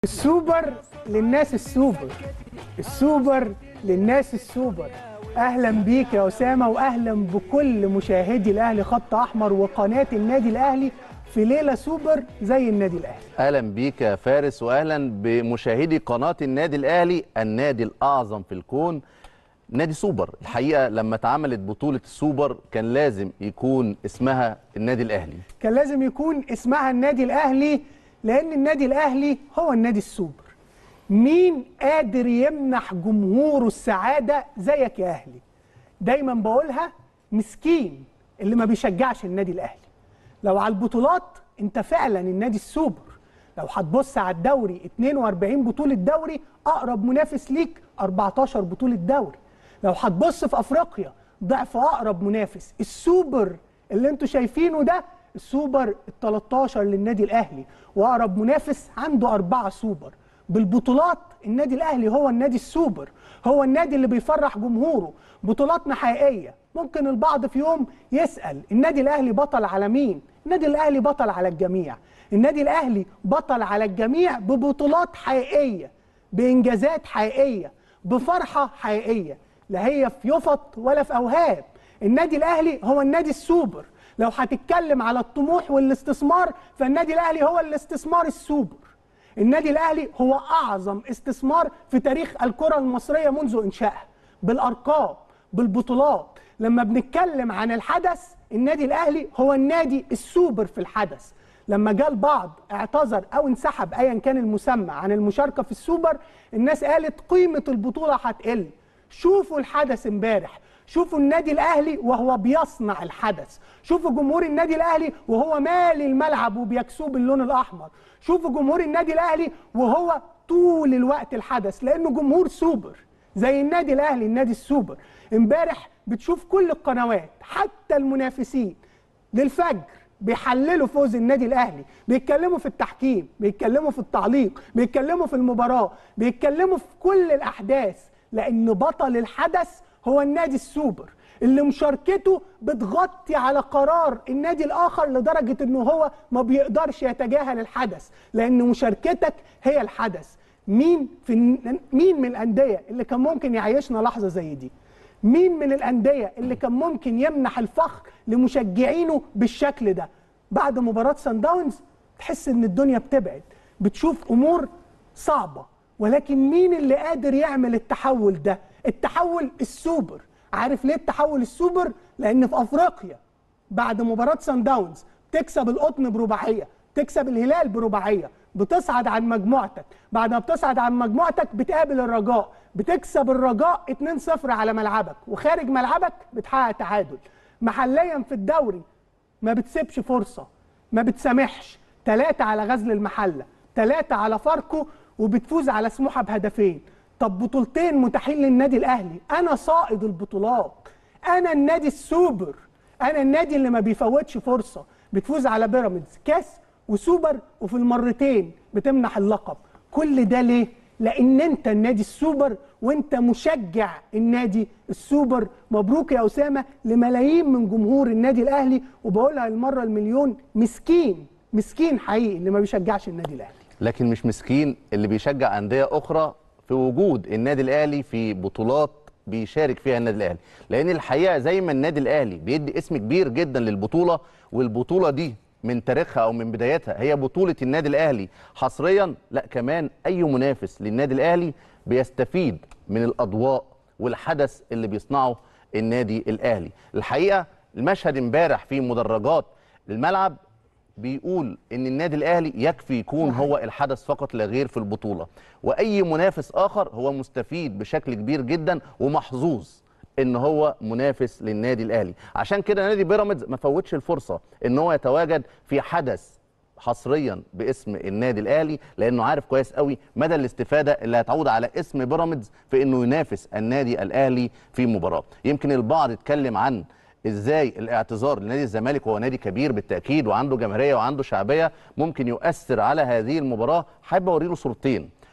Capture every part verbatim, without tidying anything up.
السوبر للناس السوبر، السوبر للناس السوبر. اهلا بيك يا اسامه، واهلا بكل مشاهدي الاهلي خط احمر وقناه النادي الاهلي في ليله سوبر زي النادي الاهلي. اهلا بيك يا فارس، واهلا بمشاهدي قناه النادي الاهلي، النادي الاعظم في الكون، نادي سوبر. الحقيقه لما اتعملت بطوله السوبر كان لازم يكون اسمها النادي الاهلي، كان لازم يكون اسمها النادي الاهلي، لان النادي الاهلي هو النادي السوبر. مين قادر يمنح جمهوره السعاده زيك يا اهلي؟ دايما بقولها، مسكين اللي ما بيشجعش النادي الاهلي. لو على البطولات انت فعلا النادي السوبر. لو هتبص على الدوري اتنين واربعين بطوله دوري، اقرب منافس ليك اربعتاشر بطوله دوري. لو هتبص في افريقيا ضعف اقرب منافس. السوبر اللي انتوا شايفينه ده السوبر ال تلتاشر للنادي الاهلي، واقرب منافس عنده أربعة سوبر. بالبطولات النادي الاهلي هو النادي السوبر، هو النادي اللي بيفرح جمهوره. بطولاتنا حقيقيه. ممكن البعض في يوم يسال النادي الاهلي بطل على مين؟ النادي الاهلي بطل على الجميع. النادي الاهلي بطل على الجميع ببطولات حقيقيه، بانجازات حقيقيه، بفرحه حقيقيه، لا هي في يفط ولا في اوهام. النادي الاهلي هو النادي السوبر. لو هتتكلم على الطموح والاستثمار فالنادي الاهلي هو الاستثمار السوبر. النادي الاهلي هو اعظم استثمار في تاريخ الكره المصريه منذ انشائها، بالارقام، بالبطولات. لما بنتكلم عن الحدث النادي الاهلي هو النادي السوبر في الحدث. لما جاء البعض اعتذر او انسحب ايا كان المسمى عن المشاركه في السوبر، الناس قالت قيمه البطوله هتقل. شوفوا الحدث امبارح، شوفوا النادي الاهلي وهو بيصنع الحدث، شوفوا جمهور النادي الاهلي وهو مالي الملعب وبيكسوه باللون الاحمر، شوفوا جمهور النادي الاهلي وهو طول الوقت الحدث، لانه جمهور سوبر زي النادي الاهلي النادي السوبر. امبارح بتشوف كل القنوات حتى المنافسين للفجر بيحللوا فوز النادي الاهلي، بيتكلموا في التحكيم، بيتكلموا في التعليق، بيتكلموا في المباراه، بيتكلموا في كل الاحداث، لان بطل الحدث هو النادي السوبر اللي مشاركته بتغطي على قرار النادي الاخر لدرجه انه هو ما بيقدرش يتجاهل الحدث، لان مشاركتك هي الحدث. مين في مين من الانديه اللي كان ممكن يعيشنا لحظه زي دي؟ مين من الانديه اللي كان ممكن يمنح الفخر لمشجعينه بالشكل ده؟ بعد مباراه سان داونز تحس ان الدنيا بتبعد، بتشوف امور صعبه، ولكن مين اللي قادر يعمل التحول ده؟ التحول السوبر. عارف ليه التحول السوبر؟ لان في افريقيا بعد مباراه سان داونز تكسب القطن برباعيه، تكسب الهلال برباعيه، بتصعد عن مجموعتك، بعد ما بتصعد عن مجموعتك بتقابل الرجاء، بتكسب الرجاء اتنين صفر على ملعبك، وخارج ملعبك بتحقق تعادل. محليا في الدوري ما بتسيبش فرصه، ما بتسامحش، ثلاثة على غزل المحله، ثلاثة على فاركو، وبتفوز على سموحه بهدفين. طب بطولتين متاحين للنادي الاهلي. انا صائد البطولات، انا النادي السوبر، انا النادي اللي ما بيفوتش فرصه. بتفوز على بيراميدز كاس وسوبر، وفي المرتين بتمنح اللقب. كل ده ليه؟ لان انت النادي السوبر وانت مشجع النادي السوبر. مبروك يا اسامه لملايين من جمهور النادي الاهلي، وبقولها المره المليون، مسكين مسكين حقيقي اللي ما بيشجعش النادي الاهلي. لكن مش مسكين اللي بيشجع انديه اخرى في وجود النادي الاهلي في بطولات بيشارك فيها النادي الاهلي، لان الحقيقه زي ما النادي الاهلي بيدي اسم كبير جدا للبطوله، والبطوله دي من تاريخها او من بدايتها هي بطوله النادي الاهلي حصريا، لا كمان اي منافس للنادي الاهلي بيستفيد من الاضواء والحدث اللي بيصنعه النادي الاهلي. الحقيقه المشهد امبارح في مدرجات الملعب بيقول ان النادي الاهلي يكفي يكون هو الحدث فقط لا غير في البطوله، واي منافس اخر هو مستفيد بشكل كبير جدا ومحظوظ ان هو منافس للنادي الاهلي. عشان كده نادي بيراميدز ما فوتش الفرصه ان هو يتواجد في حدث حصريا باسم النادي الاهلي، لانه عارف كويس قوي مدى الاستفاده اللي هتعود على اسم بيراميدز في انه ينافس النادي الاهلي في مباراه. يمكن البعض اتكلم عن ازاي الاعتذار لنادي الزمالك، وهو نادي كبير بالتاكيد وعنده جماهيريه وعنده شعبيه، ممكن يؤثر على هذه المباراه. حابب اوري له صورتين.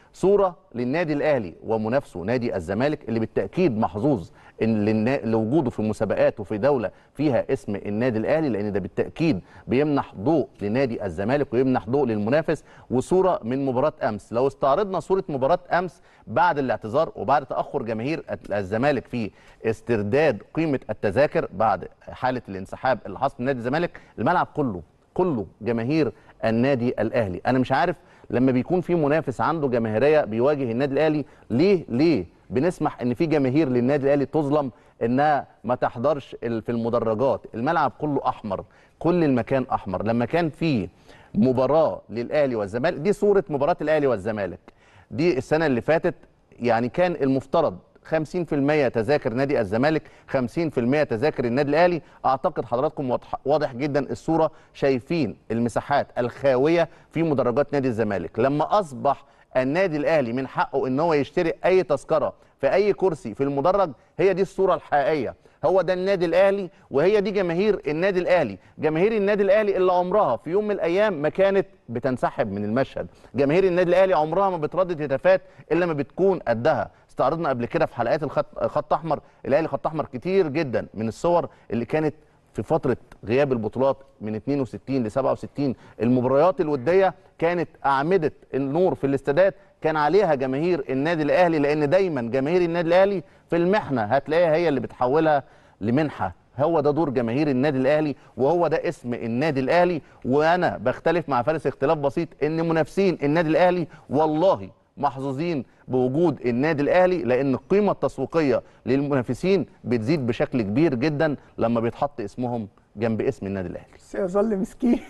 صوره للنادي الاهلي ومنافسه نادي الزمالك اللي بالتاكيد محظوظ ان لوجوده في مسابقات وفي دوله فيها اسم النادي الاهلي، لان ده بالتاكيد بيمنح ضوء لنادي الزمالك ويمنح ضوء للمنافس. وصوره من مباراه امس، لو استعرضنا صوره مباراه امس بعد الاعتذار وبعد تاخر جماهير الزمالك في استرداد قيمه التذاكر بعد حاله الانسحاب اللي حصل في نادي الزمالك، الملعب كله كله جماهير النادي الاهلي. انا مش عارف لما بيكون في منافس عنده جماهيريه بيواجه النادي الاهلي ليه ليه بنسمح ان في جماهير للنادي الاهلي تظلم انها ما تحضرش في المدرجات؟ الملعب كله احمر، كل المكان احمر. لما كان في مباراه للاهلي والزمالك، دي صوره مباراه الاهلي والزمالك دي السنه اللي فاتت، يعني كان المفترض خمسين في المية تذاكر نادي الزمالك، خمسين في المية تذاكر النادي الاهلي. اعتقد حضراتكم واضح, واضح جدا الصوره، شايفين المساحات الخاويه في مدرجات نادي الزمالك. لما اصبح النادي الاهلي من حقه ان هو يشتري اي تذكره في اي كرسي في المدرج، هي دي الصوره الحقيقيه، هو ده النادي الاهلي وهي دي جماهير النادي الاهلي. جماهير النادي الاهلي اللي عمرها في يوم من الايام ما كانت بتنسحب من المشهد، جماهير النادي الاهلي عمرها ما بتردد هتافات الا ما بتكون قدها. استعرضنا قبل كده في حلقات الخط خط احمر الاهلي خط احمر كتير جدا من الصور اللي كانت في فتره غياب البطولات من اتنين وستين ل سبعة وستين، المباريات الوديه كانت اعمده النور في الاستادات كان عليها جماهير النادي الاهلي، لان دايما جماهير النادي الاهلي في المحنه هتلاقيها هي اللي بتحولها لمنحه. هو ده دور جماهير النادي الاهلي وهو ده اسم النادي الاهلي. وانا بختلف مع فارس اختلاف بسيط ان منافسين النادي الاهلي والله محظوظين بوجود النادي الاهلي، لان القيمه التسويقيه للمنافسين بتزيد بشكل كبير جدا لما بيتحط اسمهم جنب اسم النادي الاهلي. سيظل مسكين.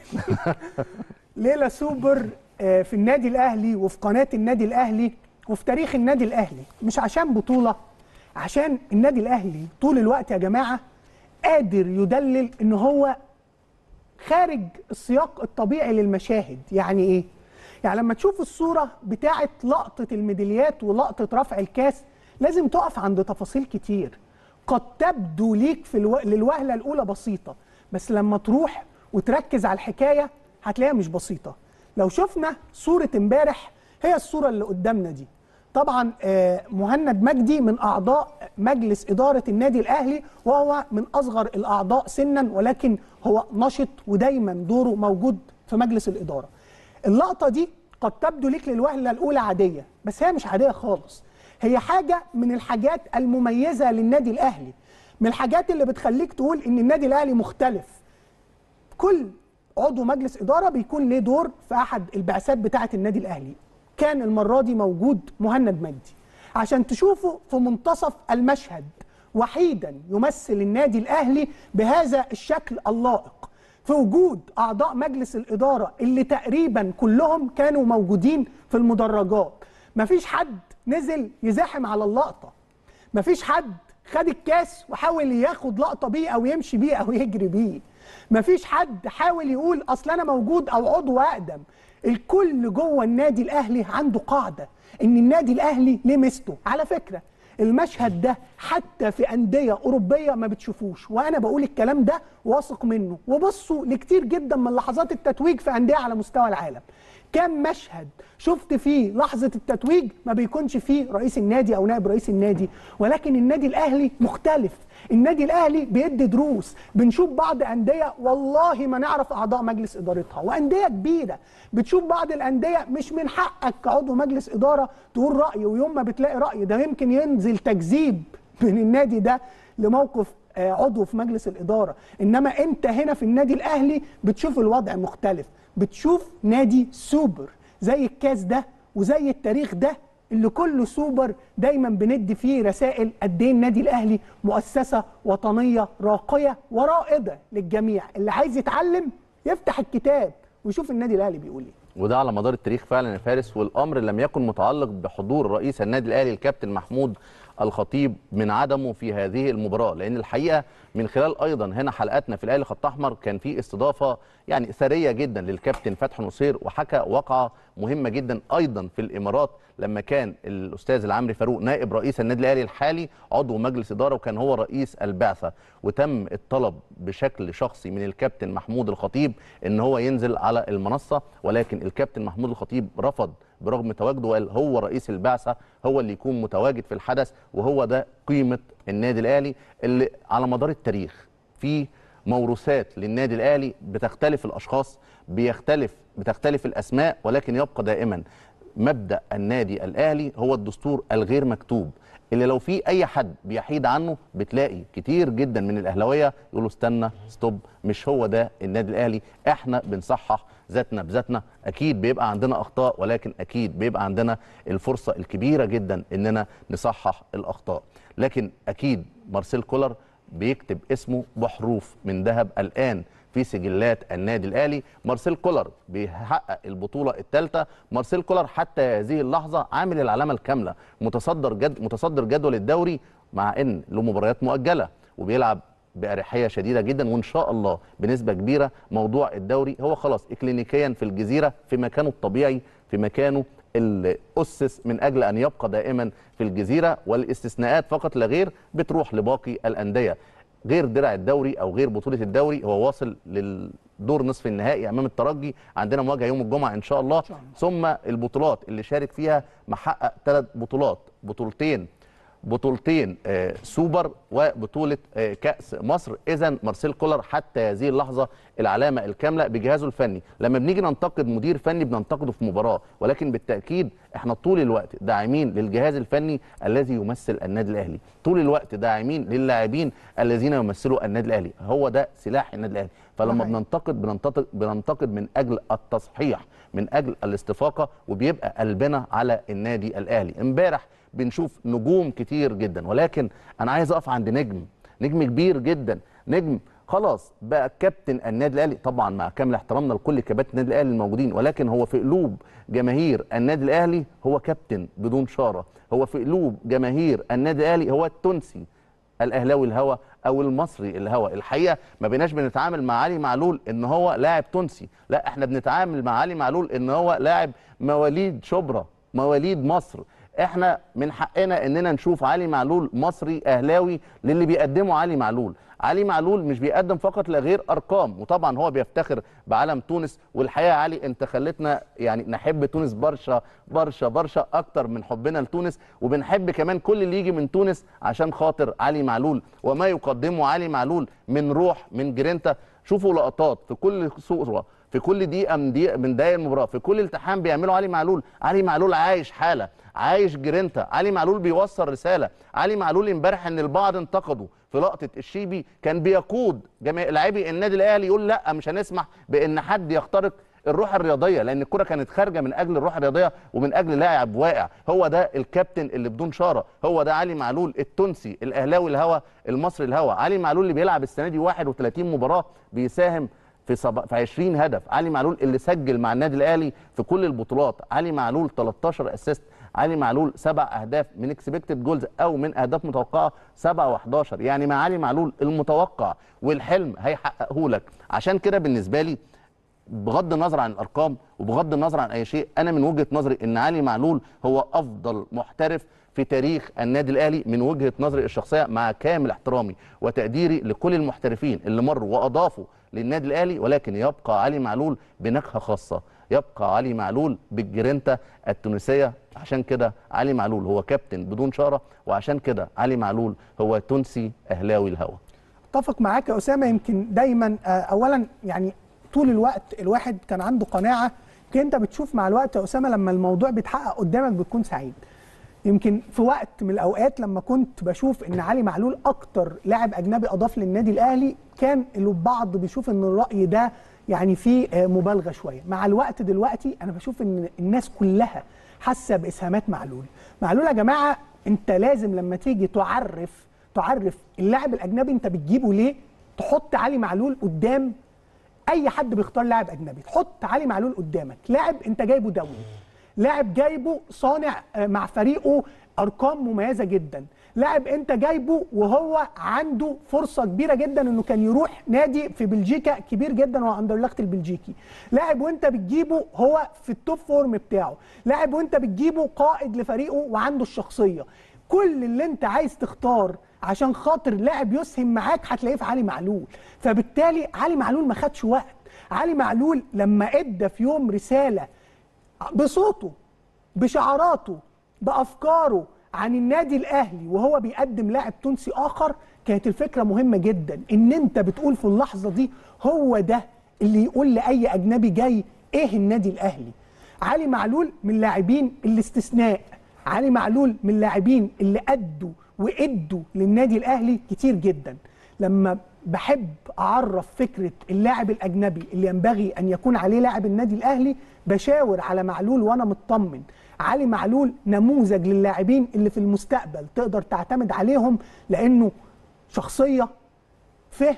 ليله سوبر في النادي الاهلي وفي قناه النادي الاهلي وفي تاريخ النادي الاهلي، مش عشان بطوله، عشان النادي الاهلي طول الوقت يا جماعه قادر يدلل ان هو خارج السياق الطبيعي للمشاهد. يعني ايه؟ يعني لما تشوف الصوره بتاعه لقطه الميداليات ولقطه رفع الكاس لازم تقف عند تفاصيل كتير قد تبدو ليك في الو... للوهله الاولى بسيطه، بس لما تروح وتركز على الحكايه هتلاقيها مش بسيطه. لو شفنا صوره امبارح هي الصوره اللي قدامنا دي، طبعا مهند مجدي من اعضاء مجلس اداره النادي الاهلي، وهو من اصغر الاعضاء سنا ولكن هو نشط ودايما دوره موجود في مجلس الاداره. اللقطه دي قد تبدو ليك للوهله الاولى عاديه، بس هي مش عاديه خالص. هي حاجه من الحاجات المميزه للنادي الاهلي، من الحاجات اللي بتخليك تقول ان النادي الاهلي مختلف. كل عضو مجلس اداره بيكون له دور في احد البعثات بتاعه النادي الاهلي. كان المره دي موجود مهند مجدي عشان تشوفوا في منتصف المشهد وحيدا يمثل النادي الاهلي بهذا الشكل اللائق، في وجود اعضاء مجلس الاداره اللي تقريبا كلهم كانوا موجودين في المدرجات. مفيش حد نزل يزاحم على اللقطه، مفيش حد خد الكاس وحاول ياخد لقطه بيه او يمشي بيه او يجري بيه، مفيش حد حاول يقول اصل انا موجود او عضو اقدم. الكل جوه النادي الاهلي عنده قاعده ان النادي الاهلي ليه ميزته. على فكره المشهد ده حتى في انديه اوروبيه ما بتشوفوش، وانا بقول الكلام ده واثق منه. وبصوا لكتير جدا من لحظات التتويج في انديه على مستوى العالم، كم مشهد شفت فيه لحظه التتويج ما بيكونش فيه رئيس النادي او نائب رئيس النادي، ولكن النادي الاهلي مختلف. النادي الاهلي بيدي دروس. بنشوف بعض انديه والله ما نعرف اعضاء مجلس ادارتها، وانديه كبيره بتشوف بعض الانديه مش من حقك كعضو مجلس اداره تقول راي، ويوم ما بتلاقي راي ده يمكن ينزل تكذيب من النادي ده لموقف عضو في مجلس الاداره. انما انت هنا في النادي الاهلي بتشوف الوضع مختلف، بتشوف نادي سوبر زي الكاس ده وزي التاريخ ده اللي كله سوبر. دايما بندي فيه رسائل قد ايه النادي الاهلي مؤسسه وطنيه راقيه ورائده للجميع. اللي عايز يتعلم يفتح الكتاب ويشوف النادي الاهلي بيقول ايه. وده على مدار التاريخ فعلا يا فارس، والامر لم يكن متعلق بحضور رئيس النادي الاهلي الكابتن محمود الخطيب من عدمه في هذه المباراه، لان الحقيقه من خلال ايضا هنا حلقاتنا في الاهلي خط احمر كان في استضافه يعني ثريه جدا للكابتن فتحي نصير، وحكى واقعه مهمه جدا ايضا في الامارات لما كان الاستاذ العمري فاروق نائب رئيس النادي الاهلي الحالي عضو مجلس اداره وكان هو رئيس البعثه، وتم الطلب بشكل شخصي من الكابتن محمود الخطيب ان هو ينزل على المنصه، ولكن الكابتن محمود الخطيب رفض برغم تواجده وقال هو رئيس البعثه، هو اللي يكون متواجد في الحدث، وهو ده قيمه النادي الاهلي اللي على مدار التاريخ في موروثات للنادي الاهلي، بتختلف الاشخاص، بيختلف بتختلف الاسماء، ولكن يبقى دائما مبدا النادي الاهلي هو الدستور الغير مكتوب، اللي لو في اي حد بيحيد عنه بتلاقي كتير جدا من الاهلاويه يقولوا استنى ستوب، مش هو ده النادي الاهلي، احنا بنصحح ذاتنا بذاتنا. اكيد بيبقى عندنا اخطاء، ولكن اكيد بيبقى عندنا الفرصه الكبيره جدا اننا نصحح الاخطاء. لكن اكيد مارسيل كولر بيكتب اسمه بحروف من ذهب الان في سجلات النادي الاهلي. مارسيل كولر بيحقق البطوله الثالثه، مارسيل كولر حتى هذه اللحظه عامل العلامه الكامله، متصدر جد متصدر جدول الدوري، مع ان له مباريات مؤجله وبيلعب بأريحية شديدة جدا، وإن شاء الله بنسبة كبيرة موضوع الدوري هو خلاص إكلينيكيا في الجزيرة في مكانه الطبيعي، في مكانه اللي أسس من أجل أن يبقى دائما في الجزيرة، والاستثناءات فقط لا غير بتروح لباقي الأندية. غير درع الدوري أو غير بطولة الدوري، هو واصل للدور نصف النهائي أمام الترجي، عندنا مواجهة يوم الجمعة إن شاء الله. ثم البطولات اللي شارك فيها محقق ثلاث بطولات، بطولتين بطولتين آه سوبر وبطولة آه كأس مصر. إذن مارسيل كولر حتى هذه اللحظة العلامة الكاملة بجهازه الفني. لما بنيجي ننتقد مدير فني بننتقده في مباراة، ولكن بالتأكيد احنا طول الوقت داعمين للجهاز الفني الذي يمثل النادي الأهلي، طول الوقت داعمين للاعبين الذين يمثلوا النادي الأهلي، هو ده سلاح النادي الأهلي. فلما بننتقد بننتقد بننتقد من أجل التصحيح، من أجل الاستفاقة، وبيبقى قلبنا على النادي الأهلي. امبارح بنشوف نجوم كتير جدا، ولكن انا عايز اقف عند نجم نجم كبير جدا، نجم خلاص بقى كابتن النادي الاهلي، طبعا مع كامل احترامنا لكل كباتن النادي الاهلي الموجودين، ولكن هو في قلوب جماهير النادي الاهلي هو كابتن بدون شاره، هو في قلوب جماهير النادي الاهلي هو التونسي الاهلاوي الهوى او المصري الهوى. الحقيقه ما بيناش بنتعامل مع علي معلول ان هو لاعب تونسي، لا احنا بنتعامل مع علي معلول ان هو لاعب مواليد شبرا، مواليد مصر. احنا من حقنا اننا نشوف علي معلول مصري اهلاوي للي بيقدمه علي معلول. علي معلول مش بيقدم فقط لا غير ارقام، وطبعا هو بيفتخر بعلم تونس، والحقيقه علي انت خلتنا يعني نحب تونس برشا برشا برشا اكتر من حبنا لتونس، وبنحب كمان كل اللي يجي من تونس عشان خاطر علي معلول وما يقدمه علي معلول من روح، من جرينتا. شوفوا لقطات في كل صوره، في كل دقيقه من دقيقه من دقايق المباراه، في كل التحام بيعمله علي معلول. علي معلول عايش حاله، عايش جرينتا، علي معلول بيوصل رساله. علي معلول امبارح ان البعض انتقده في لقطه الشيبي كان بيقود جميع لاعبي النادي الاهلي، يقول لا مش هنسمح بان حد يخترق الروح الرياضيه، لان الكره كانت خارجه من اجل الروح الرياضيه ومن اجل لاعب واقع. هو ده الكابتن اللي بدون شاره، هو ده علي معلول التونسي الاهلاوي الهوى المصري الهوى. علي معلول اللي بيلعب السنه دي واحد وثلاثين مباراه، بيساهم في صب... في عشرين هدف. علي معلول اللي سجل مع النادي الاهلي في كل البطولات. علي معلول تلتاشر اسيست. علي معلول سبع اهداف من اكسبكتد جولز او من اهداف متوقعه سبعة وحداشر. يعني مع علي معلول المتوقع والحلم هيحققه لك. عشان كده بالنسبه لي بغض النظر عن الارقام وبغض النظر عن اي شيء، انا من وجهه نظري ان علي معلول هو افضل محترف في تاريخ النادي الاهلي من وجهه نظري الشخصيه، مع كامل احترامي وتقديري لكل المحترفين اللي مروا واضافوا للنادي الاهلي، ولكن يبقى علي معلول بنكهه خاصه، يبقى علي معلول بالجرينتا التونسيه. عشان كده علي معلول هو كابتن بدون شاره، وعشان كده علي معلول هو تونسي اهلاوي الهوى. اتفق معاك يا اسامه. يمكن دايما اولا يعني طول الوقت الواحد كان عنده قناعه، يمكن انت بتشوف مع الوقت يا اسامه لما الموضوع بيتحقق قدامك بتكون سعيد. يمكن في وقت من الاوقات لما كنت بشوف ان علي معلول اكتر لاعب اجنبي اضاف للنادي الاهلي، كان البعض بيشوف ان الراي ده يعني فيه مبالغه شويه. مع الوقت دلوقتي انا بشوف ان الناس كلها حاسه باسهامات معلول. معلول يا جماعه انت لازم لما تيجي تعرف تعرف اللاعب الاجنبي انت بتجيبه ليه، تحط علي معلول قدام اي حد بيختار لاعب اجنبي. تحط علي معلول قدامك لاعب انت جايبه دولي، لاعب جايبه صانع مع فريقه ارقام مميزه جدا، لاعب انت جايبه وهو عنده فرصه كبيره جدا انه كان يروح نادي في بلجيكا كبير جدا وهو اندرلخت البلجيكي، لاعب وانت بتجيبه هو في التوب فورم بتاعه، لاعب وانت بتجيبه قائد لفريقه وعنده الشخصيه. كل اللي انت عايز تختار عشان خاطر لاعب يسهم معاك هتلاقيه في علي معلول. فبالتالي علي معلول ما خدش وقت. علي معلول لما ادى في يوم رساله بصوته بشعاراته بافكاره عن النادي الاهلي وهو بيقدم لاعب تونسي اخر، كانت الفكره مهمه جدا ان انت بتقول في اللحظه دي هو ده اللي يقول لاي اجنبي جاي ايه النادي الاهلي. علي معلول من لاعبين الاستثناء، علي معلول من اللاعبين اللي ادوا وادوا للنادي الاهلي كتير جدا. لما بحب اعرف فكره اللاعب الاجنبي اللي ينبغي ان يكون عليه لاعب النادي الاهلي بشاور على معلول وانا مطمن. علي معلول نموذج للاعبين اللي في المستقبل تقدر تعتمد عليهم، لانه شخصيه، فهم،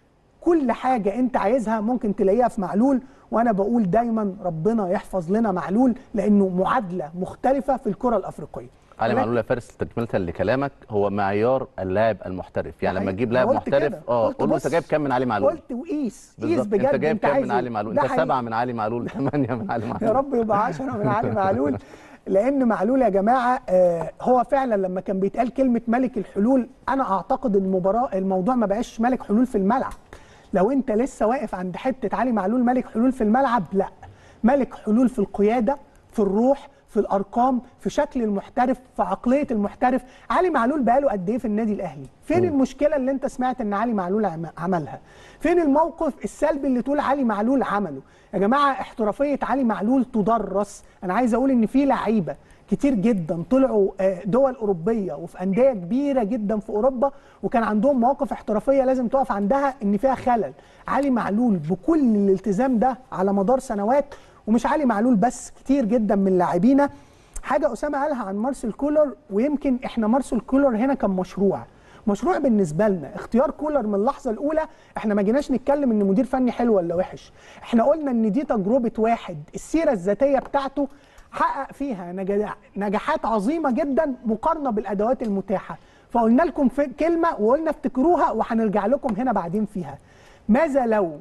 كل حاجه انت عايزها ممكن تلاقيها في معلول. وانا بقول دايما ربنا يحفظ لنا معلول لانه معادله مختلفه في الكره الافريقيه. علي معلول يا فارس تكمله لكلامك هو معيار اللاعب المحترف، يعني لما تجيب لاعب محترف اه قول له انت جايب كام من علي معلول؟ قلت وقيس قيس بجد. انت جايب كام من علي معلول؟ انت سبعه من علي معلول، ثمانيه من علي معلول. يا رب يبقى عشرة من علي معلول. لان معلول يا جماعه آه هو فعلا لما كان بيتقال كلمه ملك الحلول، انا اعتقد ان المباراه الموضوع ما بقاش ملك حلول في الملعب. لو انت لسه واقف عند حته علي معلول ملك حلول في الملعب، لا، ملك حلول في القياده، في الروح، في الارقام، في شكل المحترف، في عقليه المحترف. علي معلول بقاله قد ايه في النادي الاهلي؟ فين المشكله اللي انت سمعت ان علي معلول عملها؟ فين الموقف السلبي اللي تقول علي معلول عمله؟ يا جماعه احترافيه علي معلول تدرس. انا عايز اقول ان في لعيبه كتير جدا طلعوا دول اوروبيه وفي انديه كبيره جدا في اوروبا وكان عندهم مواقف احترافيه لازم تقف عندها ان فيها خلل. علي معلول بكل الالتزام ده على مدار سنوات، ومش علي معلول بس، كتير جدا من لاعبينا. حاجه اسامه قالها عن مارسيل كولر، ويمكن احنا مارسيل كولر هنا كان مشروع مشروع بالنسبه لنا. اختيار كولر من اللحظه الاولى، احنا ما جيناش نتكلم ان مدير فني حلو ولا وحش، احنا قلنا ان دي تجربه واحد السيره الذاتيه بتاعته حقق فيها نجاحات عظيمه جدا مقارنه بالادوات المتاحه. فقلنا لكم في كلمه وقلنا افتكروها وهنرجع لكم هنا بعدين فيها. ماذا لو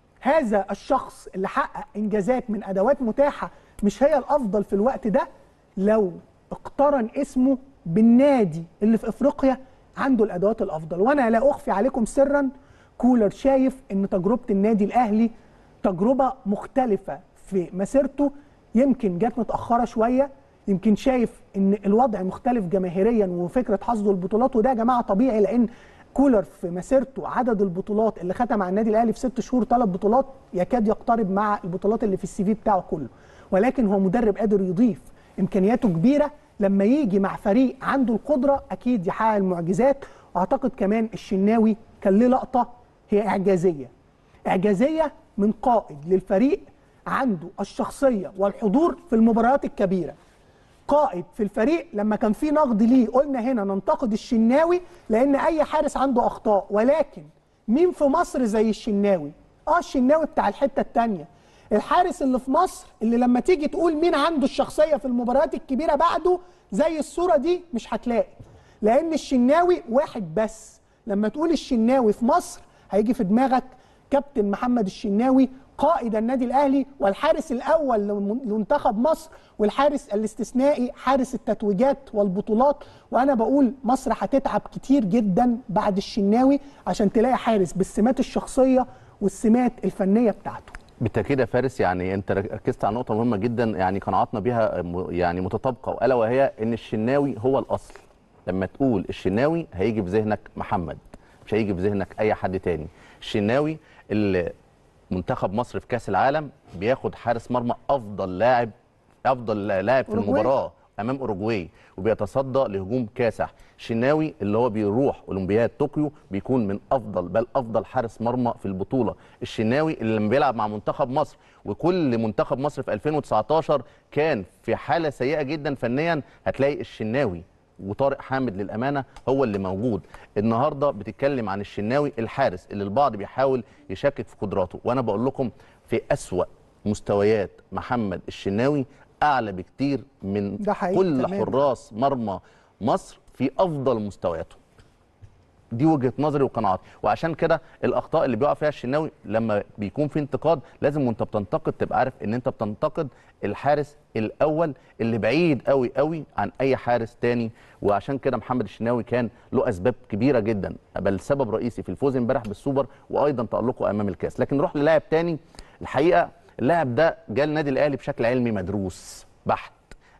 هذا الشخص اللي حقق انجازات من ادوات متاحه مش هي الافضل في الوقت ده، لو اقترن اسمه بالنادي اللي في افريقيا عنده الادوات الافضل؟ وانا لا اخفي عليكم سرا، كولر شايف ان تجربه النادي الاهلي تجربه مختلفه في مسيرته، يمكن جت متاخره شويه، يمكن شايف ان الوضع مختلف جماهيريا وفكره حصد البطولات، وده يا جماعه طبيعي لان كولر في مسيرته عدد البطولات اللي ختم مع النادي الاهلي في ست شهور ثلاث بطولات يكاد يقترب مع البطولات اللي في السي في بتاعه كله، ولكن هو مدرب قادر يضيف، امكانياته كبيره، لما يجي مع فريق عنده القدره اكيد يحقق المعجزات. واعتقد كمان الشناوي كان له لقطه هي اعجازيه اعجازيه من قائد للفريق عنده الشخصيه والحضور في المباريات الكبيره. قائد في الفريق لما كان في نقد ليه قلنا هنا ننتقد الشناوي لان اي حارس عنده اخطاء، ولكن مين في مصر زي الشناوي؟ اه الشناوي بتاع الحته الثانيه، الحارس اللي في مصر اللي لما تيجي تقول مين عنده الشخصيه في المباريات الكبيره بعده زي الصوره دي مش هتلاقي، لان الشناوي واحد بس. لما تقول الشناوي في مصر هيجي في دماغك كابتن محمد الشناوي قائد النادي الاهلي والحارس الاول لمنتخب مصر والحارس الاستثنائي حارس التتويجات والبطولات. وانا بقول مصر هتتعب كتير جدا بعد الشناوي عشان تلاقي حارس بالسمات الشخصيه والسمات الفنيه بتاعته. بالتاكيد يا فارس، يعني انت ركزت على نقطه مهمه جدا يعني قناعاتنا بيها يعني متطابقه، والا وهي ان الشناوي هو الاصل. لما تقول الشناوي هيجي في ذهنك محمد، مش هيجي في ذهنك اي حد تاني. الشناوي اللي منتخب مصر في كاس العالم بياخد حارس مرمى افضل لاعب افضل لاعب في المباراه امام اوروجواي وبيتصدى لهجوم كاسح. الشناوي اللي هو بيروح اولمبياد طوكيو بيكون من افضل بل افضل حارس مرمى في البطوله. الشناوي اللي لما بيلعب مع منتخب مصر وكل منتخب مصر في ألفين وتسعتاشر كان في حاله سيئه جدا فنيا، هتلاقي الشناوي وطارق حامد للامانه هو اللي موجود. النهارده بتتكلم عن الشناوي الحارس اللي البعض بيحاول يشكك في قدراته، وانا بقول لكم في اسوأ مستويات محمد الشناوي اعلى بكتير من كل تمام. حراس مرمى مصر في افضل مستوياته. دي وجهه نظري وقناعاتي، وعشان كده الاخطاء اللي بيقع فيها الشناوي لما بيكون في انتقاد لازم وانت بتنتقد تبقى عارف ان انت بتنتقد الحارس الاول اللي بعيد قوي قوي عن اي حارس تاني. وعشان كده محمد الشناوي كان له اسباب كبيره جدا، بل سبب رئيسي في الفوز امبارح بالسوبر وايضا تالقه امام الكاس. لكن نروح للاعب تاني، الحقيقه اللاعب ده جه النادي الاهلي بشكل علمي مدروس بحت،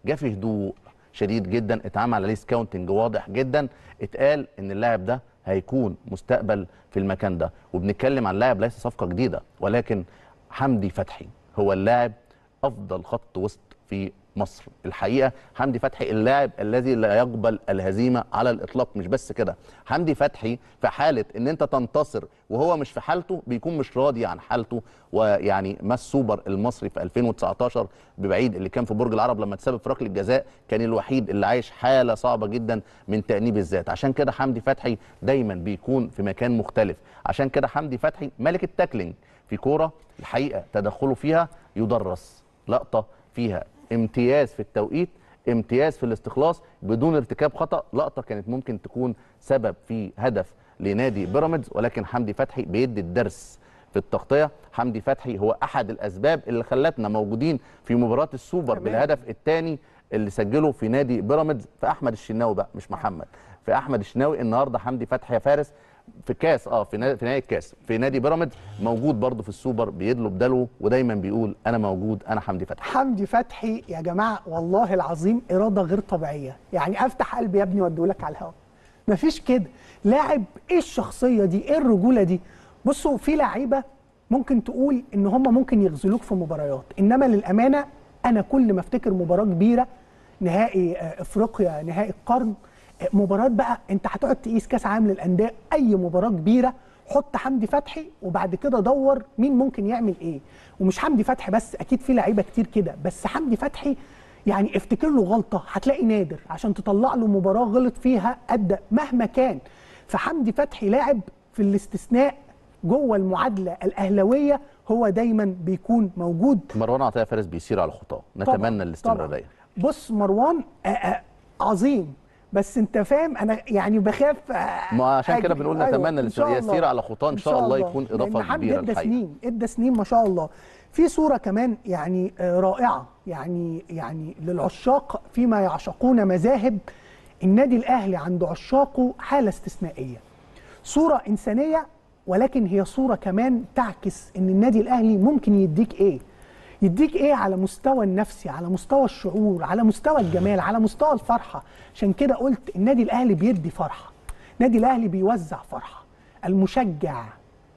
جه في هدوء شديد جدا، اتعمل عليه سكاونتنج واضح جدا، اتقال ان اللاعب ده هيكون مستقبل في المكان ده. وبنتكلم عن لاعب ليس صفقه جديده، ولكن حمدي فتحي هو اللاعب افضل خط وسط في مصر. الحقيقه حمدي فتحي اللاعب الذي لا يقبل الهزيمه على الاطلاق. مش بس كده، حمدي فتحي في حاله ان انت تنتصر وهو مش في حالته بيكون مش راضي عن حالته. ويعني ما السوبر المصري في ألفين وتسعتاشر ببعيد اللي كان في برج العرب لما تسبب في ركله الجزاء كان الوحيد اللي عايش حاله صعبه جدا من تأنيب الذات. عشان كده حمدي فتحي دايما بيكون في مكان مختلف. عشان كده حمدي فتحي ملك التاكلينج في كوره الحقيقه تدخله فيها يدرس. لقطه فيها امتياز في التوقيت، امتياز في الاستخلاص بدون ارتكاب خطأ. لقطة كانت ممكن تكون سبب في هدف لنادي بيراميدز، ولكن حمدي فتحي بيدي الدرس في التغطية. حمدي فتحي هو أحد الأسباب اللي خلتنا موجودين في مباراة السوبر بالهدف الثاني اللي سجله في نادي بيراميدز في أحمد الشناوي بقى مش محمد، في أحمد الشناوي. النهارده حمدي فتحي يا فارس في كاس اه في نادي في نهائي الكاس في نادي بيراميدز موجود برضه في السوبر بيدلو بدلو ودايما بيقول انا موجود انا حمدي فتحي. حمدي فتحي يا جماعه والله العظيم اراده غير طبيعيه، يعني افتح قلبي يا ابني واديهولك على الهواء. مفيش كده لاعب. ايه الشخصيه دي؟ ايه الرجوله دي؟ بصوا في لعيبه ممكن تقول ان هم ممكن يغزلوك في مباريات، انما للامانه انا كل ما افتكر مباراه كبيره نهائي افريقيا نهائي القرن، مباراه بقى انت هتقعد تقيس كاس عالم للانديه، اي مباراه كبيره حط حمدي فتحي وبعد كده دور مين ممكن يعمل ايه. ومش حمدي فتحي بس، اكيد في لعيبه كتير كده، بس حمدي فتحي يعني افتكر له غلطه هتلاقي نادر عشان تطلع له مباراه غلط فيها ادى مهما كان. فحمدي فتحي لاعب في الاستثناء جوه المعادله الاهلاويه هو دايما بيكون موجود. مروان عطيه فارس بيسير على خطاه، نتمنى الاستمراريه. بص مروان آآ آآ عظيم، بس انت فاهم انا يعني بخاف. ما عشان كده بنقول نتمنى أيوة يسير على خطاه ان شاء الله يكون اضافه كبيره ادى سنين ادى سنين ما شاء الله. في صوره كمان يعني رائعه يعني يعني للعشاق فيما يعشقون مذاهب النادي الاهلي عند عشاقه حاله استثنائيه. صوره انسانيه ولكن هي صوره كمان تعكس ان النادي الاهلي ممكن يديك ايه؟ يديك ايه على مستوى النفسي، على مستوى الشعور، على مستوى الجمال، على مستوى الفرحه. عشان كده قلت النادي الاهلي بيدي فرحه، النادي الاهلي بيوزع فرحه. المشجع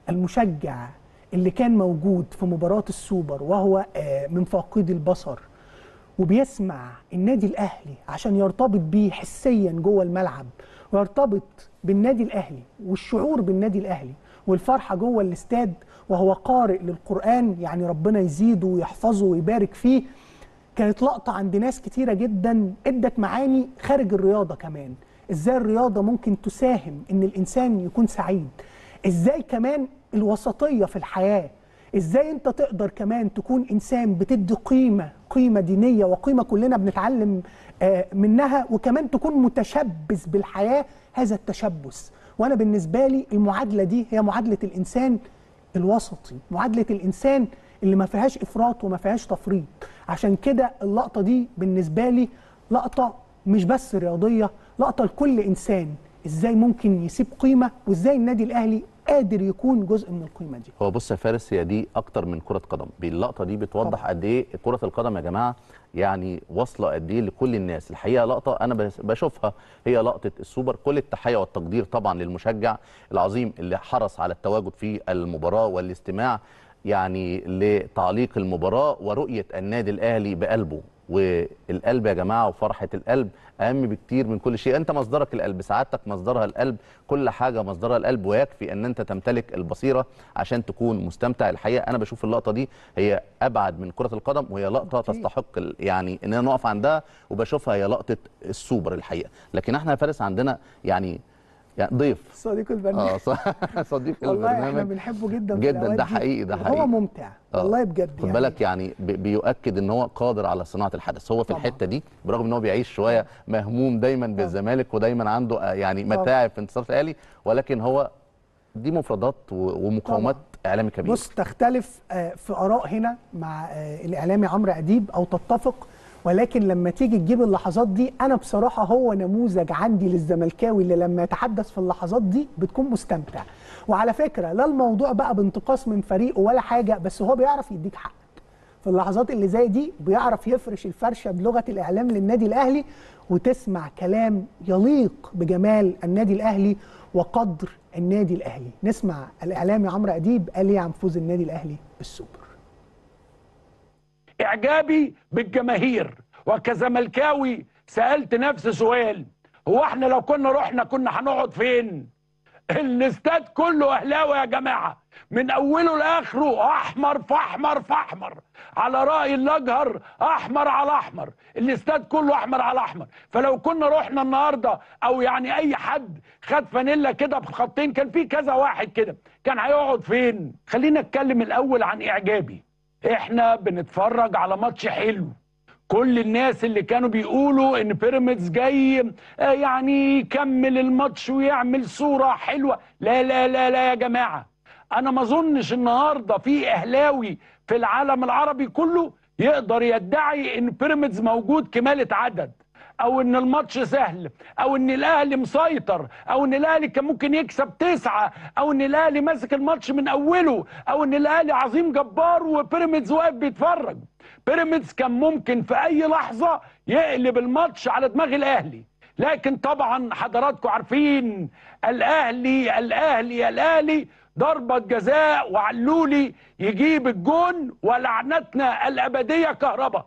المشجع اللي كان موجود في مباراه السوبر وهو من فاقدي البصر وبيسمع النادي الاهلي عشان يرتبط بيه حسيا جوه الملعب ويرتبط بالنادي الاهلي والشعور بالنادي الاهلي والفرحه جوه الاستاد وهو قارئ للقرآن، يعني ربنا يزيده ويحفظه ويبارك فيه. كانت لقطة عند ناس كتيرة جدا ادت معاني خارج الرياضة كمان. ازاي الرياضة ممكن تساهم ان الانسان يكون سعيد، ازاي كمان الوسطية في الحياة، ازاي انت تقدر كمان تكون انسان بتدي قيمة قيمة دينية وقيمة كلنا بنتعلم منها، وكمان تكون متشبث بالحياة هذا التشبث. وانا بالنسبة لي المعادلة دي هي معادلة الانسان الوسطي، معادلة الإنسان اللي ما فيهاش إفراط وما فيهاش تفريط. عشان كده اللقطة دي بالنسبة لي لقطة مش بس رياضية، لقطة لكل إنسان إزاي ممكن يسيب قيمة وإزاي النادي الأهلي قادر يكون جزء من القيمة دي. هو بص يا فارس، هي دي أكتر من كرة قدم. باللقطة دي بتوضح قد إيه كرة القدم يا جماعة يعني واصلة قد إيه لكل الناس. الحقيقة لقطة أنا بشوفها هي لقطة السوبر. كل التحية والتقدير طبعا للمشجع العظيم اللي حرص على التواجد في المباراة والاستماع يعني لتعليق المباراة ورؤية النادي الأهلي بقلبه. والقلب يا جماعة وفرحة القلب أهم بكتير من كل شيء. أنت مصدرك القلب، سعادتك مصدرها القلب، كل حاجة مصدرها القلب، ويكفي أن أنت تمتلك البصيرة عشان تكون مستمتع. الحقيقة أنا بشوف اللقطة دي هي أبعد من كرة القدم، وهي لقطة تستحق يعني أننا نقف عندها، وبشوفها هي لقطة السوبر الحقيقة. لكن احنا يا فارس عندنا يعني يعني ضيف صديق البرنامج. اه صديق والله البرنامج احنا بنحبه جدا جدا. ده حقيقي ده حقيقي هو ممتع والله بجد. خد بالك يعني بيؤكد ان هو قادر على صناعه الحدث. هو في طبعا. الحته دي برغم ان هو بيعيش شويه مهموم دايما بالزمالك ودايما عنده يعني متاعب في انتصارات الاهلي، ولكن هو دي مفردات ومقاومات اعلامي كبير. بص تختلف في اراء هنا مع الاعلامي عمرو اديب او تتفق، ولكن لما تيجي تجيب اللحظات دي انا بصراحه هو نموذج عندي للزملكاوي اللي لما يتحدث في اللحظات دي بتكون مستمتع. وعلى فكره لا الموضوع بقى بانتقاص من فريقه ولا حاجه، بس هو بيعرف يديك حقك. في اللحظات اللي زي دي بيعرف يفرش الفرشه بلغه الاعلام للنادي الاهلي، وتسمع كلام يليق بجمال النادي الاهلي وقدر النادي الاهلي. نسمع الاعلامي عمرو اديب قال ايه عن فوز النادي الاهلي بالسوبر. اعجابي بالجماهير، وكزملكاوي سالت نفسي سؤال: هو احنا لو كنا رحنا كنا هنقعد فين؟ الاستاد كله اهلاوي يا جماعه، من اوله لاخره احمر فاحمر فاحمر، على راي الاجهر احمر على احمر، الاستاد كله احمر على احمر. فلو كنا رحنا النهارده او يعني اي حد خد فانيلا كده بخطين، كان في كذا واحد كده، كان هيقعد فين؟ خلينا اتكلم الاول عن اعجابي. احنا بنتفرج على ماتش حلو. كل الناس اللي كانوا بيقولوا ان بيراميدز جاي يعني يكمل الماتش ويعمل صورة حلوة، لا لا لا لا يا جماعة، انا ما اظنش النهارده في اهلاوي في العالم العربي كله يقدر يدعي ان بيراميدز موجود كمالة عدد، او ان الماتش سهل، او ان الاهلي مسيطر، او ان الاهلي كان ممكن يكسب تسعة، او ان الاهلي ماسك الماتش من اوله، او ان الاهلي عظيم جبار وبيراميدز واقف بيتفرج. بيراميدز كان ممكن في اي لحظة يقلب الماتش على دماغ الاهلي، لكن طبعا حضراتكم عارفين الاهلي الاهلي الاهلي ضربة جزاء وعلولي يجيب الجون ولعنتنا الابدية كهربا.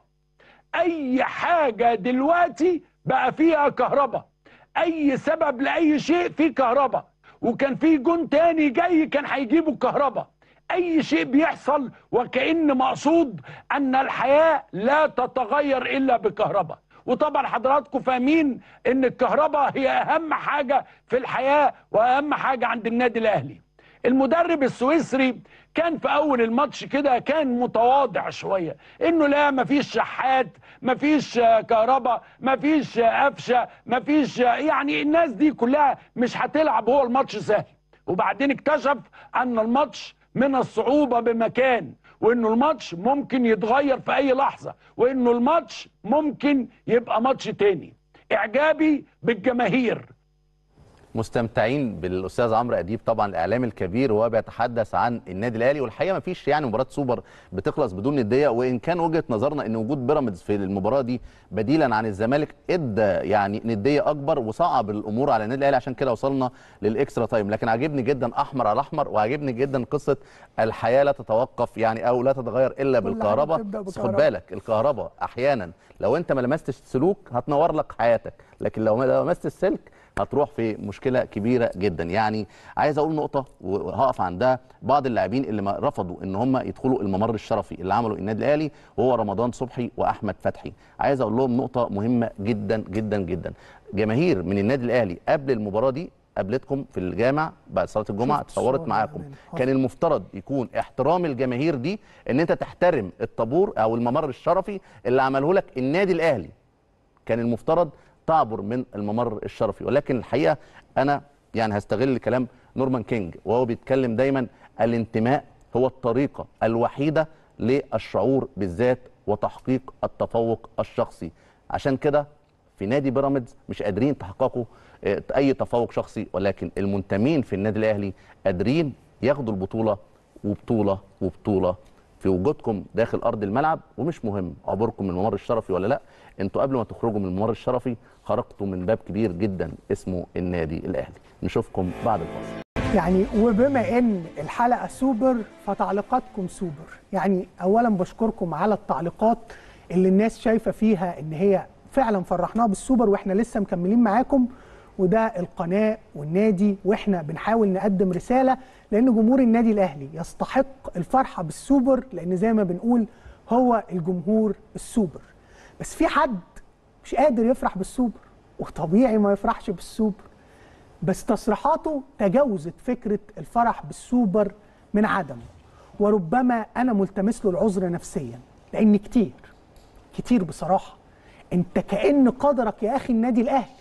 اي حاجة دلوقتي بقى فيها كهربا، اي سبب لاي شيء فيه كهربا، وكان في جون تاني جاي كان هيجيبوا الكهربا. اي شيء بيحصل وكأن مقصود ان الحياة لا تتغير الا بكهربا. وطبعا حضراتكم فاهمين ان الكهرباء هي اهم حاجة في الحياة واهم حاجة عند النادي الاهلي. المدرب السويسري كان في اول الماتش كده كان متواضع شوية، انه لا مفيش شحات، مفيش كهرباء، مفيش قفشة، مفيش، يعني الناس دي كلها مش هتلعب، هو الماتش سهل. وبعدين اكتشف ان الماتش من الصعوبة بمكان، وانه الماتش ممكن يتغير في اي لحظة، وانه الماتش ممكن يبقى ماتش تاني. اعجابي بالجماهير. مستمتعين بالاستاذ عمرو اديب طبعا الاعلامي الكبير وهو بيتحدث عن النادي الاهلي، والحقيقه ما فيش يعني مباراه سوبر بتخلص بدون نديه، وان كان وجهه نظرنا ان وجود بيراميدز في المباراه دي بديلا عن الزمالك ادى يعني نديه اكبر وصعب الامور على النادي الاهلي، عشان كده وصلنا للاكسترا تايم. لكن عاجبني جدا احمر على احمر، وعاجبني جدا قصه الحياه لا تتوقف يعني او لا تتغير الا بالكهرباء. بس خد بالك الكهرباء احيانا لو انت ما لمستش السلوك هتنور لك حياتك، لكن لو ما لمست السلك هتروح في مشكله كبيره جدا. يعني عايز اقول نقطه وهقف عندها، بعض اللاعبين اللي ما رفضوا ان هم يدخلوا الممر الشرفي اللي عمله النادي الاهلي وهو رمضان صبحي واحمد فتحي، عايز اقول لهم نقطه مهمه جدا جدا جدا. جماهير من النادي الاهلي قبل المباراه دي قابلتكم في الجامع بعد صلاه الجمعه، اتصورت معاكم، كان المفترض يكون احترام الجماهير دي ان انت تحترم الطابور او الممر الشرفي اللي عمله لك النادي الاهلي، كان المفترض تعبر من الممر الشرفي. ولكن الحقيقه انا يعني هستغل كلام نورمان كينج وهو بيتكلم دايما الانتماء هو الطريقه الوحيده للشعور بالذات وتحقيق التفوق الشخصي. عشان كده في نادي بيراميدز مش قادرين تحققوا اي تفوق شخصي، ولكن المنتمين في النادي الاهلي قادرين ياخدوا البطوله وبطوله وبطوله في وجودكم داخل ارض الملعب. ومش مهم عبوركم من الممر الشرفي ولا لا، انتوا قبل ما تخرجوا من الممر الشرفي خرجتوا من باب كبير جدا اسمه النادي الاهلي. نشوفكم بعد الفاصل. يعني وبما ان الحلقه سوبر فتعليقاتكم سوبر. يعني اولا بشكركم على التعليقات اللي الناس شايفه فيها ان هي فعلا فرحناها بالسوبر، واحنا لسه مكملين معاكم، وده القناه والنادي، واحنا بنحاول نقدم رساله لان جمهور النادي الاهلي يستحق الفرحه بالسوبر، لان زي ما بنقول هو الجمهور السوبر. بس في حد مش قادر يفرح بالسوبر، وطبيعي ما يفرحش بالسوبر، بس تصريحاته تجاوزت فكره الفرح بالسوبر من عدم، وربما انا ملتمس له العذر نفسيا، لان كتير كتير بصراحه انت كأن قدرك يا اخي النادي الاهلي،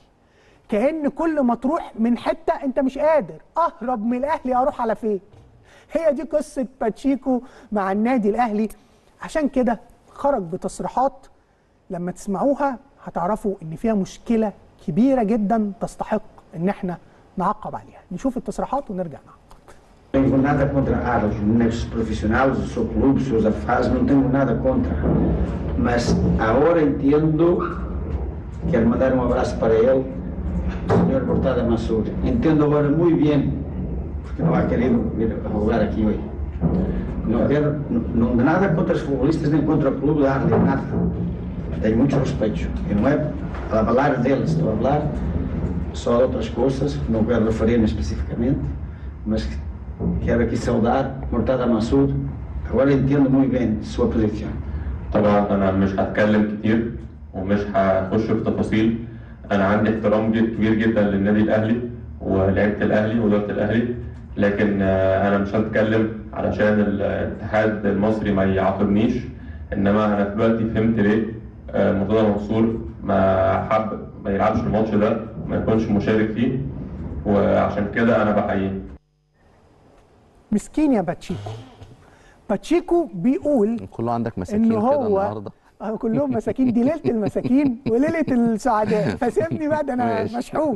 كأن كل ما تروح من حته انت مش قادر، اهرب من الاهلي اروح على فين؟ هي دي قصه باتشيكو مع النادي الاهلي. عشان كده خرج بتصريحات لما تسمعوها هتعرفوا ان فيها مشكله كبيره جدا تستحق ان احنا نعقب عليها. نشوف التصريحات ونرجع نعقب. Não tenho nada contra os profissionais, o seu clube, os seus afares, não tenho nada contra. Mas agora entendo, quero mandar um abraço para ele, o senhor Murtada Mansour. Entendo agora muito bem, porque não há querido vir a rogar aqui hoje. Não quero, não, não nada contra os futbolistas, nem contra o clube da Arley, nada. Tenho muitos respeitos. E não é a falar deles, estou a falar só de outras coisas, não quero referir-me especificamente, mas quero aqui saudar مرتضى منصور. أولا entendo muito bem sua posição. طبعا أنا مش هتكلم كتير ومش هخش في تفاصيل. أنا عندي احترام كبير جدا للنادي الأهلي ولعيبة الأهلي وإدارة الأهلي، لكن أنا مش هتكلم علشان الاتحاد المصري ما يعاقبنيش، إنما أنا دلوقتي فهمت ليه مرتضى منصور ما حب ما يلعبش الماتش ده، ما يكونش مشارك فيه، وعشان كده أنا بحييه. مسكين يا باتشيكو. باتشيكو بيقول كله عندك مساكين كده النهارده. اه كلهم مساكين، دي ليله المساكين وليله السعداء، فسيبني بقى ده انا مشحون.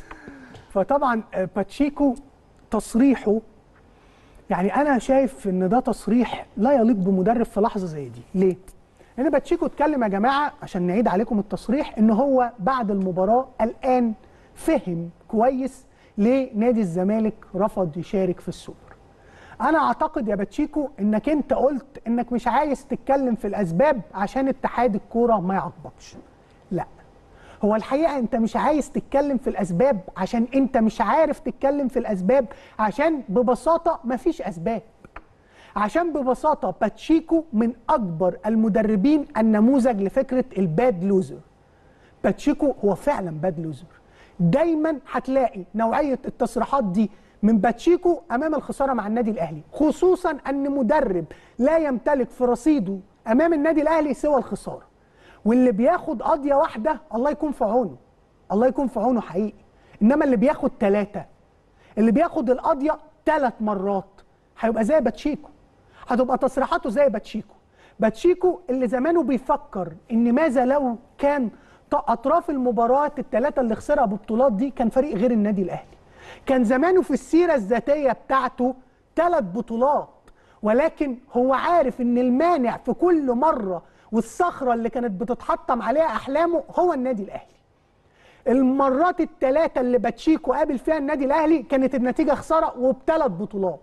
فطبعا باتشيكو تصريحه، يعني انا شايف ان ده تصريح لا يليق بمدرب في لحظه زي دي. ليه؟ لان باتشيكو اتكلم يا جماعه عشان نعيد عليكم التصريح ان هو بعد المباراه الان فهم كويس ليه نادي الزمالك رفض يشارك في السوبر. انا اعتقد يا باتشيكو انك انت قلت انك مش عايز تتكلم في الاسباب عشان اتحاد الكوره ما يعاقبكش. لا، هو الحقيقه انت مش عايز تتكلم في الاسباب عشان انت مش عارف تتكلم في الاسباب، عشان ببساطه مفيش اسباب. عشان ببساطه باتشيكو من اكبر المدربين النموذج لفكره الباد لوزر. باتشيكو هو فعلا باد لوزر. دايما هتلاقي نوعيه التصريحات دي من باتشيكو امام الخساره مع النادي الاهلي، خصوصا ان مدرب لا يمتلك في رصيده امام النادي الاهلي سوى الخساره. واللي بياخد قضيه واحده الله يكون في عونه، الله يكون في عونه حقيقي. انما اللي بياخد ثلاثه، اللي بياخد القضيه ثلاث مرات، هيبقى زي باتشيكو، هتبقى تصريحاته زي باتشيكو. باتشيكو اللي زمانه بيفكر ان ماذا لو كان اطراف المباريات الثلاثه اللي خسرها ببطولات دي كان فريق غير النادي الاهلي. كان زمانه في السيره الذاتيه بتاعته ثلاث بطولات، ولكن هو عارف ان المانع في كل مره والصخره اللي كانت بتتحطم عليها احلامه هو النادي الاهلي. المرات الثلاثه اللي باتشيكو قابل فيها النادي الاهلي كانت النتيجه خساره وبثلاث بطولات.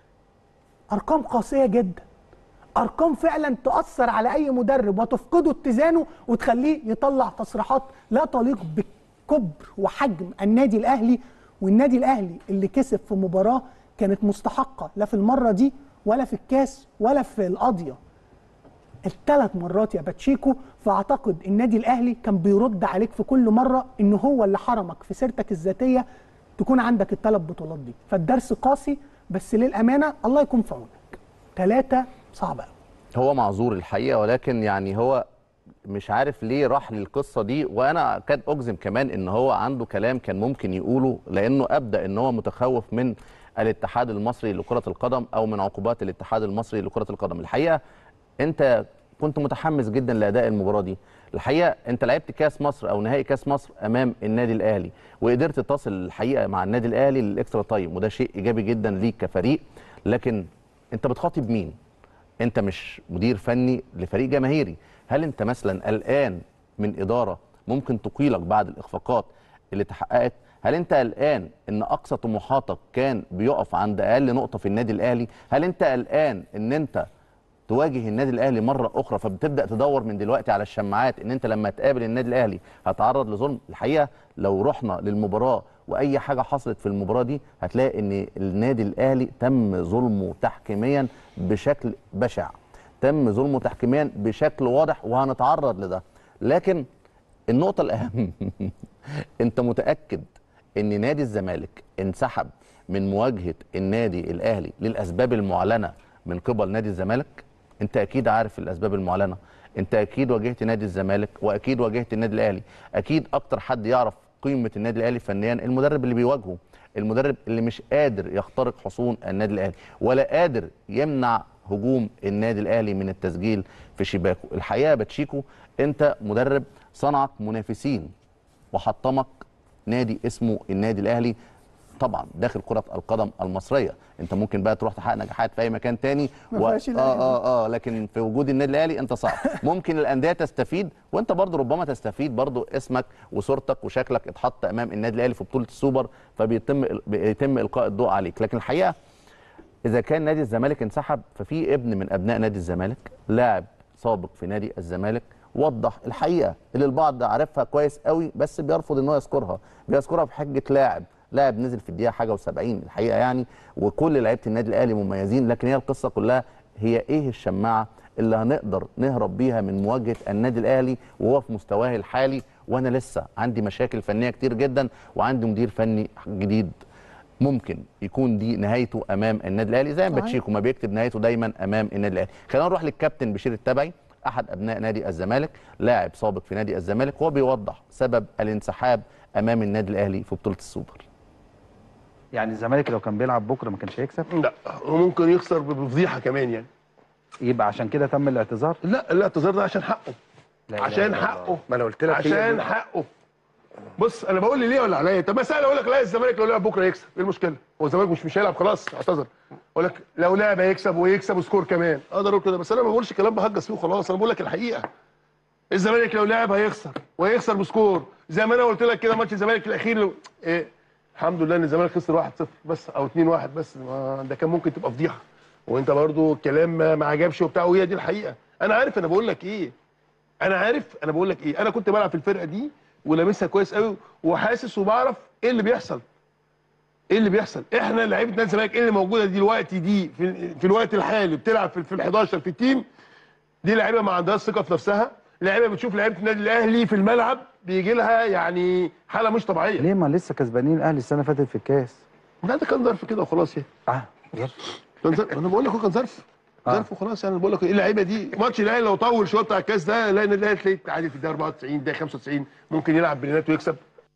ارقام قاسيه جدا، ارقام فعلا تؤثر على اي مدرب وتفقده اتزانه وتخليه يطلع تصريحات لا تليق بكبر وحجم النادي الاهلي. والنادي الاهلي اللي كسب في مباراه كانت مستحقه، لا في المره دي ولا في الكاس ولا في القضيه، الثلاث مرات يا باتشيكو. فاعتقد النادي الاهلي كان بيرد عليك في كل مره ان هو اللي حرمك في سيرتك الذاتيه تكون عندك الثلاث بطولات دي. فالدرس قاسي، بس للامانه الله يكون في عونك. ثلاثه صعبه قوي. هو معذور الحقيقه، ولكن يعني هو مش عارف ليه راح للقصه دي. وانا اكاد اجزم كمان ان هو عنده كلام كان ممكن يقوله، لانه ابدا ان هو متخوف من الاتحاد المصري لكره القدم او من عقوبات الاتحاد المصري لكره القدم. الحقيقه انت كنت متحمس جدا لاداء المباراه دي. الحقيقه انت لعبت كاس مصر او نهائي كاس مصر امام النادي الاهلي، وقدرت تصل الحقيقه مع النادي الاهلي للاكسترا تايم، وده شيء ايجابي جدا ليك كفريق. لكن انت بتخاطب مين؟ انت مش مدير فني لفريق جماهيري. هل انت مثلا قلقان من اداره ممكن تقيلك بعد الاخفاقات اللي تحققت؟ هل انت قلقان ان اقصى طموحاتك كان بيقف عند اقل نقطه في النادي الاهلي؟ هل انت قلقان ان انت تواجه النادي الاهلي مره اخرى فبتبدا تدور من دلوقتي على الشماعات ان انت لما تقابل النادي الاهلي هتعرض لظلم؟ الحقيقه لو رحنا للمباراه واي حاجه حصلت في المباراه دي هتلاقي ان النادي الاهلي تم ظلمه تحكيميا بشكل بشع، تم ظلمه تحكيميا بشكل واضح، وهنتعرض لده. لكن النقطه الاهم انت متاكد ان نادي الزمالك انسحب من مواجهه النادي الاهلي للاسباب المعلنه من قبل نادي الزمالك؟ انت اكيد عارف الاسباب المعلنه، انت اكيد واجهت نادي الزمالك واكيد واجهت النادي الاهلي. اكيد اكتر حد يعرف قيمه النادي الاهلي فنيا المدرب اللي بيواجهه، المدرب اللي مش قادر يخترق حصون النادي الاهلي ولا قادر يمنع هجوم النادي الاهلي من التسجيل في شباكه. الحقيقه باتشيكو انت مدرب صنعك منافسين وحطمك نادي اسمه النادي الاهلي طبعا داخل كره القدم المصريه. انت ممكن بقى تروح تحقق نجاحات في اي مكان تاني ما و... فيهاش اه اه اه لكن في وجود النادي الاهلي انت صعب. ممكن الانديه تستفيد، وانت برضو ربما تستفيد، برضو اسمك وصورتك وشكلك اتحط امام النادي الاهلي في بطوله السوبر، فبيتم بيتم القاء الضوء عليك. لكن الحقيقه اذا كان نادي الزمالك انسحب، ففي ابن من ابناء نادي الزمالك لاعب سابق في نادي الزمالك وضح الحقيقه اللي البعض عارفها كويس قوي بس بيرفض ان هو يذكرها، بيذكرها بحجه لاعب لاعب نزل في الدقيقه حاجه وسبعين الحقيقه يعني، وكل لعيبه النادي الاهلي مميزين، لكن هي القصه كلها هي ايه الشماعه اللي هنقدر نهرب بيها من مواجهه النادي الاهلي وهو في مستواه الحالي، وانا لسه عندي مشاكل فنيه كتير جدا وعندي مدير فني جديد ممكن يكون دي نهايته امام النادي الاهلي زي ما باتشيكو ما بيكتب نهايته دايما امام النادي الاهلي. خلينا نروح للكابتن بشير التبعي احد ابناء نادي الزمالك، لاعب سابق في نادي الزمالك، وهو بيوضح سبب الانسحاب امام النادي الاهلي في بطوله السوبر. يعني الزمالك لو كان بيلعب بكره ما كانش هيكسب؟ لا، وممكن يخسر بفضيحه كمان يعني. يبقى عشان كده تم الاعتذار؟ لا، الاعتذار ده عشان حقه. لا عشان لا لا حقه. ما انا قلت لك عشان حقه. بص انا بقول لي ليه ولا عليا؟ طب ما سهل اقول لك لا الزمالك لو لعب بكره يكسب، ايه المشكله؟ هو الزمالك مش مش هيلعب خلاص اعتذر. اقول لك لو لعب هيكسب ويكسب سكور كمان، اقدر اقول كده، بس انا ما بقولش كلام بهجس فيه وخلاص، انا بقول لك الحقيقه. الزمالك لو لعب هيخسر وهيخسر بسكور، زي ما انا قلت لك كده ماتش الزمالك الاخير لو... ايه الحمد لله ان الزمالك خسر واحد صفر بس او اتنين واحد بس، ما ده كان ممكن تبقى فضيحه. وانت برضو الكلام ما, ما عجبش وبتاع، وهي دي الحقيقه. انا عارف انا بقول لك ايه. انا عارف انا بقول لك ايه، انا كنت بلعب في الفرقه دي ولامسها كويس قوي وحاسس وبعرف ايه اللي بيحصل. ايه اللي بيحصل؟ احنا لعيبه نادي الزمالك اللي موجوده دلوقتي دي في, في الوقت الحالي بتلعب في, في ال حداشر في التيم دي، لعيبه ما عندهاش ثقه في نفسها، لعيبه بتشوف لعيبه النادي الاهلي في الملعب بيجي لها يعني حاله مش طبيعيه. ليه؟ ما لسه كسبانين الاهلي السنه اللي فاتت في الكاس. لا ده كان ظرف كده وخلاص يعني. اه ظرف. كان ظرف، انا بقول لك هو كان ظرف. ظرف وخلاص يعني. بقول لك ايه اللعيبه دي، ماتش الاهلي لو طول شويه بتاع الكاس ده لا النادي الاهلي تلاقيه عادي في الدقيقه اربعة وتسعين الدقيقه خمسة وتسعين ممكن يلعب بلينات ويكسب.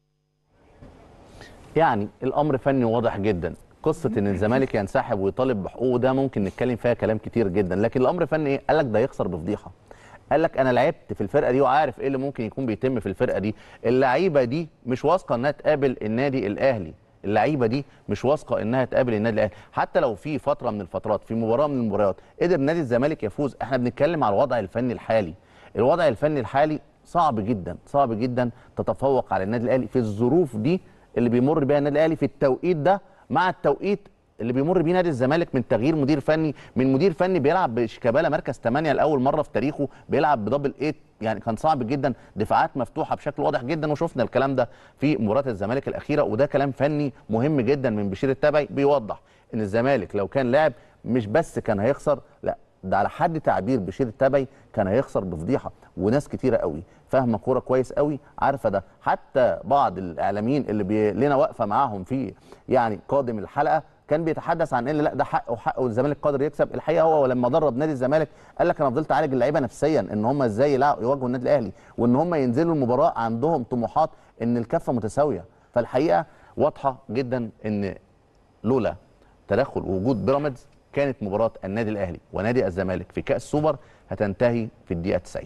يعني الامر فني واضح جدا. قصه ان الزمالك ينسحب ويطالب بحقوقه ده ممكن نتكلم فيها كلام كتير جدا، لكن الامر فني ايه؟ قال لك ده يخسر بفضيحه. قال لك انا لعبت في الفرقه دي وعارف ايه اللي ممكن يكون بيتم في الفرقه دي. اللعيبه دي مش واثقه انها تقابل النادي الاهلي، اللعيبه دي مش واثقه انها تقابل النادي الاهلي، حتى لو في فتره من الفترات في مباراه من المباريات قدر نادي الزمالك يفوز. احنا بنتكلم على الوضع الفني الحالي. الوضع الفني الحالي صعب جدا صعب جدا تتفوق على النادي الاهلي في الظروف دي اللي بيمر بيها النادي الاهلي في التوقيت ده، مع التوقيت اللي بيمر بيه نادي الزمالك من تغيير مدير فني، من مدير فني بيلعب بشيكابالا مركز ثمانية لاول مره في تاريخه، بيلعب بدبل ايت، يعني كان صعب جدا، دفاعات مفتوحه بشكل واضح جدا، وشفنا الكلام ده في مباراه الزمالك الاخيره. وده كلام فني مهم جدا من بشير التبعي بيوضح ان الزمالك لو كان لاعب مش بس كان هيخسر، لا ده على حد تعبير بشير التبعي كان هيخسر بفضيحه. وناس كتيره قوي فاهمه كوره كويس قوي عارفه ده، حتى بعض الاعلاميين اللي بي... لنا واقفه معاهم في يعني قادم الحلقه كان بيتحدث عن ان لا ده حقه وحقه والزمالك قادر يكسب. الحقيقه هو لما درب نادي الزمالك قال لك انا فضلت اعالج اللعيبه نفسيا ان هم ازاي يواجهوا النادي الاهلي، وان هم ينزلوا المباراه عندهم طموحات ان الكفه متساويه. فالحقيقه واضحه جدا ان لولا تدخل ووجود بيراميدز كانت مباراه النادي الاهلي ونادي الزمالك في كاس سوبر هتنتهي في الدقيقه تسعين.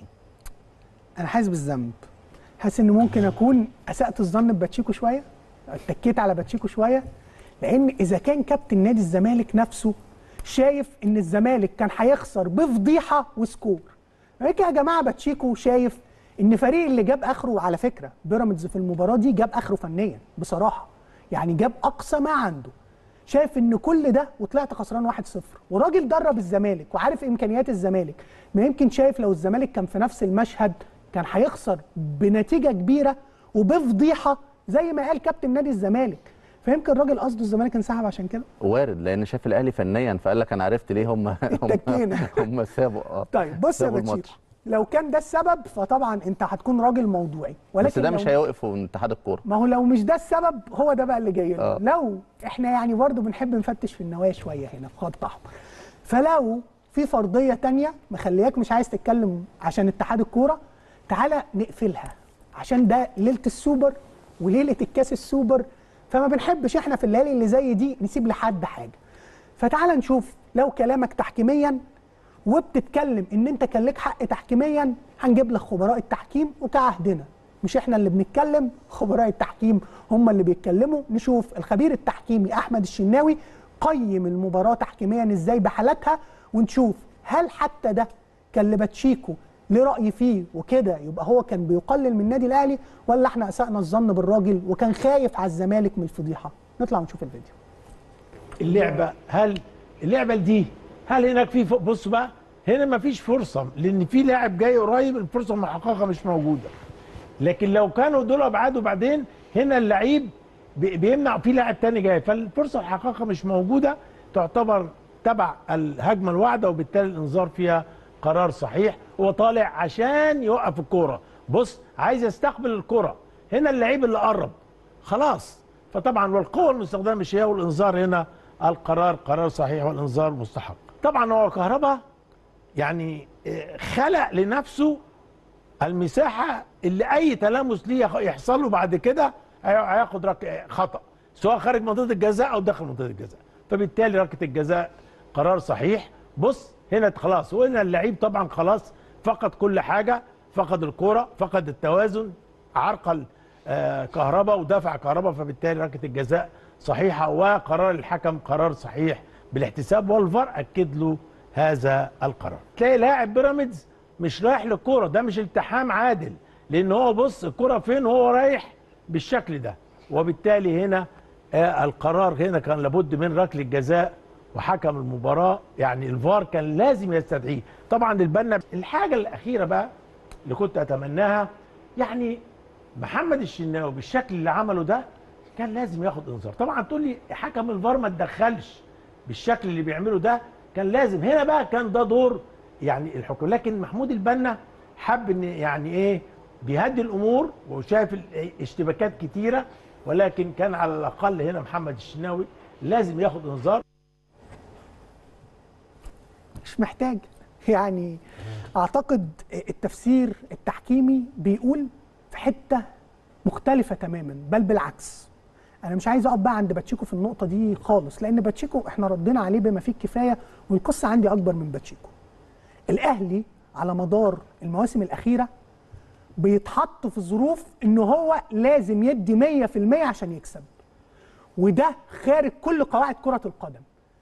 انا حاسس بالذنب، حاسس ان ممكن اكون اسأت الظن بباتشيكو شويه، اتكيت على باتشيكو شويه، لان اذا كان كابتن نادي الزمالك نفسه شايف ان الزمالك كان هيخسر بفضيحه وسكور، هيك يا جماعه باتشيكو شايف ان فريق اللي جاب اخره، على فكره بيراميدز في المباراه دي جاب اخره فنيا بصراحه، يعني جاب اقصى ما عنده، شايف ان كل ده وطلعت خسران واحد صفر، وراجل درب الزمالك وعارف امكانيات الزمالك، ما يمكن شايف لو الزمالك كان في نفس المشهد كان هيخسر بنتيجه كبيره وبفضيحه زي ما قال كابتن نادي الزمالك. فيمكن الراجل قصده الزمالك انسحب عشان كده؟ وارد، لان شاف الاهلي فنيا فقال لك انا عرفت ليه هم هم, هم سابوا اه طيب بص يا باتشيكو، لو كان ده السبب فطبعا انت هتكون راجل موضوعي، ولكن بس ده مش هيوقفه من اتحاد الكوره. ما هو لو مش ده السبب هو ده بقى اللي جاي لنا. آه. لو احنا يعني برضه بنحب نفتش في النوايا شويه هنا في خط احمر، فلو في فرضيه ثانيه مخلياك مش عايز تتكلم عشان اتحاد الكوره، تعالى نقفلها، عشان ده ليله السوبر وليله الكاس السوبر، فما بنحبش احنا في الليالي اللي زي دي نسيب لحد حاجه. فتعالى نشوف لو كلامك تحكيميا وبتتكلم ان انت كان لك حق تحكيميا، هنجيب لك خبراء التحكيم وكعهدنا مش احنا اللي بنتكلم، خبراء التحكيم هم اللي بيتكلموا. نشوف الخبير التحكيمي احمد الشناوي قيم المباراه تحكيميا ازاي بحالاتها، ونشوف هل حتى ده كان لباتشيكو ليه راي فيه وكده يبقى هو كان بيقلل من النادي الاهلي، ولا احنا اسأنا الظن بالراجل وكان خايف على الزمالك من الفضيحه. نطلع ونشوف الفيديو. اللعبه هل اللعبه دي هل هناك في بص بقى هنا ما فيش فرصه، لان في لاعب جاي قريب الفرصه المحققه مش موجوده. لكن لو كانوا دول ابعاد وبعدين هنا اللعيب بيمنع في لاعب تاني جاي، فالفرصه المحققه مش موجوده، تعتبر تبع الهجمه الواحده، وبالتالي الانذار فيها قرار صحيح. هو طالع عشان يوقف الكوره، بص عايز يستقبل الكوره، هنا اللعيب اللي قرب خلاص، فطبعا والقوه المستخدمه مش هي، والانذار هنا القرار قرار صحيح والانذار مستحق. طبعا هو كهربا يعني خلق لنفسه المساحه اللي اي تلامس ليه يحصل له بعد كده هياخد خطا، سواء خارج منطقه الجزاء او داخل منطقه الجزاء، فبالتالي ركله الجزاء قرار صحيح. بص هنا خلاص، وهنا اللعيب طبعا خلاص فقد كل حاجه، فقد الكوره، فقد التوازن، عرقل آه كهربا ودفع كهربا، فبالتالي ركله الجزاء صحيحه، وقرار الحكم قرار صحيح بالاحتساب، والفار اكد له هذا القرار. تلاقي لاعب بيراميدز مش رايح للكوره، ده مش التحام عادل، لان هو بص الكوره فين وهو رايح بالشكل ده، وبالتالي هنا آه القرار هنا كان لابد من ركله الجزاء، وحكم المباراه يعني الفار كان لازم يستدعيه. طبعا البنا الحاجه الاخيره بقى اللي كنت اتمناها، يعني محمد الشناوي بالشكل اللي عمله ده كان لازم ياخد انذار. طبعا تقول لي حكم الفار ما تدخلش بالشكل اللي بيعمله ده، كان لازم هنا بقى كان ده دور يعني الحكم، لكن محمود البنا حب ان يعني ايه بيهدي الامور، وشايف اشتباكات كتيره، ولكن كان على الاقل هنا محمد الشناوي لازم ياخد انذار. مش محتاج يعني، اعتقد التفسير التحكيمي بيقول في حته مختلفه تماما، بل بالعكس. انا مش عايز اقف بقى عند باتشيكو في النقطه دي خالص، لان باتشيكو احنا ردينا عليه بما فيه الكفايه، والقصه عندي اكبر من باتشيكو. الاهلي على مدار المواسم الاخيره بيتحط في ظروف ان هو لازم يدي مية في المية عشان يكسب، وده خارج كل قواعد كره القدم.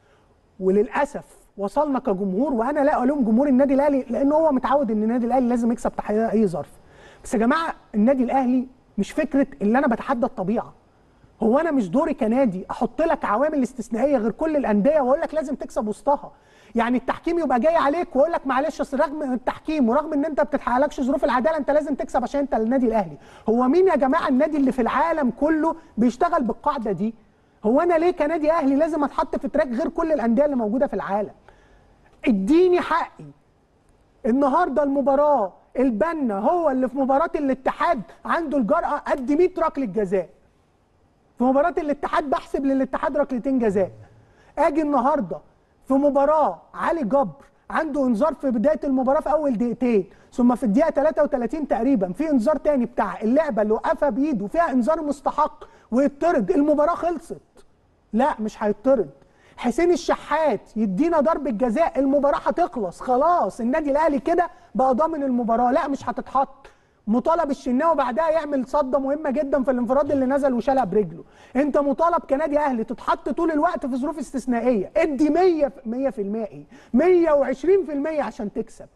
وللاسف وصلنا كجمهور، وانا لا الوم جمهور النادي الاهلي لان هو متعود ان النادي الاهلي لازم يكسب تحت اي ظرف. بس يا جماعه النادي الاهلي مش فكره اللي انا بتحدى الطبيعه. هو انا مش دوري كنادي احط لك عوامل استثنائيه غير كل الانديه واقول لك لازم تكسب وسطها. يعني التحكيم يبقى جاي عليك واقول لك معلش رغم التحكيم ورغم ان انت ما بتتحققلكش ظروف العداله انت لازم تكسب عشان انت النادي الاهلي. هو مين يا جماعه النادي اللي في العالم كله بيشتغل بالقاعده دي؟ هو انا ليه كنادي اهلي لازم اتحط في تراك غير كل الانديه اللي موجوده في العالم؟ اديني حقي. النهارده المباراه البنا هو اللي في مباراه الاتحاد عنده الجرأه قد مية ركله جزاء. في مباراه الاتحاد بحسب للاتحاد ركلتين جزاء. اجي النهارده في مباراه علي جبر عنده انذار في بدايه المباراه في اول دقيقتين، ثم في الدقيقه تلاتة وتلاتين تقريبا في انذار تاني بتاع اللعبه اللي وقفها بايده فيها انذار مستحق ويطرد، المباراه خلصت. لا مش هيطرد. حسين الشحات يدينا ضربه جزاء المباراه هتخلص خلاص، النادي الاهلي كده بقى ضامن المباراه. لا مش هتتحط. مطالب الشناوي بعدها يعمل صده مهمه جدا في الانفراد اللي نزل وشالها برجله. انت مطالب كنادي اهلي تتحط طول الوقت في ظروف استثنائيه، ادي مية في المية ايه مية وعشرين في المية عشان تكسب.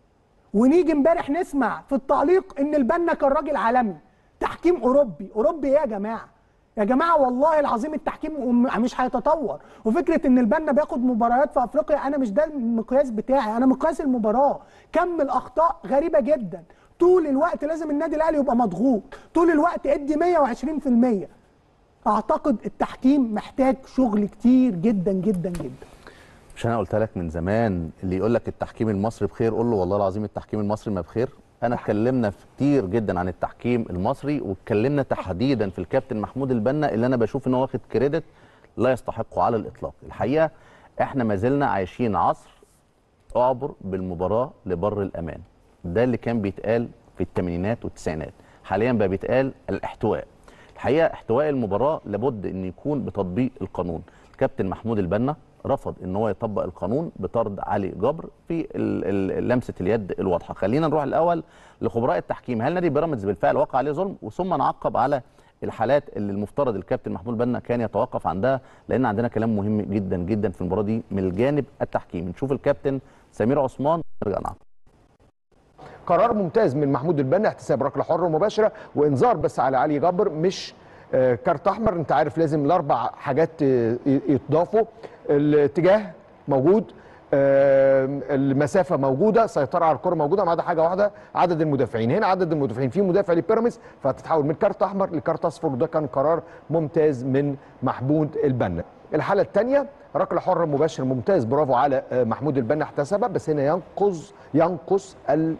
ونيجي امبارح نسمع في التعليق ان البنا كان راجل عالمي، تحكيم اوروبي. اوروبي ايه يا جماعه؟ يا جماعه والله العظيم التحكيم مش هيتطور، وفكره ان البنا بياخد مباريات في افريقيا انا مش ده المقياس بتاعي، انا مقياس المباراه. كم الاخطاء غريبه جدا. طول الوقت لازم النادي الاهلي يبقى مضغوط، طول الوقت ادي مية وعشرين في المية. اعتقد التحكيم محتاج شغل كتير جدا جدا جدا. مش انا قلت لك من زمان اللي يقول لك التحكيم المصري بخير قول له والله العظيم التحكيم المصري ما بخير. انا اتكلمنا كتير جدا عن التحكيم المصري، واتكلمنا تحديدا في الكابتن محمود البنا اللي انا بشوف ان هو واخد كريدت لا يستحقه على الاطلاق. الحقيقه احنا ما زلنا عايشين عصر اعبر بالمباراه لبر الامان. ده اللي كان بيتقال في الثمانينات والتسعينات، حاليا بقى بيتقال الاحتواء. الحقيقه احتواء المباراه لابد ان يكون بتطبيق القانون. الكابتن محمود البنا رفض ان هو يطبق القانون بطرد علي جبر في لمسه اليد الواضحه. خلينا نروح الاول لخبراء التحكيم. هل نادي بيراميدز بالفعل وقع عليه ظلم؟ وثم نعقب على الحالات اللي المفترض الكابتن محمود بنا كان يتوقف عندها، لان عندنا كلام مهم جدا جدا في المباراه دي من الجانب التحكيمي. نشوف الكابتن سمير عثمان ونرجع نعقب. قرار ممتاز من محمود البنا، احتساب ركله حره مباشره وانذار بس على علي جبر، مش آه كارت احمر. انت عارف لازم الاربع حاجات آه يتضافوا، الاتجاه موجود، آه المسافه موجوده، سيطره على الكره موجوده، ما عدا حاجه واحده، عدد المدافعين. هنا عدد المدافعين، في مدافع لبيراميدز فهتتحول من كارت احمر لكارت اصفر، وده كان قرار ممتاز من محمود البنا. الحاله الثانيه ركله حره مباشر ممتاز، برافو على آه محمود البنا، احتسبها، بس هنا ينقص ينقص ال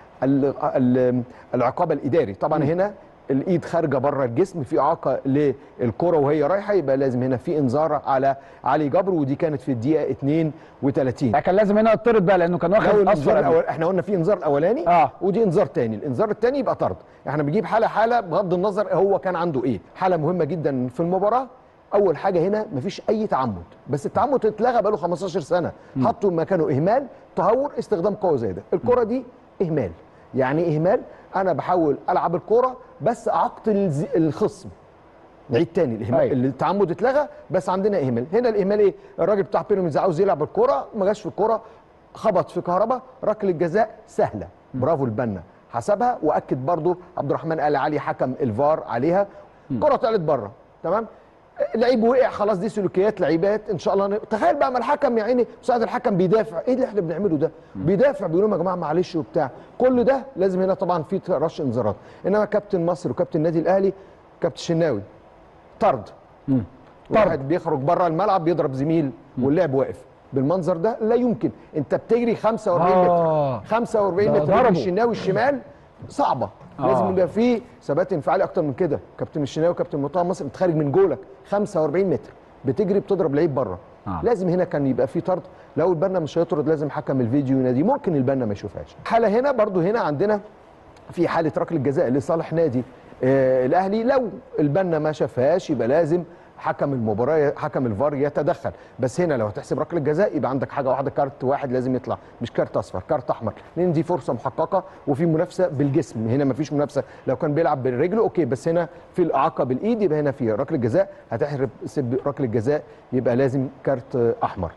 العقاب الاداري. طبعا هنا الايد خارجه بره الجسم، في اعاقه للكره وهي رايحه، يبقى لازم هنا في انذار على علي جبر، ودي كانت في الدقيقه اتنين وتلاتين. كان لازم هنا يطرد بقى لانه كان واخد اصفر. الأول احنا قلنا في انذار اولاني آه. ودي انذار ثاني، الانذار الثاني يبقى طرد. احنا بنجيب حاله حاله بغض النظر هو كان عنده ايه. حاله مهمه جدا في المباراه. اول حاجه هنا مفيش اي تعمد، بس التعمد اتلغى بقاله خمستاشر سنه، حطوا مكانه اهمال، تهور، استخدام قوه زي ده. الكره دي اهمال. يعني اهمال، انا بحاول العب الكوره بس اعاقت الخصم. نعيد تاني، الاهمال أيوة. التعمد اتلغى بس عندنا اهمال. هنا الاهمال ايه؟ الراجل بتاع بيراميدز عاوز يلعب الكوره، ما جاش في الكوره، خبط في كهربا، ركله جزاء سهله، برافو البنا حسبها، واكد برضو عبد الرحمن آل علي حكم الفار عليها. الكوره طلعت بره، تمام؟ لعيب وقع، خلاص دي سلوكيات لعيبات ان شاء الله. تخيل بقى ما الحكم يا عيني مساعد الحكم بيدافع، ايه اللي احنا بنعمله ده؟ بيدافع، بيقول لهم يا جماعه معلش وبتاع، كل ده لازم هنا طبعا في رش انذارات. انما كابتن مصر وكابتن النادي الاهلي كابتن الشناوي طرد، واحد بيخرج بره الملعب بيضرب زميل واللاعب واقف بالمنظر ده، لا يمكن. انت بتجري خمسة وأربعين آه. متر، خمسة وأربعين متر الشناوي الشمال صعبه. آه. لازم يبقى في ثبات انفعالي اكتر من كده. كابتن الشناوي وكابتن منتخب مصر بتخرج من جولك خمسة وأربعين متر، بتجري بتضرب لعيب بره. آه. لازم هنا كان يبقى في طرد. لو البنا مش هيطرد لازم حكم الفيديو ينادي، ممكن البنا ما يشوفهاش. حاله هنا برضو، هنا عندنا في حاله ركله جزاء لصالح نادي آه الاهلي، لو البنا ما شافهاش يبقى لازم حكم المباراه حكم الفار يتدخل. بس هنا لو هتحسب ركله جزاء يبقى عندك حاجه واحده، كارت واحد لازم يطلع، مش كارت اصفر، كارت احمر، لان دي فرصه محققه وفي منافسه بالجسم. هنا ما فيش منافسه، لو كان بيلعب بالرجل اوكي، بس هنا في الاعاقه بالايد، يبقى هنا في ركله جزاء، هتحسب ركله جزاء يبقى لازم كارت احمر.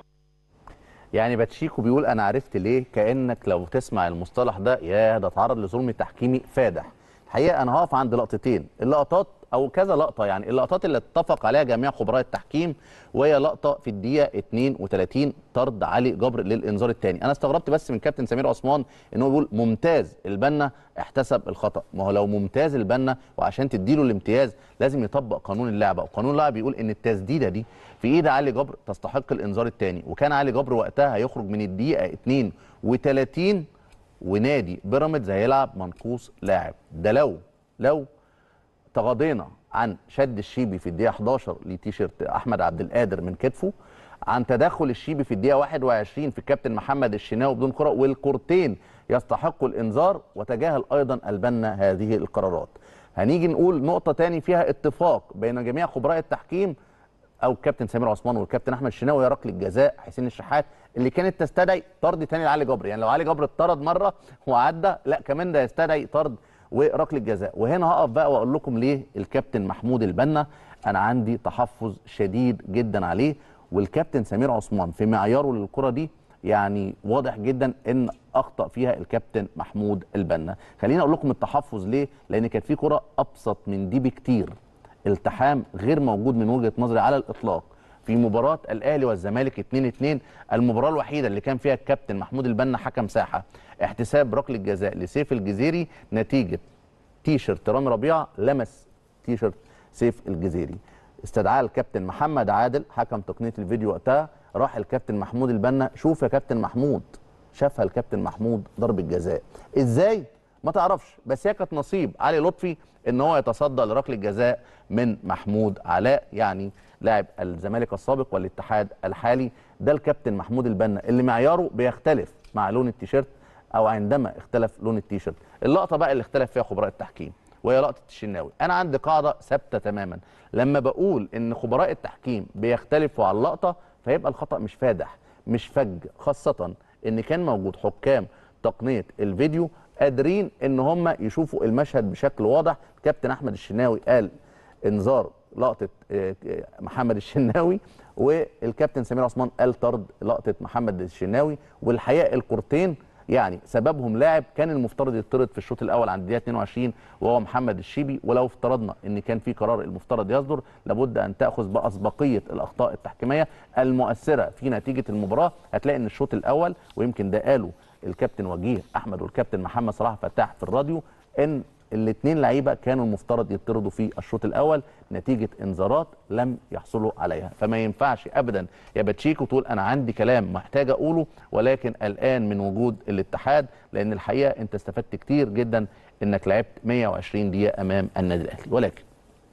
يعني باتشيكو بيقول انا عرفت ليه، كانك لو تسمع المصطلح ده يا ده اتعرض لظلم تحكيمي فادح. الحقيقه انا هقف عند لقطتين، اللقطات او كذا لقطه، يعني اللقطات اللي اتفق عليها جميع خبراء التحكيم، وهي لقطه في الدقيقه اتنين وتلاتين طرد علي جبر للانذار الثاني. انا استغربت بس من كابتن سمير عثمان ان هو بيقول ممتاز البنا احتسب الخطا. ما هو لو ممتاز البنا وعشان تديله الامتياز لازم يطبق قانون اللعبه، وقانون اللعبه بيقول ان التسديده دي في ايد علي جبر تستحق الانذار الثاني، وكان علي جبر وقتها هيخرج من الدقيقه اتنين وتلاتين ونادي بيراميدز هيلعب منقوص لاعب. ده لو لو تغاضينا عن شد الشيبي في الدقيقه حداشر لتيشيرت احمد عبد القادر من كتفه، عن تدخل الشيبي في الدقيقه واحد وعشرين في الكابتن محمد الشناوي بدون كره، والكورتين يستحقوا الانذار، وتجاهل ايضا البنا هذه القرارات. هنيجي نقول نقطه تاني فيها اتفاق بين جميع خبراء التحكيم او الكابتن سمير عثمان والكابتن احمد الشناوي، ركله جزاء حسين الشحات اللي كانت تستدعي طرد تاني لعلي جبر. يعني لو علي جبر اتطرد مره وعدى، لا كمان ده يستدعي طرد وركله جزاء. وهنا هقف بقى واقول لكم ليه الكابتن محمود البنا انا عندي تحفظ شديد جدا عليه، والكابتن سمير عثمان في معياره للكره دي يعني واضح جدا ان اخطا فيها الكابتن محمود البنا. خليني اقول لكم التحفظ ليه، لان كانت في كره ابسط من دي بكتير، التحام غير موجود من وجهه نظري على الاطلاق في مباراه الاهلي والزمالك اتنين اتنين، المباراه الوحيده اللي كان فيها الكابتن محمود البنا حكم ساحه، احتساب ركله جزاء لسيف الجزيري نتيجه تيشرت رامي ربيعه لمس تيشرت سيف الجزيري. استدعاء الكابتن محمد عادل حكم تقنيه الفيديو وقتها، راح الكابتن محمود البنا، شوف يا كابتن محمود، شافها الكابتن محمود ضربه جزاء ازاي ما تعرفش، بس هي كانت نصيب علي لطفي ان هو يتصدى لركله جزاء من محمود علاء، يعني لاعب الزمالك السابق والاتحاد الحالي. ده الكابتن محمود البنا اللي معياره بيختلف مع لون التيشيرت او عندما اختلف لون التيشيرت. اللقطه بقى اللي اختلف فيها خبراء التحكيم وهي لقطه الشناوي. انا عندي قاعده ثابته تماما، لما بقول ان خبراء التحكيم بيختلفوا على اللقطه فيبقى الخطا مش فادح مش فج، خاصه ان كان موجود حكام تقنيه الفيديو قادرين ان هم يشوفوا المشهد بشكل واضح. كابتن احمد الشناوي قال انذار لقطه محمد الشناوي، والكابتن سمير عثمان قال طرد لقطه محمد الشناوي، والحقيقه الكورتين يعني سببهم لاعب كان المفترض يطرد في الشوط الاول عند الدقيقه اتنين وعشرين وهو محمد الشيبي. ولو افترضنا ان كان في قرار المفترض يصدر لابد ان تاخذ باسبقيه الاخطاء التحكيميه المؤثره في نتيجه المباراه. هتلاقي ان الشوط الاول، ويمكن ده قاله الكابتن وجيه احمد والكابتن محمد صلاح فتاح في الراديو، ان الاثنين لعيبه كانوا المفترض يطردوا في الشوط الاول نتيجه انذارات لم يحصلوا عليها. فما ينفعش ابدا يا باتشيكو تقول انا عندي كلام محتاج اقوله ولكن قلقان من وجود الاتحاد، لان الحقيقه انت استفدت كتير جدا انك لعبت مية وعشرين دقيقه امام النادي الاهلي. ولكن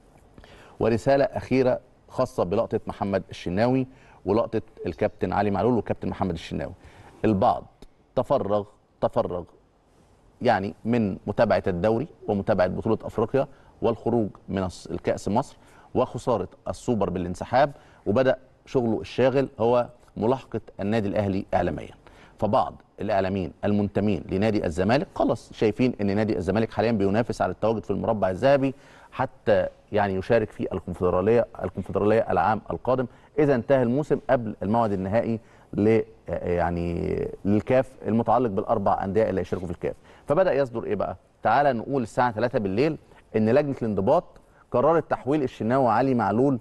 ورساله اخيره خاصه بلقطه محمد الشناوي ولقطه الكابتن علي معلول والكابتن محمد الشناوي. البعض تفرغ تفرغ يعني من متابعة الدوري ومتابعة بطولة أفريقيا والخروج من الكأس مصر وخسارة السوبر بالانسحاب، وبدأ شغله الشاغل هو ملاحقة النادي الأهلي إعلاميا. فبعض الإعلاميين المنتمين لنادي الزمالك خلاص شايفين أن نادي الزمالك حاليا بينافس على التواجد في المربع الذهبي حتى يعني يشارك في الكونفدرالية الكونفدرالية العام القادم إذا انتهى الموسم قبل الموعد النهائي ل يعني للكاف المتعلق بالاربع انديه اللي هيشاركوا في الكاف. فبدا يصدر ايه بقى؟ تعالى نقول الساعه ثلاثة بالليل ان لجنه الانضباط قررت تحويل الشناوي وعلي معلول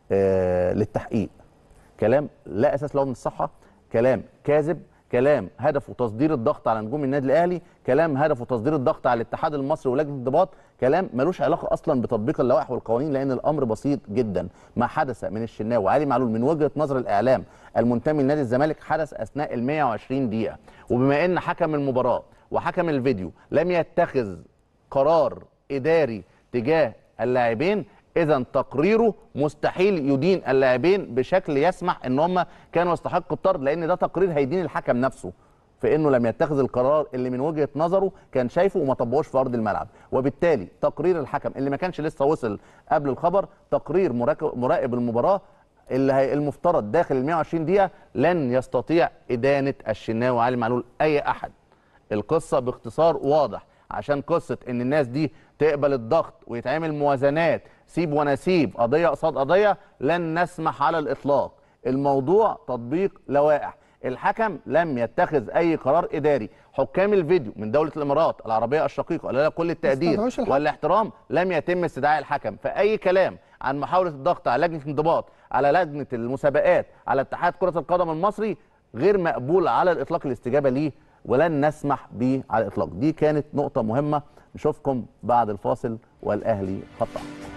آه للتحقيق. كلام لا اساس له من الصحه، كلام كاذب، كلام هدفه تصدير الضغط على نجوم النادي الاهلي، كلام هدفه تصدير الضغط على الاتحاد المصري ولجنه الانضباط، كلام ملوش علاقه اصلا بتطبيق اللوائح والقوانين، لان الامر بسيط جدا. ما حدث من الشناوي وعلي معلول من وجهه نظر الاعلام المنتمي لنادي الزمالك حدث اثناء ال مية وعشرين دقيقه، وبما ان حكم المباراه وحكم الفيديو لم يتخذ قرار اداري تجاه اللاعبين، اذا تقريره مستحيل يدين اللاعبين بشكل يسمح ان هم كانوا يستحقوا الطرد، لان ده تقرير هيدين الحكم نفسه في انه لم يتخذ القرار اللي من وجهه نظره كان شايفه وما طبقوش في ارض الملعب. وبالتالي تقرير الحكم اللي ما كانش لسه وصل قبل الخبر، تقرير مراقب المباراه اللي هي المفترض داخل ال مية وعشرين دقيقه، لن يستطيع ادانه الشناوي وعلي معلول اي احد. القصه باختصار واضح، عشان قصه ان الناس دي تقبل الضغط ويتعمل موازنات سيب ونسيب قضيه قصاد قضيه لن نسمح على الاطلاق. الموضوع تطبيق لوائح. الحكم لم يتخذ اي قرار اداري. حكام الفيديو من دوله الامارات العربيه الشقيقه لها كل التقدير والاحترام لم يتم استدعاء الحكم. فاي كلام عن محاوله الضغط على لجنه الانضباط، على لجنه المسابقات، على اتحاد كره القدم المصري غير مقبول على الاطلاق الاستجابه ليه، ولن نسمح به على الاطلاق. دي كانت نقطه مهمه. نشوفكم بعد الفاصل والاهلي خط احمر.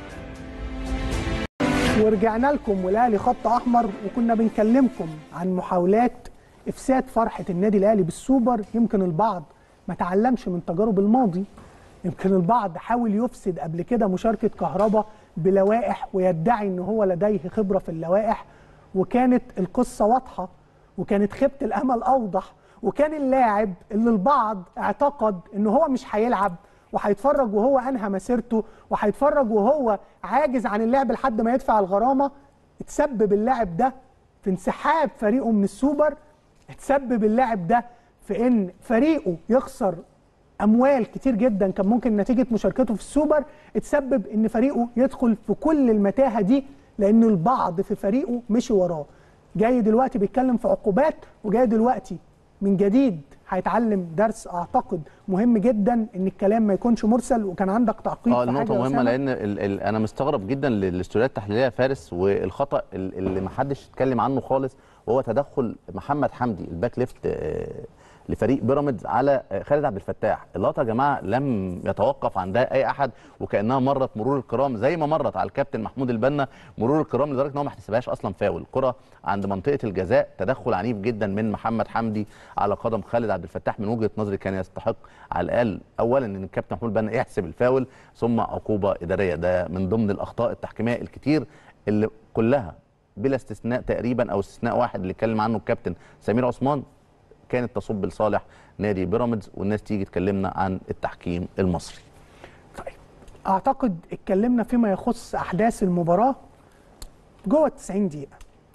ورجعنا لكم والاهلي خط احمر، وكنا بنكلمكم عن محاولات افساد فرحه النادي الاهلي بالسوبر. يمكن البعض ما تعلمش من تجارب الماضي، يمكن البعض حاول يفسد قبل كده مشاركه كهربا بلوائح ويدعي ان هو لديه خبره في اللوائح، وكانت القصه واضحه وكانت خيبه الامل اوضح، وكان اللاعب اللي البعض اعتقد ان هو مش هيلعب وهيتفرج وهو انهى مسيرته وهيتفرج وهو عاجز عن اللعب لحد ما يدفع الغرامه، اتسبب اللاعب ده في انسحاب فريقه من السوبر، اتسبب اللاعب ده في ان فريقه يخسر اموال كتير جدا كان ممكن نتيجه مشاركته في السوبر، اتسبب ان فريقه يدخل في كل المتاهه دي لان البعض في فريقه مشي وراه. جاي دلوقتي بيتكلم في عقوبات، وجاي دلوقتي من جديد هيتعلم درس اعتقد مهم جدا ان الكلام ما يكونش مرسل. وكان عندك تعقيب اه في النقطه حاجه مهمه، لان ال ال انا مستغرب جدا للاستوديوهات التحليليه يا فارس، والخطا اللي ما حدش اتكلم عنه خالص وهو تدخل محمد حمدي الباك ليفت آه لفريق بيراميدز على خالد عبد الفتاح. اللقطه يا جماعه لم يتوقف عندها اي احد، وكانها مرت مرور الكرام زي ما مرت على الكابتن محمود البنا مرور الكرام، لدرجه ان هو ما حسبهاش اصلا فاول. الكره عند منطقه الجزاء، تدخل عنيف جدا من محمد حمدي على قدم خالد عبد الفتاح. من وجهه نظري كان يستحق على الاقل اولا ان الكابتن محمود البنا يحسب الفاول ثم عقوبه اداريه. ده من ضمن الاخطاء التحكيميه الكتير اللي كلها بلا استثناء تقريبا او استثناء واحد اللي اتكلم عنه الكابتن سمير عثمان كانت تصب لصالح نادي بيراميدز، والناس تيجي تكلمنا عن التحكيم المصري. طيب اعتقد اتكلمنا فيما يخص احداث المباراه جوه التسعين دقيقه.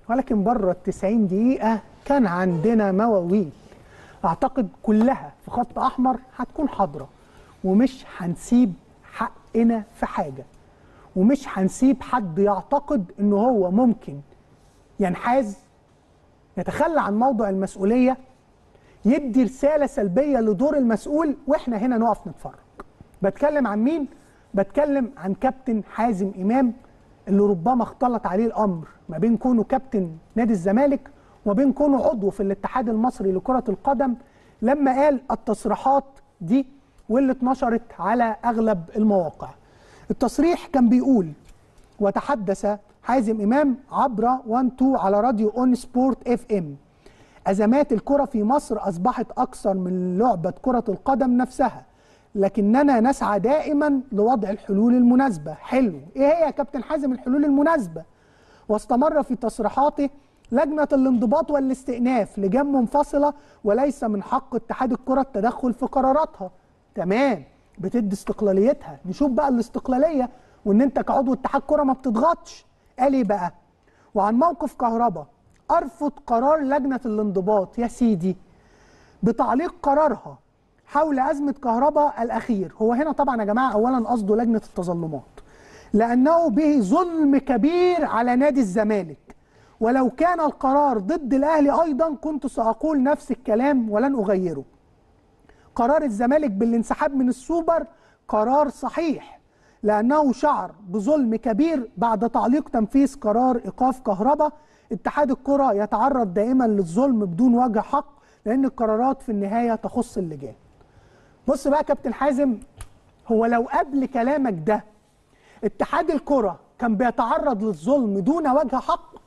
ولكن بره ال تسعين دقيقة كان عندنا مواويل أعتقد كلها في خط أحمر هتكون حاضرة، ومش هنسيب حقنا في حاجة، ومش هنسيب حد يعتقد إنه هو ممكن ينحاز، يتخلى عن موضوع المسؤولية، يدي رسالة سلبية لدور المسؤول وإحنا هنا نقف نتفرج. بتكلم عن مين؟ بتكلم عن كابتن حازم إمام، اللي ربما اختلط عليه الأمر ما بين كونه كابتن نادي الزمالك وما بين كونه عضو في الاتحاد المصري لكرة القدم، لما قال التصريحات دي واللي اتنشرت على أغلب المواقع. التصريح كان بيقول: وتحدث حازم إمام عبر واحد اتنين على راديو اون سبورت اف ام: أزمات الكرة في مصر أصبحت أكثر من لعبة كرة القدم نفسها، لكننا نسعى دائما لوضع الحلول المناسبة. حلو، إيه هي يا كابتن حازم الحلول المناسبة؟ واستمر في تصريحاته: لجنة الانضباط والاستئناف لجان منفصلة وليس من حق اتحاد الكرة التدخل في قراراتها. تمام، بتدي استقلاليتها، نشوف بقى الاستقلالية وان انت كعضو اتحاد كرة ما بتضغطش. قال ايه بقى؟ وعن موقف كهربا: ارفض قرار لجنة الانضباط يا سيدي بتعليق قرارها حول أزمة كهربا الأخير. هو هنا طبعا يا جماعة أولا قصده لجنة التظلمات، لأنه به ظلم كبير على نادي الزمالك، ولو كان القرار ضد الأهلي أيضا كنت سأقول نفس الكلام ولن أغيره. قرار الزمالك بالانسحاب من السوبر قرار صحيح، لأنه شعر بظلم كبير بعد تعليق تنفيذ قرار إيقاف كهربا. اتحاد الكرة يتعرض دائما للظلم بدون وجه حق، لأن القرارات في النهاية تخص اللجان. بص بقى كابتن حازم، هو لو قبل كلامك ده اتحاد الكرة كان بيتعرض للظلم دون وجه حق،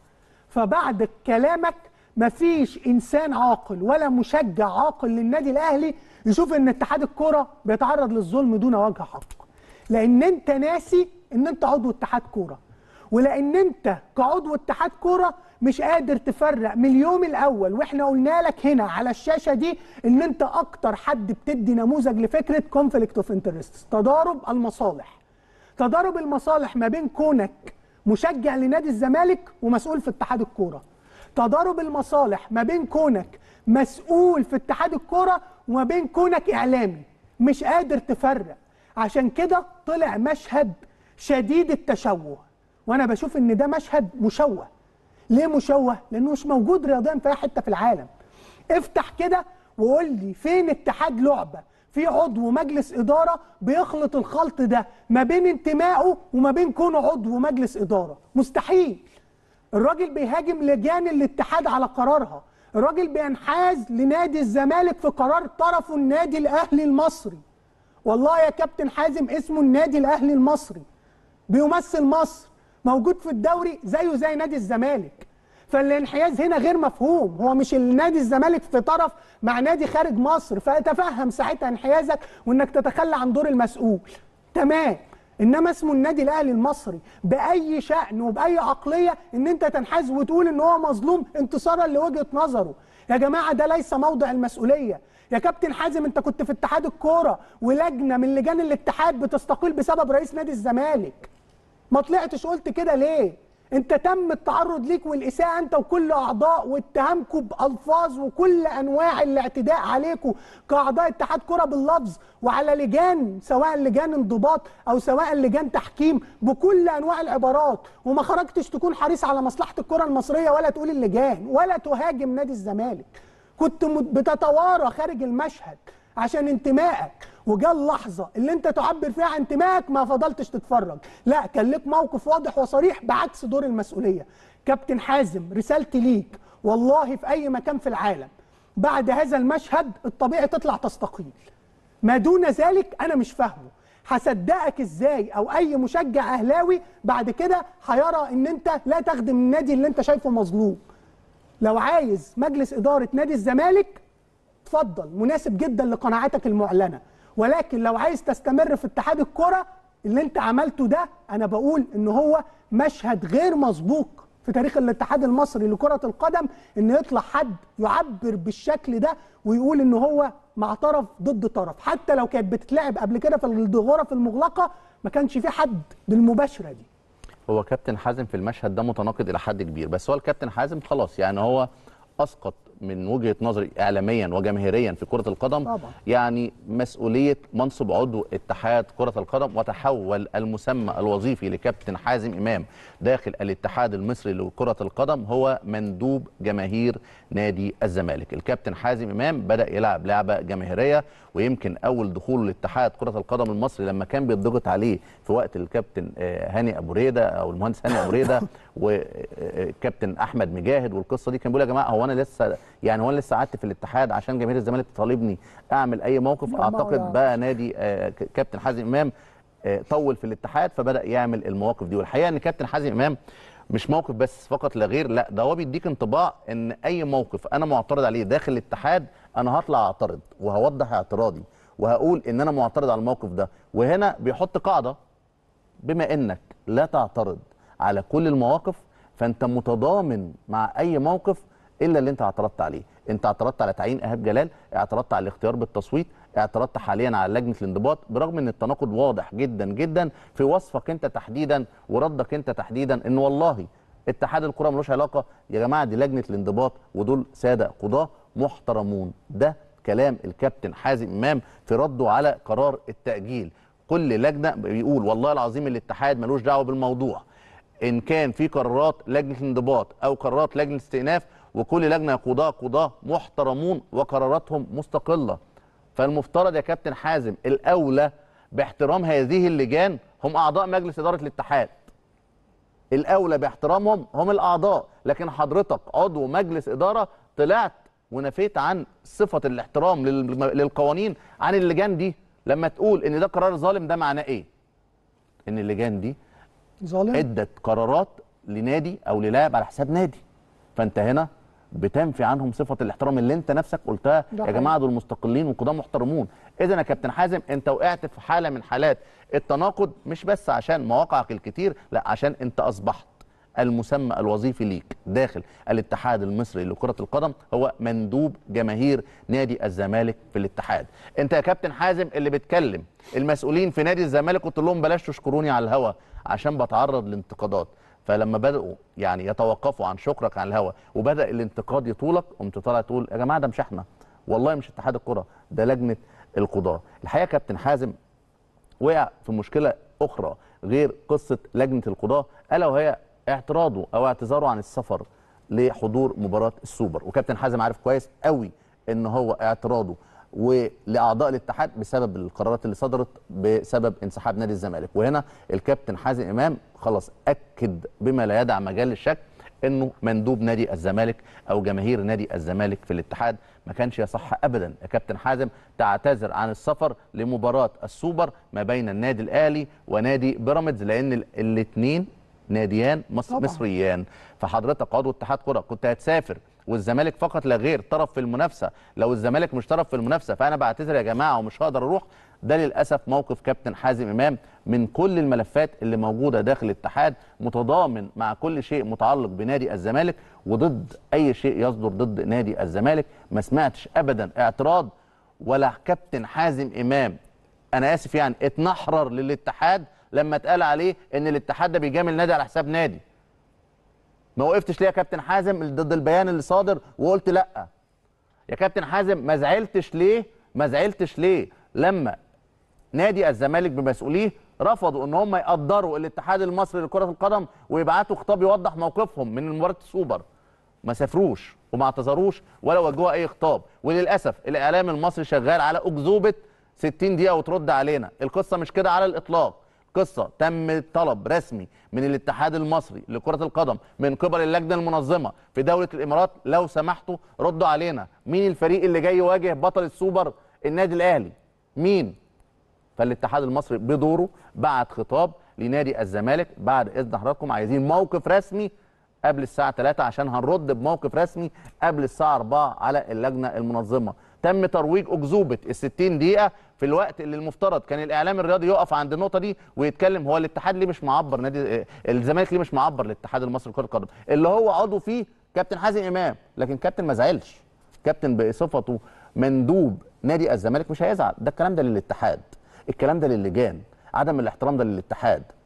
فبعد كلامك مفيش انسان عاقل ولا مشجع عاقل للنادي الاهلي يشوف ان اتحاد الكرة بيتعرض للظلم دون وجه حق، لان انت ناسي ان انت عضو اتحاد كرة، ولان انت كعضو اتحاد كرة مش قادر تفرق من اليوم الاول، واحنا قلنا لك هنا على الشاشة دي ان انت اكتر حد بتدي نموذج لفكرة كونفليكت اوف انترست، تضارب المصالح. تضارب المصالح ما بين كونك مشجع لنادي الزمالك ومسؤول في اتحاد الكوره، تضارب المصالح ما بين كونك مسؤول في اتحاد الكوره وما بين كونك اعلامي، مش قادر تفرق. عشان كده طلع مشهد شديد التشوه، وانا بشوف ان ده مشهد مشوه. ليه مشوه؟ لانه مش موجود رياضيا في اي حته في العالم. افتح كده وقول لي فين اتحاد لعبه في عضو مجلس إدارة بيخلط الخلط ده ما بين انتمائه وما بين كونه عضو مجلس إدارة؟ مستحيل. الراجل بيهاجم لجان الاتحاد على قرارها، الراجل بينحاز لنادي الزمالك في قرار طرفه النادي الأهلي المصري. والله يا كابتن حازم اسمه النادي الأهلي المصري، بيمثل مصر، موجود في الدوري زيه زي نادي الزمالك. فالانحياز هنا غير مفهوم، هو مش النادي الزمالك في طرف مع نادي خارج مصر، فتفهم ساعتها انحيازك وانك تتخلى عن دور المسؤول. تمام، انما اسمه النادي الاهلي المصري باي شأن وباي عقليه ان انت تنحاز وتقول ان هو مظلوم انتصارا لوجهه نظره. يا جماعه ده ليس موضع المسؤوليه. يا كابتن حازم انت كنت في اتحاد الكوره ولجنه من لجان الاتحاد بتستقيل بسبب رئيس نادي الزمالك، ما طلعتش قلت كده ليه؟ انت تم التعرض ليك والاساءه انت وكل اعضاء، واتهامكم بالفاظ وكل انواع الاعتداء عليكم كاعضاء اتحاد كره باللفظ وعلى لجان، سواء لجان انضباط او سواء لجان تحكيم، بكل انواع العبارات، وما خرجتش تكون حريص على مصلحه الكره المصريه ولا تقول اللجان ولا تهاجم نادي الزمالك. كنت بتتوارى خارج المشهد عشان انتمائك، وجاء اللحظه اللي انت تعبر فيها عن انتمائك ما فضلتش تتفرج، لا كان لك موقف واضح وصريح بعكس دور المسؤوليه. كابتن حازم رسالتي ليك والله في اي مكان في العالم بعد هذا المشهد الطبيعي تطلع تستقيل، ما دون ذلك انا مش فاهمه. هصدقك ازاي او اي مشجع اهلاوي بعد كده هيرى ان انت لا تخدم النادي اللي انت شايفه مظلوم؟ لو عايز مجلس اداره نادي الزمالك اتفضل، مناسب جدا لقناعاتك المعلنه، ولكن لو عايز تستمر في اتحاد الكرة اللي انت عملته ده، انا بقول ان هو مشهد غير مسبوق في تاريخ الاتحاد المصري لكرة القدم، ان يطلع حد يعبر بالشكل ده ويقول ان هو مع طرف ضد طرف. حتى لو كانت بتتلعب قبل كده في الغرف المغلقة ما كانش في حد بالمباشرة دي. هو كابتن حازم في المشهد ده متناقض الى حد كبير، بس هو الكابتن حازم خلاص يعني هو اسقط من وجهه نظري اعلاميا وجماهيريا في كره القدم طبعا. يعني مسؤوليه منصب عضو اتحاد كره القدم، وتحول المسمى الوظيفي لكابتن حازم امام داخل الاتحاد المصري لكره القدم هو مندوب جماهير نادي الزمالك. الكابتن حازم امام بدا يلعب لعبه جماهيريه، ويمكن اول دخوله لاتحاد كره القدم المصري لما كان بيتضغط عليه في وقت الكابتن هاني ابو ريده او المهندس هاني ابو ريده وكابتن احمد مجاهد، والقصه دي كان بيقول يا جماعه هو انا لسه يعني هو انا لسه قعدت في الاتحاد عشان جماهير الزمالك تطالبني اعمل اي موقف؟ اعتقد بقى نادي كابتن حازم امام طول في الاتحاد فبدا يعمل المواقف دي. والحقيقه ان كابتن حازم امام مش موقف بس فقط لا غير، لا ده هو بيديك انطباع ان اي موقف انا معترض عليه داخل الاتحاد انا هطلع اعترض وهوضح اعتراضي وهقول ان انا معترض على الموقف ده. وهنا بيحط قاعده، بما انك لا تعترض على كل المواقف فانت متضامن مع اي موقف الا اللي انت اعترضت عليه. انت اعترضت على تعيين ايهاب جلال، اعترضت على الاختيار بالتصويت، اعترضت حاليا على لجنه الانضباط، برغم ان التناقض واضح جدا جدا في وصفك انت تحديدا وردك انت تحديدا ان والله اتحاد الكره ملوش علاقه. يا جماعه دي لجنه الانضباط ودول ساده قضاه محترمون. ده كلام الكابتن حازم امام في رده على قرار التاجيل. كل لجنه بيقول والله العظيم الاتحاد ملوش دعوه بالموضوع، ان كان في قرارات لجنه الانضباط او قرارات لجنه استئناف، وكل لجنه قضاه قضاه محترمون وقراراتهم مستقله. فالمفترض يا كابتن حازم الاولى باحترام هذه اللجان هم اعضاء مجلس اداره الاتحاد. الاولى باحترامهم هم الاعضاء، لكن حضرتك عضو مجلس اداره طلعت ونفيت عن صفه الاحترام للقوانين عن اللجان دي. لما تقول ان ده قرار ظالم ده معناه ايه؟ ان اللجان دي ظالم ادت قرارات لنادي او للاعب على حساب نادي، فانت هنا بتنفي عنهم صفه الاحترام اللي انت نفسك قلتها يا جماعه دول مستقلين وقضاه محترمون. اذا يا كابتن حازم انت وقعت في حاله من حالات التناقض، مش بس عشان مواقعك الكتير، لا عشان انت اصبحت المسمى الوظيفي ليك داخل الاتحاد المصري لكره القدم هو مندوب جماهير نادي الزمالك في الاتحاد. انت يا كابتن حازم اللي بتكلم المسؤولين في نادي الزمالك قلت لهم بلاش تشكروني على الهوا عشان بتعرض لانتقادات، فلما بداوا يعني يتوقفوا عن شكرك على الهوا وبدا الانتقاد يطولك قمت طالع تقول يا جماعه ده مش احنا، والله مش اتحاد الكره، ده لجنه القضاه. الحقيقه كابتن حازم وقع في مشكله اخرى غير قصه لجنه القضاه، الا وهي اعتراضه او اعتذاره عن السفر لحضور مباراه السوبر. وكابتن حازم عارف كويس قوي ان هو اعتراضه ولاعضاء الاتحاد بسبب القرارات اللي صدرت بسبب انسحاب نادي الزمالك. وهنا الكابتن حازم امام خلاص اكد بما لا يدع مجال للشك انه مندوب نادي الزمالك او جماهير نادي الزمالك في الاتحاد ما كانش يصح ابدا يا كابتن حازم تعتذر عن السفر لمباراه السوبر ما بين النادي الاهلي ونادي بيراميدز، لان الاثنين ناديان مصر مصريان. فحضرتك عضو اتحاد كره كنت هتسافر والزمالك فقط لا غير طرف في المنافسه، لو الزمالك مش طرف في المنافسه فانا بعتذر يا جماعه ومش هقدر اروح. ده للاسف موقف كابتن حازم امام من كل الملفات اللي موجوده داخل الاتحاد، متضامن مع كل شيء متعلق بنادي الزمالك وضد اي شيء يصدر ضد نادي الزمالك. ما سمعتش ابدا اعتراض ولا كابتن حازم امام انا اسف يعني اتنحرر للاتحاد لما اتقال عليه ان الاتحاد ده بيجامل نادي على حساب نادي. ما وقفتش ليه يا كابتن حازم ضد البيان اللي صادر وقلت لا؟ يا كابتن حازم ما زعلتش ليه ما زعلتش ليه لما نادي الزمالك بمسؤوليه رفضوا ان هم يقدروا الاتحاد المصري لكره القدم ويبعتوا خطاب يوضح موقفهم من مباراه السوبر؟ ما سافروش وما اعتذروش ولا وجهوا اي خطاب. وللاسف الاعلام المصري شغال على اكذوبه ستين دقيقه وترد علينا. القصه مش كده على الاطلاق. قصه تم طلب رسمي من الاتحاد المصري لكره القدم من قبل اللجنه المنظمه في دوله الامارات، لو سمحتوا ردوا علينا مين الفريق اللي جاي يواجه بطل السوبر النادي الاهلي؟ مين؟ فالاتحاد المصري بدوره بعت خطاب لنادي الزمالك بعد اذن حضراتكم عايزين موقف رسمي قبل الساعه ثلاثة عشان هنرد بموقف رسمي قبل الساعه أربعة على اللجنه المنظمه. تم ترويج اكذوبه ال ستين دقيقه في الوقت اللي المفترض كان الاعلام الرياضي يقف عند النقطه دي ويتكلم هو الاتحاد ليه مش معبر نادي الزمالك، ليه مش معبر الاتحاد المصري لكره القدم اللي هو عضو فيه كابتن حازم امام. لكن كابتن ما زعلش، كابتن بصفته مندوب نادي الزمالك مش هيزعل. ده الكلام ده للاتحاد، الكلام ده للجان، عدم الاحترام ده للاتحاد.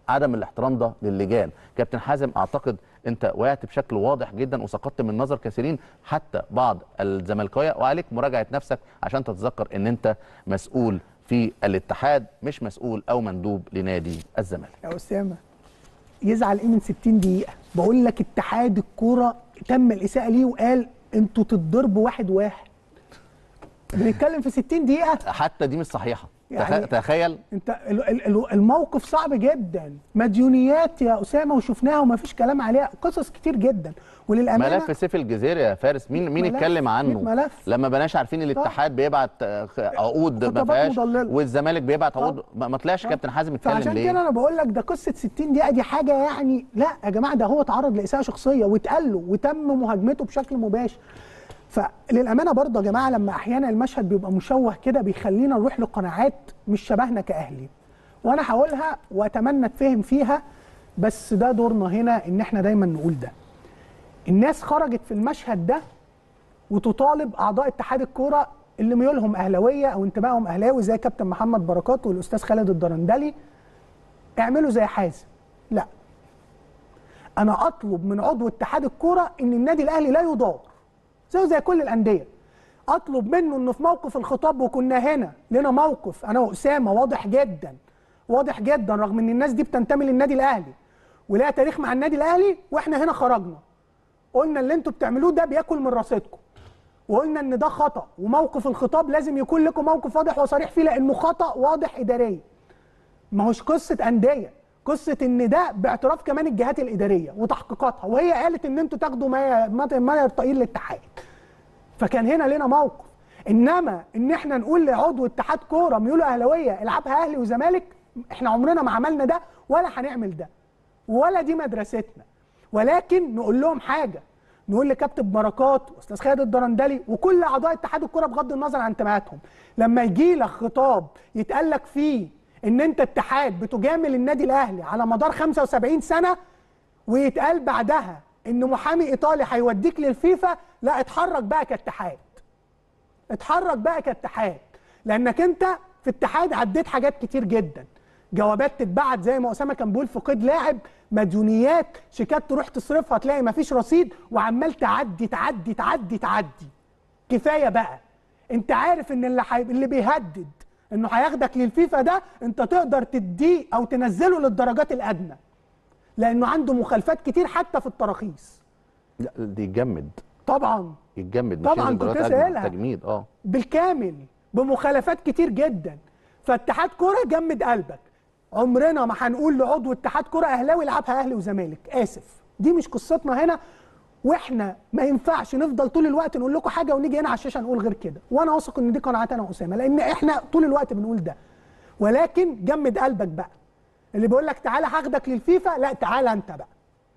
عدم الاحترام ده للجان. كابتن حازم اعتقد انت وقعت بشكل واضح جدا وسقطت من نظر كثيرين حتى بعض الزملكاويه، وعليك مراجعه نفسك عشان تتذكر ان انت مسؤول في الاتحاد مش مسؤول او مندوب لنادي الزمالك. يا اسامه يزعل ايه من ستين دقيقه؟ بقول لك اتحاد الكوره تم الاساءه ليه وقال انتوا تتضربوا واحد واحد. بنتكلم في ستين دقيقه حتى دي مش صحيحه. يعني تخيل انت الموقف صعب جدا، مديونيات يا اسامه وشفناها وما فيش كلام عليها، قصص كتير جدا. وللامانه ملف سيف الجزيري يا فارس مين مين اتكلم عنه؟ ملف. لما بقناش عارفين الاتحاد بيبعت عقود ما فيهاش والزمالك بيبعت عقود ما طلعش كابتن حازم اتكلم ليه؟ فعشان كده انا بقول لك ده قصه ستين دقيقه دي حاجه يعني لا يا جماعه، ده هو اتعرض لاساءه شخصيه واتقال له وتم مهاجمته بشكل مباشر. فللامانه برضه يا جماعه لما احيانا المشهد بيبقى مشوه كده بيخلينا نروح لقناعات مش شبهنا كاهلي، وانا هقولها واتمنى اتفهم فيها، بس ده دورنا هنا ان احنا دايما نقول ده. الناس خرجت في المشهد ده وتطالب اعضاء اتحاد الكوره اللي ميولهم اهلاويه او انتمائهم اهلاوي زي كابتن محمد بركات والاستاذ خالد الدرندلي اعملوا زي حازم. لا، انا اطلب من عضو اتحاد الكوره ان النادي الاهلي لا يضار زي زي كل الانديه. اطلب منه انه في موقف الخطاب، وكنا هنا لنا موقف انا واسامه واضح جدا واضح جدا رغم ان الناس دي بتنتمي للنادي الاهلي ولها تاريخ مع النادي الاهلي، واحنا هنا خرجنا قلنا اللي انتوا بتعملوه ده بياكل من رصيدكم، وقلنا ان ده خطا، وموقف الخطاب لازم يكون لكم موقف واضح وصريح فيه لانه خطا واضح اداريا. ما هوش قصه انديه، قصه ان ده باعتراف كمان الجهات الاداريه وتحقيقاتها، وهي قالت ان انتوا تاخدوا ما ما يرتقي للاتحاد. فكان هنا لنا موقف. انما ان احنا نقول لعضو اتحاد كوره ميوله اهلاويه العبها اهلي وزمالك، احنا عمرنا ما عملنا ده ولا هنعمل ده ولا دي مدرستنا. ولكن نقول لهم حاجه، نقول لكابتن بركات واستاذ خالد الدرندلي وكل اعضاء اتحاد الكوره بغض النظر عن انتماءاتهم، لما يجي لك خطاب يتقال لك فيه ان انت اتحاد بتجامل النادي الاهلي على مدار خمسة وسبعين سنه، ويتقال بعدها ان محامي ايطالي هيوديك للفيفا، لا اتحرك بقى كاتحاد. اتحرك بقى كاتحاد، لانك انت في اتحاد عديت حاجات كتير جدا، جوابات تتبعت زي ما اسامه كان بيقول في قيد لاعب، مديونيات، شيكات تروح تصرفها تلاقي مفيش رصيد، وعمال تعدي تعدي تعدي تعدي. كفايه بقى. انت عارف ان اللي حي... اللي بيهدد انه هياخدك للفيفا ده انت تقدر تديه او تنزله للدرجات الادنى، لانه عنده مخالفات كتير حتى في التراخيص. لا دي يتجمد طبعا يتجمد طبعا كنت سائلها تجميد اه بالكامل بمخالفات كتير جدا. فاتحاد كوره جمد قلبك. عمرنا ما هنقول لعضو اتحاد كوره اهلاوي يلعبها اهلي وزمالك، اسف، دي مش قصتنا هنا، واحنا ما ينفعش نفضل طول الوقت نقول لكم حاجه ونيجي هنا على الشاشه نقول غير كده، وانا واثق ان دي قناعات انا واسامه، لان احنا طول الوقت بنقول ده. ولكن جمد قلبك بقى. اللي بيقول لك تعالى هاخدك للفيفا، لا تعالى انت بقى.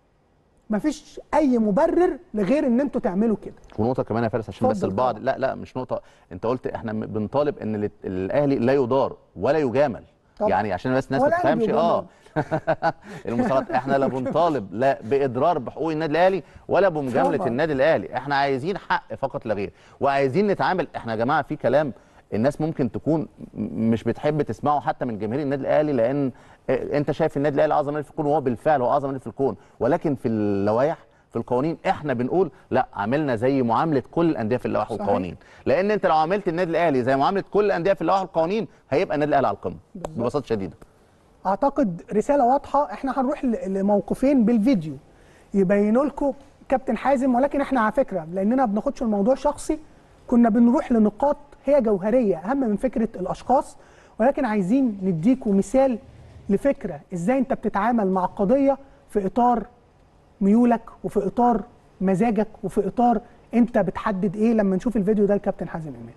مفيش اي مبرر لغير ان انتوا تعملوا كده. ونقطه كمان يا فارس عشان بس البعض، لا لا مش نقطه، انت قلت احنا بنطالب ان الاهلي لا يدار ولا يجامل. طبعا. يعني عشان بس الناس ما تفهمش اه المصطلحات، احنا لا بنطالب لا باضرار بحقوق النادي الاهلي ولا بمجامله طبعا. النادي الاهلي، احنا عايزين حق فقط لا غير، وعايزين نتعامل. احنا يا جماعه في كلام الناس ممكن تكون مش بتحب تسمعه حتى من جماهير النادي الاهلي، لان انت شايف النادي الاهلي اعظم نادي في الكون، وهو بالفعل هو اعظم نادي في الكون، ولكن في اللوائح في القوانين احنا بنقول لا، عاملنا زي معامله كل الانديه في اللوائح والقوانين، لان انت لو عاملت النادي الاهلي زي معامله كل الانديه في اللوائح والقوانين هيبقى النادي الاهلي على القمه ببساطه شديده. اعتقد رساله واضحه. احنا هنروح لموقفين بالفيديو يبينوا لكم كابتن حازم، ولكن احنا على فكره لاننا ما بناخدش الموضوع شخصي كنا بنروح لنقاط هي جوهريه اهم من فكره الاشخاص، ولكن عايزين نديكوا مثال لفكره ازاي انت بتتعامل مع قضيه في اطار ميولك وفي اطار مزاجك وفي اطار انت بتحدد ايه. لما نشوف الفيديو ده لكابتن حازم امام.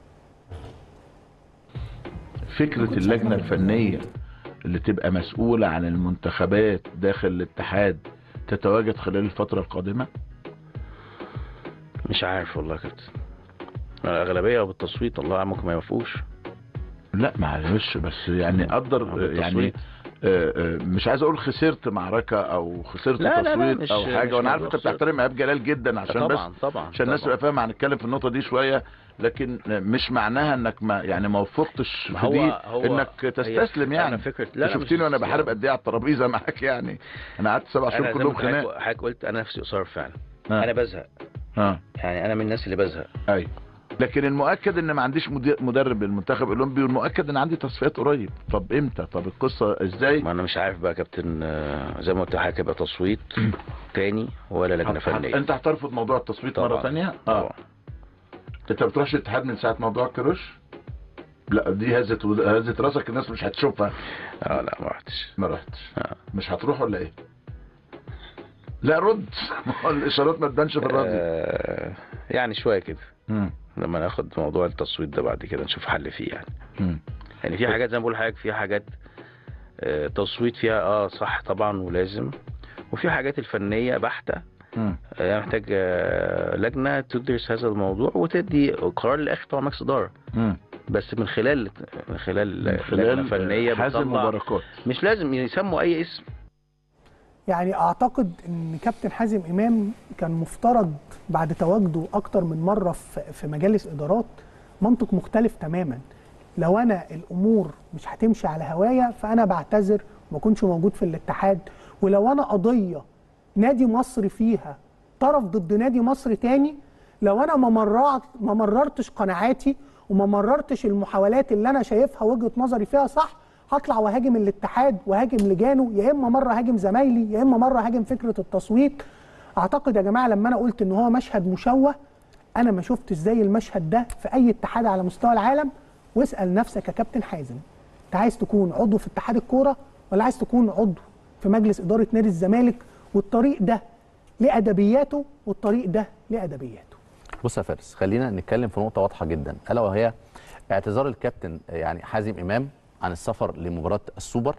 فكره اللجنه الفنيه اللي تبقى مسؤوله عن المنتخبات داخل الاتحاد تتواجد خلال الفتره القادمه؟ مش عارف والله يا كابتن، الاغلبيه بالتصويت الله ممكن ما يوافقوش. لا معلش بس يعني قدر يعني مش عايز اقول خسرت معركه او خسرت لا لا لا تصويت او حاجه، وانا عارف انت بتحترم ايهاب جلال جدا عشان طبعا بس طبعا عشان الناس تبقى فاهمه، هنتكلم في النقطه دي شويه، لكن مش معناها انك ما يعني ما وفقتش في دي انك تستسلم يعني. لا شفتني وانا بحارب قد ايه على الترابيزه معاك يعني، انا قعدت سبع شهور كلهم خناق. حضرتك قلت انا نفسي قصير فعلا. آه. انا بزهق. اه يعني انا من الناس اللي بزهق. ايوه، لكن المؤكد ان ما عنديش مدرب المنتخب الاولمبي، والمؤكد ان عندي تصفيات قريب. طب امتى؟ طب القصه ازاي؟ ما انا مش عارف بقى يا كابتن، زي ما قلت لحضرتك هيبقى تصويت تاني ولا لجنه فنيه؟ انت هترفض موضوع التصويت طبعًا. مره ثانيه؟ اه انت ما بتروحش الاتحاد من ساعه موضوع الكروش؟ لا دي هزت هزت راسك، الناس مش هتشوفها. اه لا ما رحتش. ما رحتش. آه. مش هتروح ولا ايه؟ لا رد. الاشارات ما تبانش في الراديو. آه يعني شويه كده. امم لما ناخد موضوع التصويت ده بعد كده نشوف حل فيه يعني. امم يعني في حاجات زي ما بقول لحضرتك، في حاجات آه تصويت فيها اه صح طبعا ولازم، وفي حاجات الفنيه بحته يعني محتاج آه لجنه تدرس هذا الموضوع وتدي قرار للاخر طبعا مجلس اداره. بس من خلال من خلال لجنه فنيه بتطلع، مش لازم يسموا اي اسم. يعني اعتقد ان كابتن حازم امام كان مفترض بعد تواجده اكتر من مره في مجالس ادارات منطق مختلف تماما. لو انا الامور مش هتمشي على هوايا فانا بعتذر وما كنتش موجود في الاتحاد، ولو انا قضيه نادي مصر فيها طرف ضد نادي مصر تاني، لو انا ما مررت ما مررتش قناعاتي وما مررتش المحاولات اللي انا شايفها وجهه نظري فيها صح، هطلع وهاجم الاتحاد وهاجم لجانه، يا اما مره هاجم زمايلي يا اما مره هاجم فكره التصويت. اعتقد يا جماعه لما انا قلت ان هو مشهد مشوه، انا ما شفتش زي المشهد ده في اي اتحاد على مستوى العالم. واسال نفسك يا كابتن حازم، انت عايز تكون عضو في اتحاد الكوره ولا عايز تكون عضو في مجلس اداره نادي الزمالك؟ والطريق ده ليه ادبياته والطريق ده ليه ادبياته. بص يا فارس، خلينا نتكلم في نقطه واضحه جدا، الا وهي اعتذار الكابتن يعني حازم امام عن السفر لمباراه السوبر.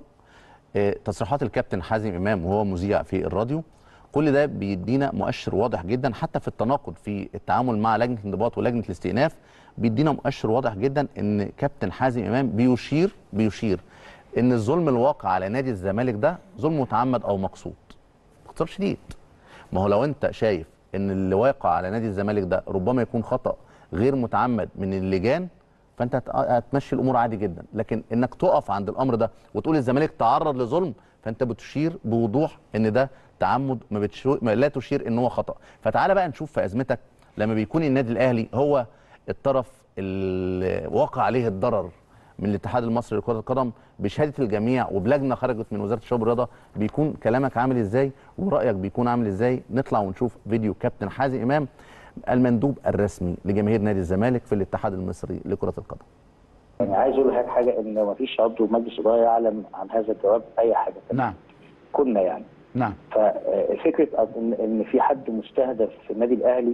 اه تصريحات الكابتن حازم امام وهو مذيع في الراديو، كل ده بيدينا مؤشر واضح جدا، حتى في التناقض في التعامل مع لجنه الانضباط ولجنه الاستئناف بيدينا مؤشر واضح جدا ان كابتن حازم امام بيشير بيشير ان الظلم الواقع على نادي الزمالك ده ظلم متعمد او مقصود. باختصار شديد، ما هو لو انت شايف ان اللي واقع على نادي الزمالك ده ربما يكون خطأ غير متعمد من اللجان، فانت هتمشي الامور عادي جدا، لكن انك تقف عند الامر ده وتقول الزمالك تعرض لظلم، فانت بتشير بوضوح ان ده تعمد، ما, بتشير ما لا تشير ان هو خطأ. فتعالى بقى نشوف في ازمتك لما بيكون النادي الاهلي هو الطرف اللي واقع عليه الضرر من الاتحاد المصري لكرة القدم بشهاده الجميع وبلجنه خرجت من وزاره الشباب والرياضه، بيكون كلامك عامل ازاي ورايك بيكون عامل ازاي؟ نطلع ونشوف فيديو كابتن حازم امام المندوب الرسمي لجماهير نادي الزمالك في الاتحاد المصري لكرة القدم. يعني عايز اقول لحضرتك حاجه، ان ما فيش عضو مجلس اداره يعلم عن هذا الجواب اي حاجه. نعم. كنا يعني. نعم. ففكره ان ان في حد مستهدف في النادي الاهلي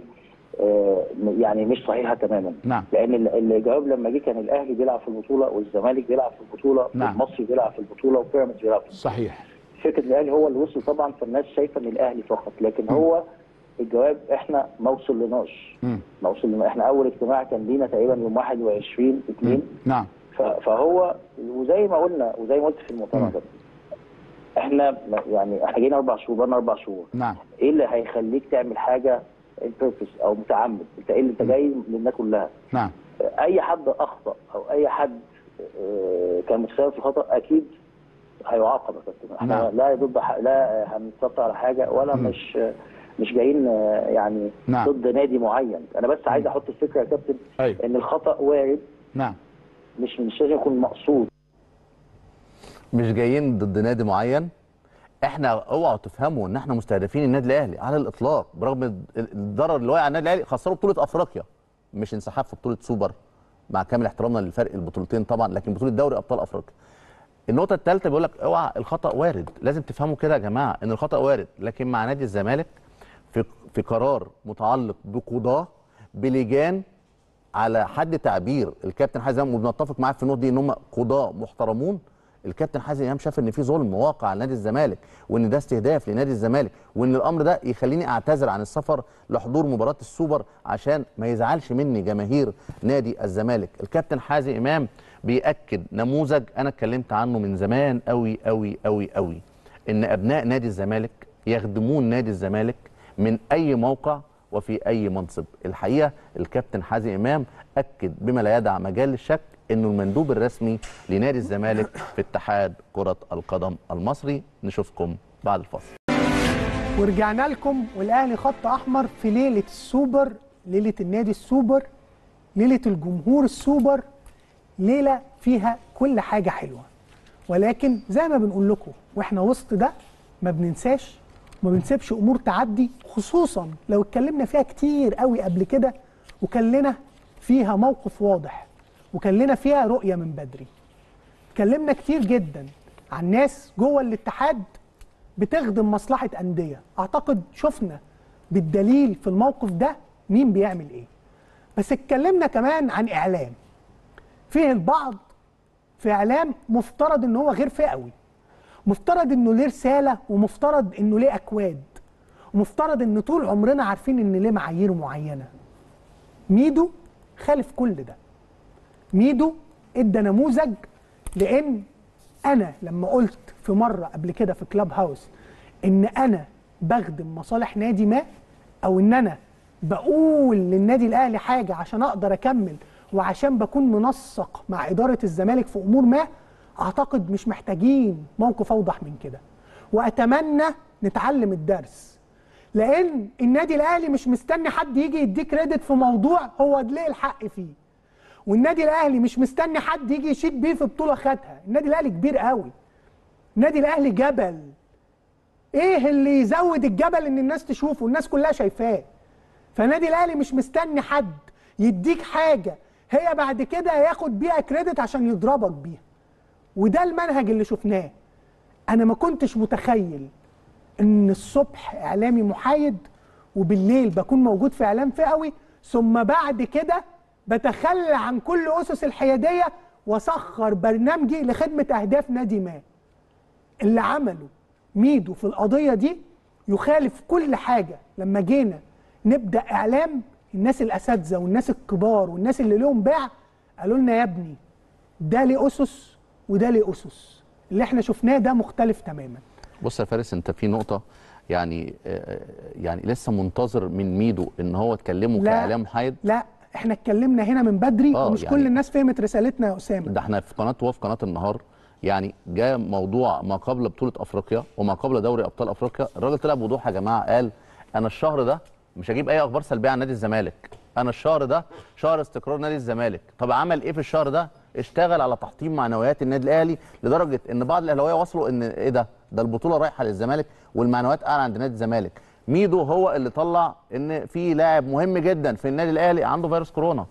يعني مش صحيحه تماما. نعم. لان الجواب لما جه كان الاهلي بيلعب في البطوله والزمالك بيلعب في البطوله. نعم. والمصري بيلعب في البطوله وبيراميدز بيلعب في البطوله. صحيح. فكره الاهلي هو اللي وصل طبعا، فالناس شايفه ان الاهلي فقط، لكن م. هو الجواب احنا ما وصلناش. ما وصلنا، احنا اول اجتماع كان لينا تقريبا يوم واحد وعشرين اتنين. نعم. فهو وزي ما قلنا وزي ما قلت في المؤتمر ده، احنا يعني احنا جايين اربع شهور، بقالنا اربع شهور. نعم. ايه اللي هيخليك تعمل حاجه البيربس او متعمد؟ انت ايه اللي انت جاي للناس كلها؟ نعم. اي حد اخطا او اي حد كان متسبب في الخطا اكيد هيعاقب يا كابتن. احنا نعم. لا ضد لا هنتسطع على حاجه ولا م. مش مش جايين يعني نعم. ضد نادي معين. انا بس عايز احط الفكره يا كابتن. أيوه. ان الخطا وارد. نعم. مش مش لازم يكون مقصود. مش جايين ضد نادي معين. احنا اوعوا تفهموا ان احنا مستهدفين النادي الاهلي على الاطلاق، برغم الضرر اللي واقع على النادي الاهلي. خسروا بطوله افريقيا، مش انسحاب في بطوله سوبر، مع كامل احترامنا للفرق البطولتين طبعا، لكن بطوله دوري ابطال افريقيا. النقطه الثالثه بيقول لك اوعى الخطا وارد. لازم تفهموا كده يا جماعه ان الخطا وارد، لكن مع نادي الزمالك في في قرار متعلق بقضاه بلجان على حد تعبير الكابتن حازم، وبنتفق معاه في النقطه دي ان هم قضاه محترمون. الكابتن حازم امام شاف ان في ظلم واقع على نادي الزمالك، وان ده استهداف لنادي الزمالك، وان الامر ده يخليني اعتذر عن السفر لحضور مباراه السوبر عشان ما يزعلش مني جماهير نادي الزمالك. الكابتن حازم امام بيأكد نموذج انا اتكلمت عنه من زمان قوي قوي قوي قوي، ان ابناء نادي الزمالك يخدمون نادي الزمالك من اي موقع وفي اي منصب. الحقيقه الكابتن حازم امام اكد بما لا يدع مجال للشك انه المندوب الرسمي لنادي الزمالك في اتحاد كره القدم المصري. نشوفكم بعد الفاصل. ورجعنا لكم، والاهلي خط احمر في ليله السوبر، ليله النادي السوبر، ليله الجمهور السوبر، ليله فيها كل حاجه حلوه. ولكن زي ما بنقول لكم واحنا وسط ده ما بننساش وما بنسيبش امور تعدي، خصوصا لو اتكلمنا فيها كتير قوي قبل كده وكان لنا فيها موقف واضح وكان لنا فيها رؤيه من بدري. اتكلمنا كتير جدا عن ناس جوه الاتحاد بتخدم مصلحه انديه، اعتقد شفنا بالدليل في الموقف ده مين بيعمل ايه. بس اتكلمنا كمان عن اعلام فيه البعض في اعلام مفترض ان هو غير فئوي، مفترض انه ليه رساله، ومفترض انه ليه اكواد، ومفترض ان طول عمرنا عارفين ان ليه معايير معينه. ميدو خالف كل ده. ميدو ادى نموذج، لان انا لما قلت في مره قبل كده في كلاب هاوس ان انا بخدم مصالح نادي ما، او ان انا بقول للنادي الاهلي حاجه عشان اقدر اكمل وعشان بكون منسق مع اداره الزمالك في امور ما، اعتقد مش محتاجين موقف اوضح من كده. واتمنى نتعلم الدرس، لان النادي الاهلي مش مستني حد يجي يديك كريدت في موضوع هو ليه الحق فيه، والنادي الاهلي مش مستني حد يجي يشيد بيه في بطوله خدها. النادي الاهلي كبير قوي، النادي الاهلي جبل. ايه اللي يزود الجبل؟ ان الناس تشوفه، الناس كلها شايفاه. فالنادي الاهلي مش مستني حد يديك حاجه هي بعد كده ياخد بيها كريدت عشان يضربك بيها. وده المنهج اللي شفناه. انا ما كنتش متخيل ان الصبح اعلامي محايد وبالليل بكون موجود في اعلام فئوي، ثم بعد كده بتخلى عن كل اسس الحياديه واسخر برنامجي لخدمه اهداف نادي ما. اللي عمله ميدو في القضيه دي يخالف كل حاجه. لما جينا نبدا اعلام، الناس الاساتذه والناس الكبار والناس اللي لهم باع قالوا لنا يا ابني ده ليه اسس وده ليه اسس، اللي احنا شفناه ده مختلف تماما. بص يا فارس، انت في نقطه يعني يعني لسه منتظر من ميدو ان هو اتكلمه كاعلام محايد. لا احنا اتكلمنا هنا من بدري ومش يعني كل الناس فهمت رسالتنا يا اسامه. ده احنا في قناه وفي قناه النهار يعني جاء موضوع ما قبل بطوله افريقيا وما قبل دوري ابطال افريقيا، الراجل طلع بوضوح يا جماعه قال انا الشهر ده مش هجيب اي اخبار سلبيه عن نادي الزمالك، انا الشهر ده شهر استقرار نادي الزمالك. طب عمل ايه في الشهر ده؟ اشتغل على تحطيم معنويات النادي الاهلي، لدرجه ان بعض الاهلاويه وصلوا ان ايه ده ده البطوله رايحه للزمالك والمعنويات اعلى عند نادي الزمالك. ميدو هو اللي طلع ان في لاعب مهم جدا في النادي الاهلي عنده فيروس كورونا.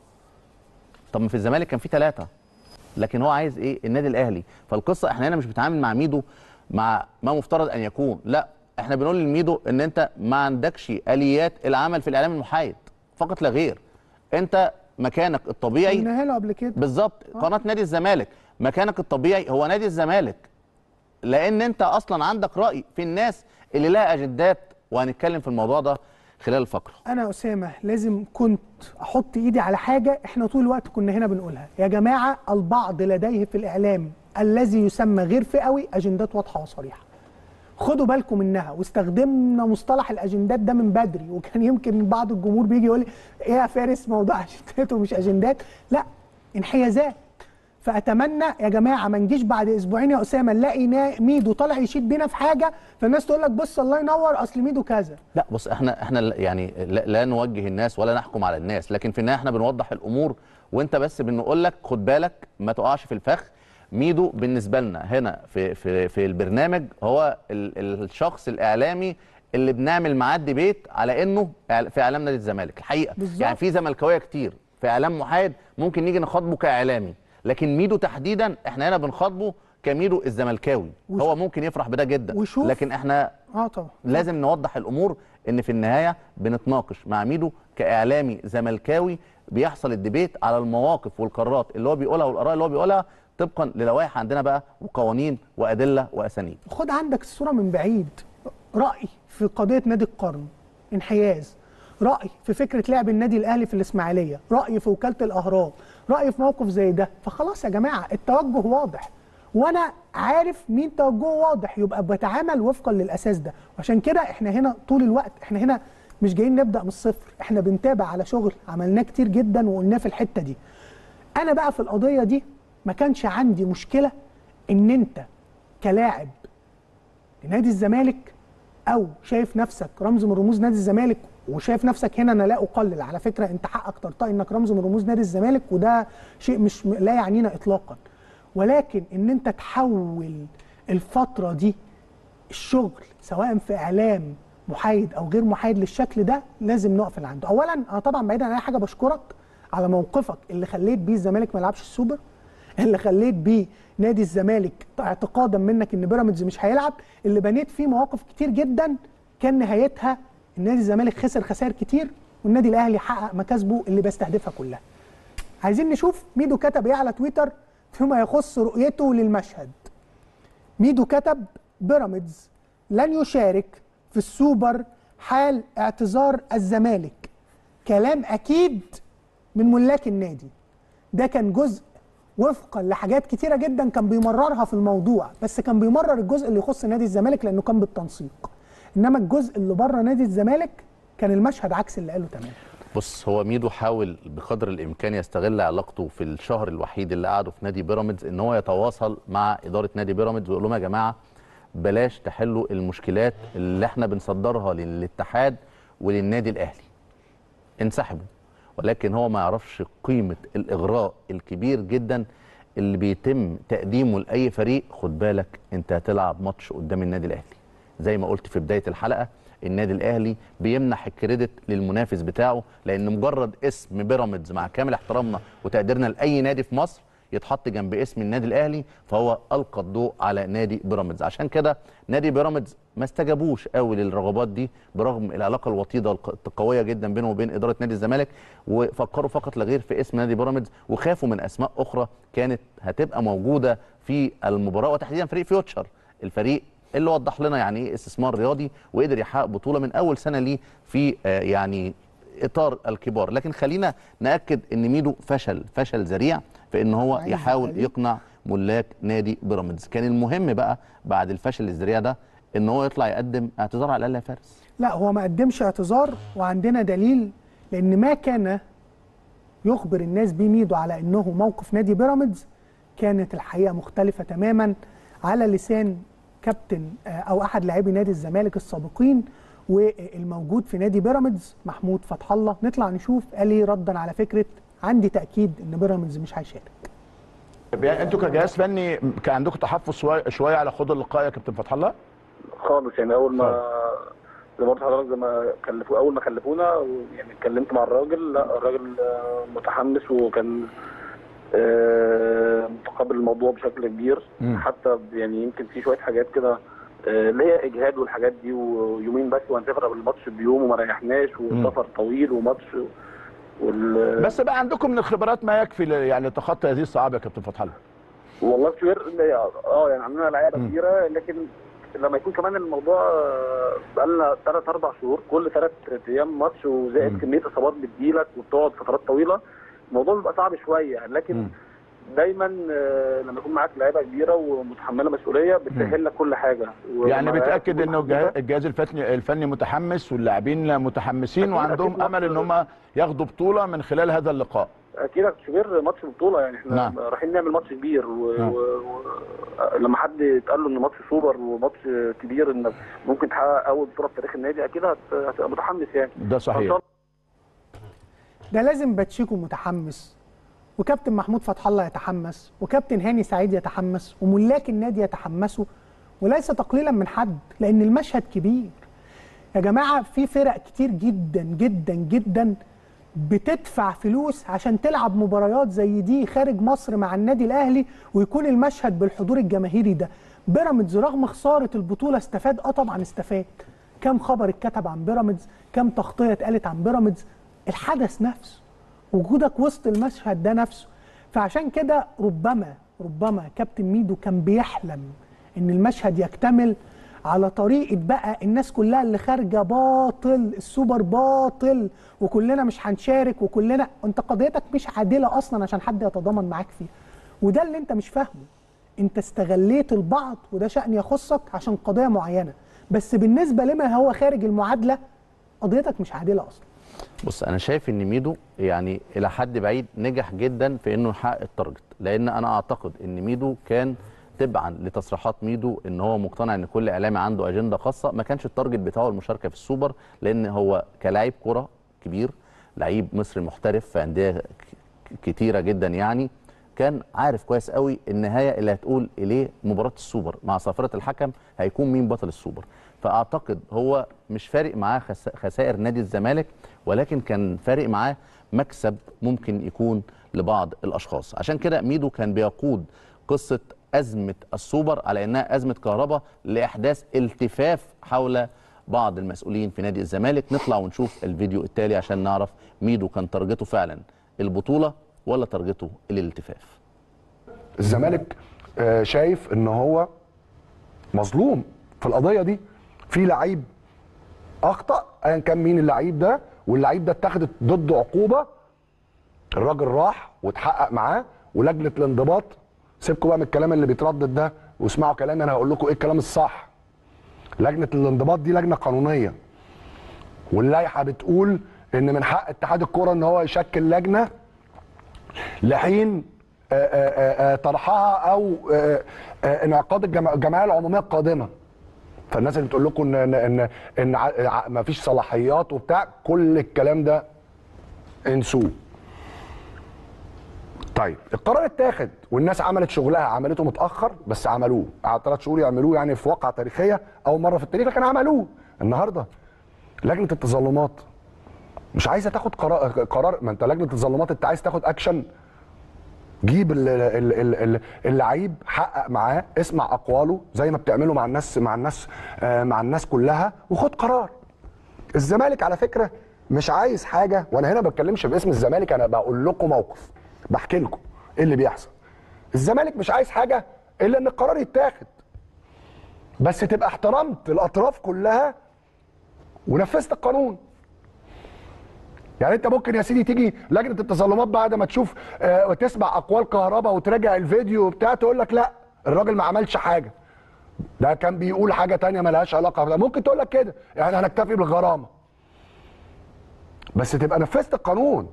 طب ما في الزمالك كان في ثلاثه، لكن هو عايز ايه؟ النادي الاهلي. فالقصه احنا هنا مش بنتعامل مع ميدو مع ما مفترض ان يكون، لا احنا بنقول للميدو ان انت ما عندكش اليات العمل في الاعلام المحايد فقط لا غير. انت مكانك الطبيعي قلناها له قبل كده بالظبط. قناه نادي الزمالك مكانك الطبيعي هو نادي الزمالك، لان انت اصلا عندك راي في الناس اللي لها اجندات، وهنتكلم في الموضوع ده خلال الفقره. انا اسامه لازم كنت احط ايدي على حاجه احنا طول الوقت كنا هنا بنقولها يا جماعه. البعض لديه في الاعلام الذي يسمى غير فئوي اجندات واضحه وصريحه، خدوا بالكم منها. واستخدمنا مصطلح الاجندات ده من بدري، وكان يمكن بعض الجمهور بيجي يقول لي ايه يا فارس موضوع اجندات ومش اجندات، لا انحيازات. فاتمنى يا جماعه ما نجيش بعد اسبوعين يا اسامه نلاقي ميدو طالع يشيد بينا في حاجه فالناس تقول لك بص الله ينور اصل ميدو كذا. لا بص، احنا احنا يعني لا, لا نوجه الناس ولا نحكم على الناس، لكن في النهايه احنا بنوضح الامور، وانت بس بنقول لك خد بالك ما تقعش في الفخ. ميدو بالنسبه لنا هنا في في في البرنامج هو ال الشخص الاعلامي اللي بنعمل معاه ديبيت على انه في اعلام نادي الزمالك الحقيقه بالزبط. يعني في زملكاويه كتير في اعلام محايد ممكن نيجي نخاطبه كاعلامي، لكن ميدو تحديدا احنا هنا بنخاطبه كميدو الزملكاوي. هو ممكن يفرح بده جدا وشوف. لكن احنا اه طبعا لازم نوضح الامور ان في النهايه بنتناقش مع ميدو كاعلامي زملكاوي، بيحصل الديبيت على المواقف والقرارات اللي هو بيقولها والاراء اللي هو بيقولها طبقا للوائح عندنا بقى وقوانين وادله واسانيد. خد عندك الصوره من بعيد، راي في قضيه نادي القرن انحياز، راي في فكره لعب النادي الاهلي في الاسماعيليه، راي في وكاله الاهرام، راي في موقف زي ده. فخلاص يا جماعه التوجه واضح، وانا عارف مين توجهه واضح، يبقى بتعامل وفقا للاساس ده. وعشان كده احنا هنا طول الوقت، احنا هنا مش جايين نبدا من الصفر، احنا بنتابع على شغل عملناه كتير جدا وقلناه في الحته دي. انا بقى في القضيه دي ما كانش عندي مشكله ان انت كلاعب نادي الزمالك او شايف نفسك رمز من رموز نادي الزمالك، وشايف نفسك هنا، انا لا اقلل على فكره، انت حقك ترتقي انك رمز من رموز نادي الزمالك، وده شيء مش لا يعنينا اطلاقا. ولكن ان انت تحول الفتره دي الشغل سواء في اعلام محايد او غير محايد للشكل ده، لازم نقف عنده. اولا انا طبعا بعيدا عن اي حاجه بشكرك على موقفك اللي خليت بيه الزمالك ما يلعبش السوبر، اللي خليت بيه نادي الزمالك اعتقادا منك ان بيراميدز مش هيلعب، اللي بنيت فيه مواقف كتير جدا كان نهايتها النادي الزمالك خسر خسائر كتير والنادي الاهلي حقق مكاسبه اللي بيستهدفها كلها. عايزين نشوف ميدو كتب ايه على تويتر فيما يخص رؤيته للمشهد. ميدو كتب: بيراميدز لن يشارك في السوبر حال اعتذار الزمالك. كلام اكيد من ملاك النادي. ده كان جزء وفقا لحاجات كتيره جدا كان بيمررها في الموضوع، بس كان بيمرر الجزء اللي يخص نادي الزمالك لانه كان بالتنسيق. انما الجزء اللي بره نادي الزمالك كان المشهد عكس اللي قاله تماما. بص، هو ميدو حاول بقدر الامكان يستغل علاقته في الشهر الوحيد اللي قعده في نادي بيراميدز ان هو يتواصل مع اداره نادي بيراميدز ويقول لهم يا جماعه بلاش تحلوا المشكلات اللي احنا بنصدرها للاتحاد وللنادي الاهلي، انسحبوا. ولكن هو ما يعرفش قيمه الاغراء الكبير جدا اللي بيتم تقديمه لاي فريق. خد بالك انت هتلعب ماتش قدام النادي الاهلي، زي ما قلت في بدايه الحلقه النادي الاهلي بيمنح الكريدت للمنافس بتاعه، لان مجرد اسم بيراميدز مع كامل احترامنا وتقديرنا لاي نادي في مصر يتحط جنب اسم النادي الاهلي فهو القى الضوء على نادي بيراميدز. عشان كده نادي بيراميدز ما استجابوش قوي للرغبات دي برغم العلاقه الوطيده القويه جدا بينهم وبين اداره نادي الزمالك، وفكروا فقط لا غير في اسم نادي بيراميدز وخافوا من اسماء اخرى كانت هتبقى موجوده في المباراه، وتحديدا فريق فيوتشر، الفريق اللي وضح لنا يعني ايه استثمار رياضي وقدر يحقق بطوله من اول سنه ليه في آه يعني اطار الكبار. لكن خلينا ناكد ان ميدو فشل فشل ذريع في ان هو يحاول يقنع ملاك نادي بيراميدز. كان المهم بقى بعد الفشل الذريع ده ان هو يطلع يقدم اعتذار على الاقل يا فارس. لا، هو ما قدمش اعتذار، وعندنا دليل، لان ما كان يخبر الناس بيه ميدو على انه موقف نادي بيراميدز كانت الحقيقه مختلفه تماما على لسان كابتن او احد لاعبي نادي الزمالك السابقين والموجود في نادي بيراميدز محمود فتح الله. نطلع نشوف قال ايه ردا على فكره عندي تاكيد ان بيراميدز مش هيشارك. يعني انتوا كجهاز فني كان عندكم تحفظ شويه شويه على خوض اللقاء يا كابتن فتح الله؟ خالص، يعني اول ما زي ما قلت لحضرتك زي ما كلفوا اول ما كلفونا يعني اتكلمت مع الراجل، لا الراجل متحمس وكان متقبل الموضوع بشكل كبير. م. حتى يعني يمكن في شويه حاجات كده اللي هي اجهاد والحاجات دي ويومين بس وهنسافر قبل الماتش بيوم وما ريحناش وسفر طويل وماتش وال... بس بقى عندكم من الخبرات ما يكفي يعني تخطي هذه الصعاب يا كابتن فتح الله. والله كتير اه يعني عندنا لعيبه كتيره، لكن لما يكون كمان الموضوع بقى لنا ثلاث اربع شهور كل ثلاث ايام ماتش وزائد كميه اصابات بتجيلك وبتقعد فترات طويله، الموضوع بيبقى صعب شويه. لكن م. دايما لما يكون معاك لعيبه كبيره ومتحمله مسؤوليه بتسهل لك كل حاجه. يعني بتاكد انه الجهاز الفني الفني متحمس واللاعبين متحمسين وعندهم امل ان هم ياخدوا بطوله من خلال هذا اللقاء. اكيد يا كبير، ماتش بطوله يعني احنا نعم. رايحين نعمل ماتش كبير ولما و... و... حد يتقال له ان ماتش سوبر وماتش كبير ان ممكن تحقق اول بطوله في تاريخ النادي اكيد هتبقى متحمس يعني. ده صحيح. ده لازم باتشيكو متحمس وكابتن محمود فتح الله يتحمس وكابتن هاني سعيد يتحمس وملاك النادي يتحمسوا، وليس تقليلا من حد، لان المشهد كبير يا جماعه. في فرق كتير جدا جدا جدا بتدفع فلوس عشان تلعب مباريات زي دي خارج مصر مع النادي الاهلي ويكون المشهد بالحضور الجماهيري ده. بيراميدز رغم خساره البطوله استفاد، اه طبعا استفاد. كم خبر اتكتب عن بيراميدز، كم تغطيه اتقالت عن بيراميدز، الحدث نفسه، وجودك وسط المشهد ده نفسه. فعشان كده ربما ربما كابتن ميدو كان بيحلم ان المشهد يكتمل على طريقه بقى الناس كلها اللي خارجه باطل، السوبر باطل وكلنا مش هنشارك وكلنا، انت قضيتك مش عادله اصلا عشان حد يتضامن معاك فيها. وده اللي انت مش فاهمه. انت استغليت البعض وده شأن يخصك عشان قضيه معينه، بس بالنسبه لما هو خارج المعادله قضيتك مش عادله اصلا. بص انا شايف ان ميدو يعني الى حد بعيد نجح جدا في انه يحقق التارجت، لان انا اعتقد ان ميدو كان تبعا لتصريحات ميدو ان هو مقتنع ان كل اعلامي عنده اجنده خاصه، ما كانش التارجت بتاعه المشاركه في السوبر، لان هو كلاعب كره كبير، لعيب مصري محترف في انديه كتيره جدا، يعني كان عارف كويس قوي النهايه اللي هتقول اليه مباراه السوبر مع صافره الحكم هيكون مين بطل السوبر. فاعتقد هو مش فارق معاه خسائر نادي الزمالك، ولكن كان فارق معاه مكسب ممكن يكون لبعض الاشخاص. عشان كده ميدو كان بيقود قصه ازمه السوبر على انها ازمه كهرباء لاحداث التفاف حول بعض المسؤولين في نادي الزمالك. نطلع ونشوف الفيديو التالي عشان نعرف ميدو كان تارجته فعلا البطوله ولا تارجته الالتفاف. الزمالك شايف ان هو مظلوم في القضيه دي، في لعيب اخطا ايا كان مين اللعيب ده، واللعيب ده اتخذت ضده عقوبه، الراجل راح واتحقق معاه، ولجنه الانضباط، سيبكم بقى من الكلام اللي بيتردد ده واسمعوا كلامي انا هقول لكم ايه الكلام الصح. لجنه الانضباط دي لجنه قانونيه، واللائحه بتقول ان من حق اتحاد الكوره ان هو يشكل لجنه لحين طرحها او انعقاد الجمعيه العموميه القادمه. فالناس اللي بتقول لكم ان ان ان ما فيش صلاحيات وبتاع، كل الكلام ده انسوه. طيب القرار اتاخد والناس عملت شغلها، عملته متاخر بس عملوه، قعد ثلاث شهور يعملوه يعني في واقعه تاريخيه اول مره في التاريخ، لكن عملوه. النهارده لجنه التظلمات مش عايزه تاخد قرار, قرار ما انت لجنه التظلمات انت عايز تاخد اكشن، جيب اللعيب حقق معاه، اسمع اقواله زي ما بتعملوا مع الناس مع الناس آه مع الناس كلها وخد قرار. الزمالك على فكره مش عايز حاجه، وانا هنا ما بتكلمش باسم الزمالك، انا بقول لكم موقف، بحكي لكم ايه اللي بيحصل. الزمالك مش عايز حاجه الا ان القرار يتاخد، بس تبقى احترمت الاطراف كلها ونفذت القانون. يعني انت ممكن يا سيدي تيجي لجنه التظلمات بعد ما تشوف آه وتسمع اقوال كهرباء وتراجع الفيديو وبتاع تقول لك لا الراجل ما عملش حاجه، ده كان بيقول حاجه ثانيه ما لهاش علاقه بده، ممكن تقول لك كده يعني هنكتفي بالغرامه، بس تبقى نفذت القانون.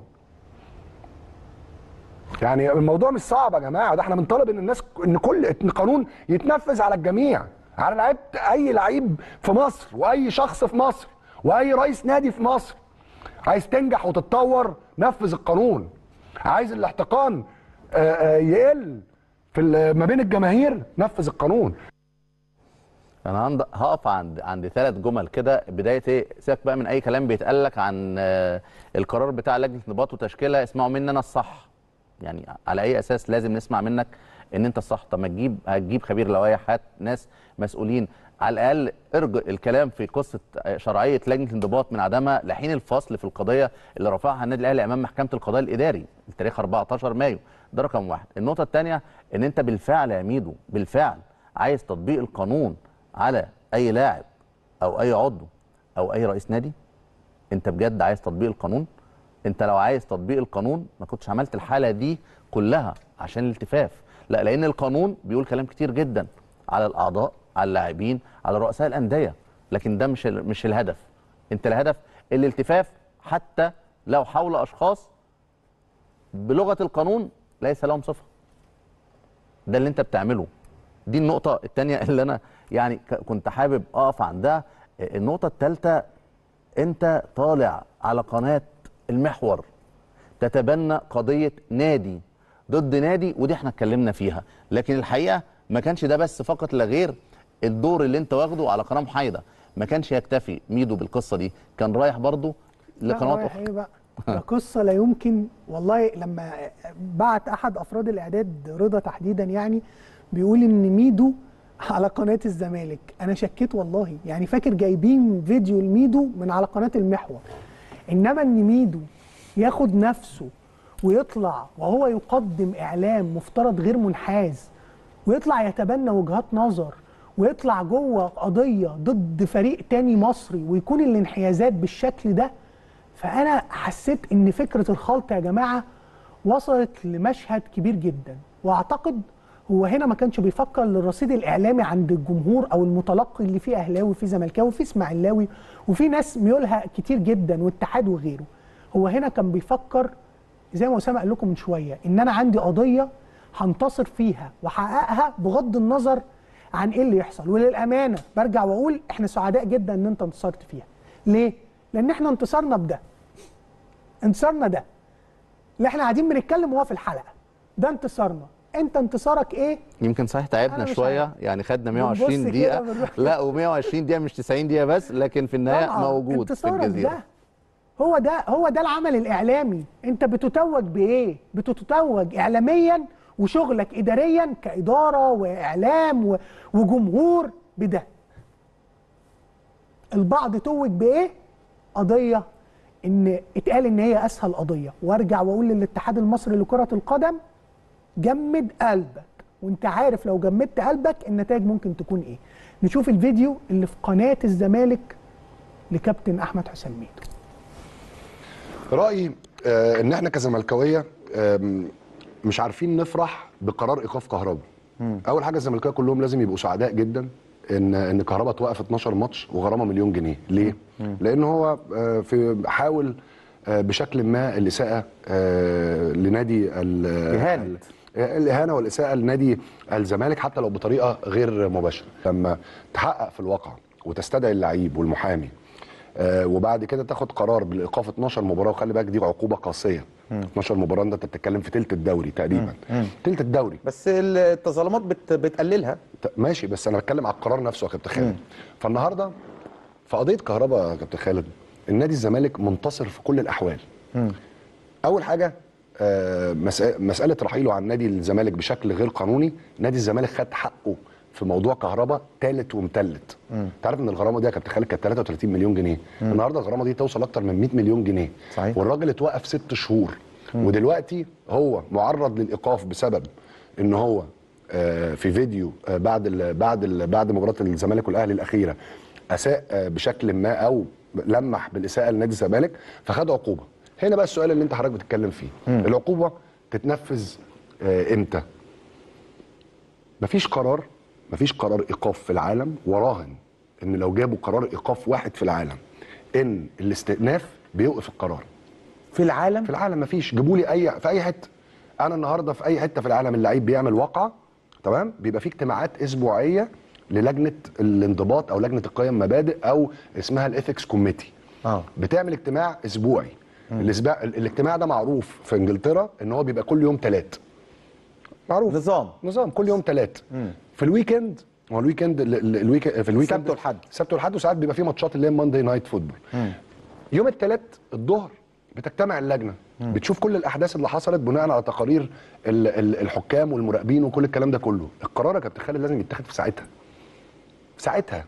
يعني الموضوع مش صعب يا جماعه، ده احنا بنطالب ان الناس ان كل القانون يتنفذ على الجميع، على لعيب، اي لعيب في مصر واي شخص في مصر واي رئيس نادي في مصر. عايز تنجح وتتطور نفذ القانون، عايز الاحتقان يقل في ما بين الجماهير نفذ القانون. انا هقف عند عند ثلاث جمل كده. بدايه ايه؟ سيبك بقى من اي كلام بيتقال لك عن القرار بتاع لجنه الانضباط وتشكيلها، اسمعوا مني انا الصح. يعني على اي اساس لازم نسمع منك ان انت الصح؟ طب ما تجيب هتجيب خبير لوائح، هات ناس مسؤولين، على الاقل ارجع الكلام في قصه شرعيه لجنه الانضباط من عدمها لحين الفصل في القضيه اللي رفعها النادي الاهلي امام محكمه القضاء الاداري التاريخ أربعتاشر مايو. ده رقم واحد. النقطه الثانيه ان انت بالفعل يا ميدو بالفعل عايز تطبيق القانون على اي لاعب او اي عضو او اي رئيس نادي. انت بجد عايز تطبيق القانون؟ انت لو عايز تطبيق القانون ما كنتش عملت الحاله دي كلها عشان الالتفاف، لا، لان القانون بيقول كلام كتير جدا على الاعضاء، على اللاعبين، على رؤساء الانديه، لكن ده مش مش الهدف. انت الهدف الالتفاف، حتى لو حول اشخاص بلغه القانون ليس لهم صفه. ده اللي انت بتعمله. دي النقطه الثانيه اللي انا يعني كنت حابب اقف عندها. النقطه الثالثه، انت طالع على قناه المحور تتبنى قضيه نادي ضد نادي، ودي احنا اتكلمنا فيها، لكن الحقيقه ما كانش ده بس فقط لا غير الدور اللي انت واخده على قناه محايده. ما كانش يكتفي ميدو بالقصه دي، كان رايح برضه لقنوات اخرى. ايه بقى؟ ده قصه لا يمكن والله. لما بعت احد افراد الاعداد، رضا تحديدا، يعني بيقول ان ميدو على قناه الزمالك. انا شكيت والله، يعني فاكر جايبين فيديو الميدو من على قناه المحور، انما ان ميدو ياخد نفسه ويطلع وهو يقدم اعلام مفترض غير منحاز، ويطلع يتبنى وجهات نظر ويطلع جوه قضيه ضد فريق تاني مصري ويكون الانحيازات بالشكل ده. فانا حسيت ان فكره الخلط يا جماعه وصلت لمشهد كبير جدا، واعتقد هو هنا ما كانش بيفكر للرصيد الاعلامي عند الجمهور او المتلقي اللي فيه اهلاوي وفيه زملكاوي وفيه اسماعيلاوي وفي ناس ميولها كتير جدا واتحاد وغيره. هو هنا كان بيفكر زي ما اسامه قال لكم من شويه ان انا عندي قضيه هنتصر فيها واحققها بغض النظر عن ايه اللي يحصل. وللامانه برجع واقول احنا سعداء جدا ان انت انتصرت فيها. ليه؟ لان احنا انتصرنا بده. انتصرنا ده اللي احنا قاعدين بنتكلم وهو في الحلقه ده انتصارنا. انت انتصارك ايه؟ يمكن صحيح تعبنا شويه عارف. يعني خدنا مية وعشرين دقيقه لا ومية وعشرين دقيقه مش تسعين دقيقه بس، لكن في النهايه موجود في الجزيره. ده هو ده هو ده العمل الاعلامي. انت بتتوج بايه؟ بتتوج اعلاميا وشغلك اداريا كاداره واعلام وجمهور بده. البعض توج بايه؟ قضيه ان اتقال ان هي اسهل قضيه. وارجع واقول للاتحاد المصري لكره القدم جمد قلبك، وانت عارف لو جمدت قلبك النتائج ممكن تكون ايه. نشوف الفيديو اللي في قناه الزمالك لكابتن احمد حسام ميدو. رايي آه ان احنا كزملكاويه آه مش عارفين نفرح بقرار ايقاف كهربا. اول حاجه الزملكاويه كلهم لازم يبقوا سعداء جدا ان ان كهربا توقف اتناشر ماتش وغرامه مليون جنيه. ليه؟ مم. لان هو آه في حاول آه بشكل ما الاساءه آه لنادي اهانه الاهانه والاساءه لنادي الزمالك حتى لو بطريقه غير مباشره. لما تحقق في الواقع وتستدعي اللعيب والمحامي آه وبعد كده تاخد قرار بالايقاف اتناشر مباراه، وخلي بالك دي عقوبه قاسيه. مم. اتناشر مباراه انت بتتكلم في ثلث الدوري تقريبا. ثلث الدوري بس التظلمات بت... بتقللها ماشي، بس انا بتكلم على القرار نفسه يا كابتن خالد. فالنهارده في قضيه كهربا يا كابتن خالد النادي الزمالك منتصر في كل الاحوال. مم. اول حاجه آه مساله رحيله عن نادي الزمالك بشكل غير قانوني. نادي الزمالك خد حقه في موضوع كهربا تالت ومتلت. انت عارف ان الغرامه دي يا كابتن خالد كانت تلاتة وتلاتين مليون جنيه. مم. النهارده الغرامه دي توصل اكتر من مية مليون جنيه. صحيح. والراجل اتوقف ست شهور. مم. ودلوقتي هو معرض للايقاف بسبب ان هو آه في فيديو آه بعد ال بعد ال بعد مباراه الزمالك والاهلي الاخيره اساء آه بشكل ما او لمح بالاساءه لنادي الزمالك فخد عقوبه. هنا بقى السؤال اللي انت حضرتك بتتكلم فيه. مم. العقوبه تتنفذ آه امتى؟ مفيش قرار مفيش قرار ايقاف في العالم، وراهن ان لو جابوا قرار ايقاف واحد في العالم ان الاستئناف بيوقف القرار. في العالم؟ في العالم مفيش. جيبوا لي اي في اي حته. انا النهارده في اي حته في العالم اللعيب بيعمل واقعه تمام بيبقى في اجتماعات اسبوعيه للجنه الانضباط او لجنه القيم مبادئ او اسمها الايثكس كوميتي. اه بتعمل اجتماع اسبوعي. الاسبوع الاجتماع ده معروف في انجلترا ان هو بيبقى كل يوم ثلاث. معروف نظام نظام كل يوم ثلاث. في الويكند هو الويكند الويك في الويكند السبت والحد السبت والحد وساعات بيبقى في ماتشات اللي هي ماندي نايت فوتبول. يوم الثلاث الظهر بتجتمع اللجنه. مم. بتشوف كل الاحداث اللي حصلت بناء على تقارير الحكام والمراقبين وكل الكلام ده كله. القرار يا كابتن خالد لازم يتاخد في ساعتها في ساعتها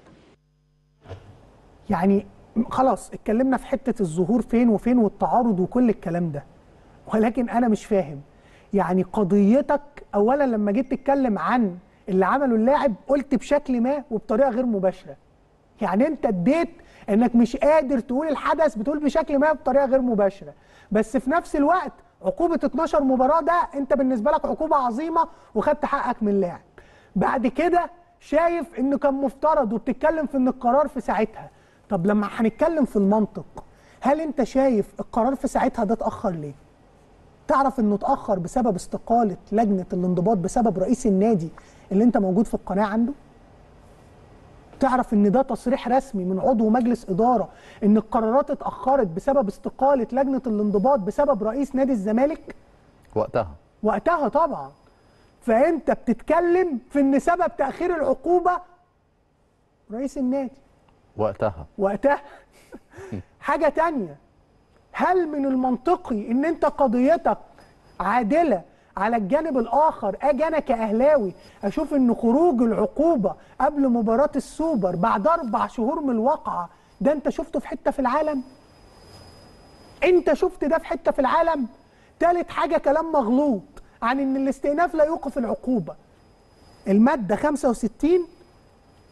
يعني خلاص اتكلمنا في حته الظهور فين وفين والتعارض وكل الكلام ده، ولكن انا مش فاهم يعني قضيتك. اولا لما جيت تتكلم عن اللي عمله اللاعب قلت بشكل ما وبطريقه غير مباشره. يعني انت اديت انك مش قادر تقول الحدث بتقول بشكل ما بطريقه غير مباشره، بس في نفس الوقت عقوبه اتناشر مباراه ده انت بالنسبه لك عقوبه عظيمه وخدت حقك من اللاعب. بعد كده شايف انه كان مفترض وبتتكلم في ان القرار في ساعتها. طب لما هنتكلم في المنطق، هل انت شايف القرار في ساعتها ده اتاخر ليه؟ تعرف انه اتاخر بسبب استقاله لجنه الانضباط بسبب رئيس النادي اللي انت موجود في القناه عنده؟ تعرف ان ده تصريح رسمي من عضو مجلس اداره ان القرارات اتاخرت بسبب استقاله لجنه الانضباط بسبب رئيس نادي الزمالك؟ وقتها وقتها طبعا. فانت بتتكلم في ان سبب تاخير العقوبه رئيس النادي وقتها وقتها حاجه تانية، هل من المنطقي ان انت قضيتك عادله على الجانب الاخر؟ اجي انا كاهلاوي اشوف ان خروج العقوبه قبل مباراه السوبر بعد اربع شهور من الواقعه ده انت شفته في حته في العالم؟ انت شفت ده في حته في العالم؟ تالت حاجه كلام مغلوط عن ان الاستئناف لا يوقف العقوبه. الماده خمسة وستين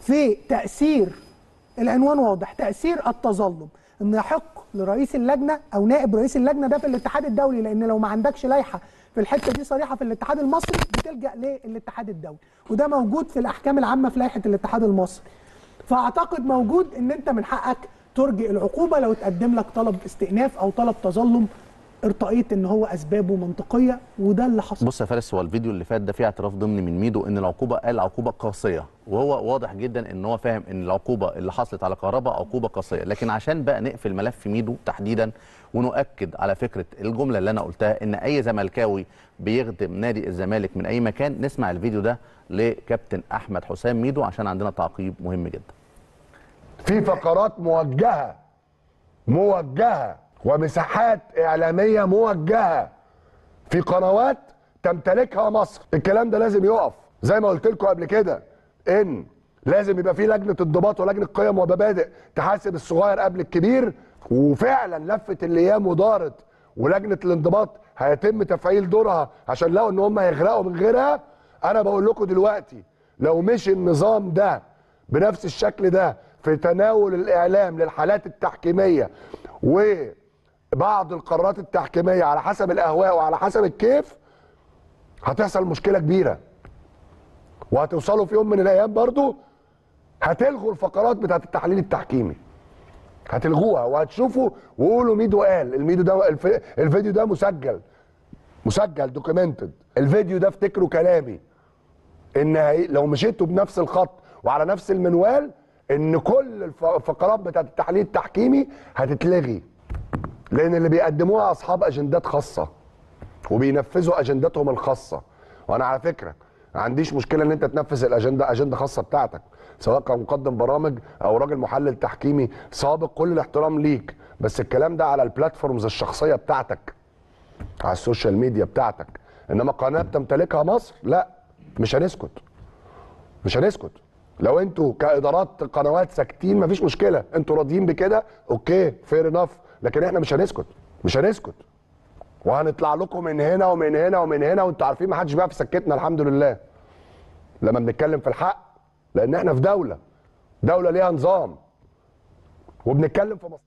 في تاثير العنوان واضح، تاثير التظلم، ان يحق لرئيس اللجنه او نائب رئيس اللجنه ده في الاتحاد الدولي، لان لو ما عندكش لائحه في الحته دي صريحه في الاتحاد المصري بتلجا للاتحاد الدولي، وده موجود في الاحكام العامه في لائحه الاتحاد المصري. فاعتقد موجود ان انت من حقك ترجئ العقوبه لو تقدم لك طلب استئناف او طلب تظلم ارتقيت ان هو اسبابه منطقيه، وده اللي حصل. بص يا فارس، هو الفيديو اللي فات ده فيه اعتراف ضمني من ميدو ان العقوبه قال عقوبه قاسيه، وهو واضح جدا ان هو فاهم ان العقوبه اللي حصلت على كهرباء عقوبه قاسيه، لكن عشان بقى نقفل ملف ميدو تحديدا ونؤكد على فكره الجمله اللي انا قلتها ان اي زملكاوي بيخدم نادي الزمالك من اي مكان، نسمع الفيديو ده لكابتن احمد حسام ميدو عشان عندنا تعقيب مهم جدا. في فقرات موجهه موجهه ومساحات اعلاميه موجهه في قنوات تمتلكها مصر. الكلام ده لازم يقف، زي ما قلت لكم قبل كده ان لازم يبقى في لجنه انضباط ولجنه قيم ومبادئ تحاسب الصغير قبل الكبير، وفعلا لفت الايام ودارت ولجنه الانضباط هيتم تفعيل دورها عشان لقوا ان هم هيغرقوا من غيرها. انا بقول لكم دلوقتي لو مشي النظام ده بنفس الشكل ده في تناول الاعلام للحالات التحكيميه وبعض القرارات التحكيميه على حسب الاهواء وعلى حسب الكيف، هتحصل مشكله كبيره، وهتوصلوا في يوم من الايام برضو هتلغوا الفقرات بتاعت التحليل التحكيمي، هتلغوها وهتشوفوا وقولوا ميدو قال. الميدو ده الفيديو ده مسجل مسجل دوكيومنتد. الفيديو ده افتكروا كلامي ان لو مشيتوا بنفس الخط وعلى نفس المنوال ان كل الفقرات بتاعت التحليل التحكيمي هتتلغي، لان اللي بيقدموها اصحاب اجندات خاصه وبينفذوا اجنداتهم الخاصه. وانا على فكره ما عنديش مشكله ان انت تنفذ الاجنده اجنده خاصه بتاعتك، سواء كان مقدم برامج او راجل محلل تحكيمي سابق، كل الاحترام ليك، بس الكلام ده على البلاتفورمز الشخصيه بتاعتك، على السوشيال ميديا بتاعتك. انما قناه تمتلكها مصر لا، مش هنسكت مش هنسكت. لو انتوا كادارات قنوات ساكتين مفيش مشكله، انتوا راضيين بكده اوكي فير انف، لكن احنا مش هنسكت مش هنسكت وهنطلع لكم من هنا ومن هنا ومن هنا، وانتوا عارفين ما حدش بقى في سكتنا الحمد لله لما بنتكلم في الحق، لان احنا في دوله دوله ليها نظام وبنتكلم في مصر.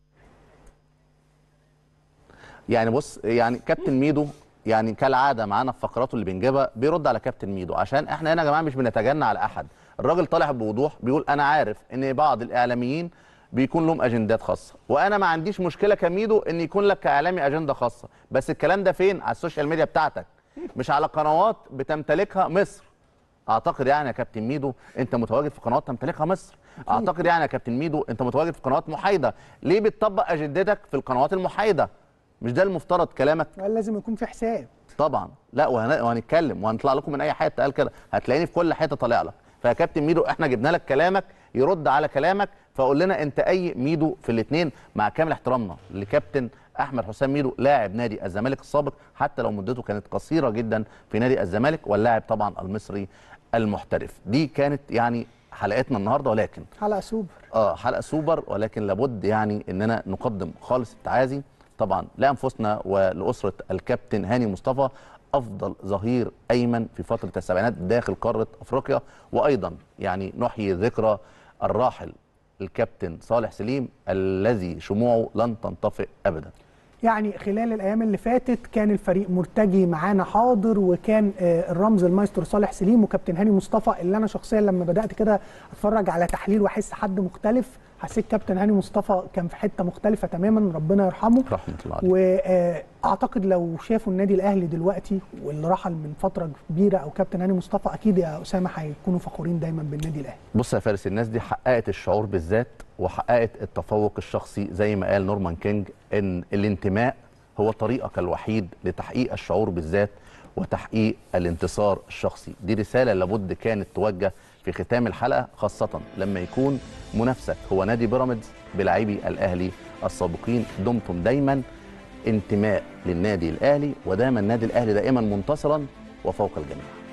يعني بص، يعني كابتن ميدو يعني كالعاده معانا في فقراته اللي بنجيبها بيرد على كابتن ميدو، عشان احنا هنا يا جماعه مش بنتجنى على احد. الراجل طالع بوضوح بيقول انا عارف ان بعض الاعلاميين بيكون لهم اجندات خاصه، وانا ما عنديش مشكله كميدو ان يكون لك كاعلامي اجنده خاصه، بس الكلام ده فين؟ على السوشيال ميديا بتاعتك، مش على قنوات بتمتلكها مصر. اعتقد يعني يا كابتن ميدو انت متواجد في قنوات تمتلكها مصر. اعتقد يعني يا كابتن ميدو انت متواجد في قنوات محايده، ليه بتطبق اجندتك في القنوات المحايده؟ مش ده المفترض كلامك؟ لازم يكون في حساب طبعا. لا وهن... وهنتكلم وهنطلع لكم من اي حته قال كده، هتلاقيني في كل حته طالع لك. فيا كابتن ميدو احنا جبنا لك كلامك يرد على كلامك، فقول لنا انت اي ميدو في الاثنين، مع كامل احترامنا لكابتن احمد حسام ميدو لاعب نادي الزمالك السابق حتى لو مدته كانت قصيره جدا في نادي الزمالك، واللاعب طبعا المصري المحترف. دي كانت يعني حلقتنا النهارده، ولكن حلقه سوبر اه حلقه سوبر، ولكن لابد يعني اننا نقدم خالص التعازي طبعا لانفسنا ولاسره الكابتن هاني مصطفى، افضل ظهير ايمن في فتره السبعينات داخل قاره افريقيا، وايضا يعني نحيي ذكرى الراحل الكابتن صالح سليم الذي شموعه لن تنطفئ ابدا. يعني خلال الايام اللي فاتت كان الفريق مرتجي معانا حاضر، وكان الرمز المايسترو صالح سليم وكابتن هاني مصطفى، اللي انا شخصيا لما بدات كده اتفرج على تحليل واحس حد مختلف، حسيت كابتن هاني مصطفى كان في حته مختلفه تماما، ربنا يرحمه رحمه الله عليه. واعتقد لو شافوا النادي الاهلي دلوقتي واللي رحل من فتره كبيره او كابتن هاني مصطفى، اكيد يا اسامه هيكونوا فخورين دايما بالنادي الاهلي. بص يا فارس، الناس دي حققت الشعور بالذات وحققت التفوق الشخصي، زي ما قال نورمان كينج ان الانتماء هو طريقك الوحيد لتحقيق الشعور بالذات وتحقيق الانتصار الشخصي. دي رساله لابد كانت توجه في ختام الحلقه، خاصه لما يكون منافسك هو نادي بيراميدز بلاعبي الاهلي السابقين. دمتم دايما انتماء للنادي الاهلي، ودام النادي الاهلي دائما منتصرا وفوق الجميع.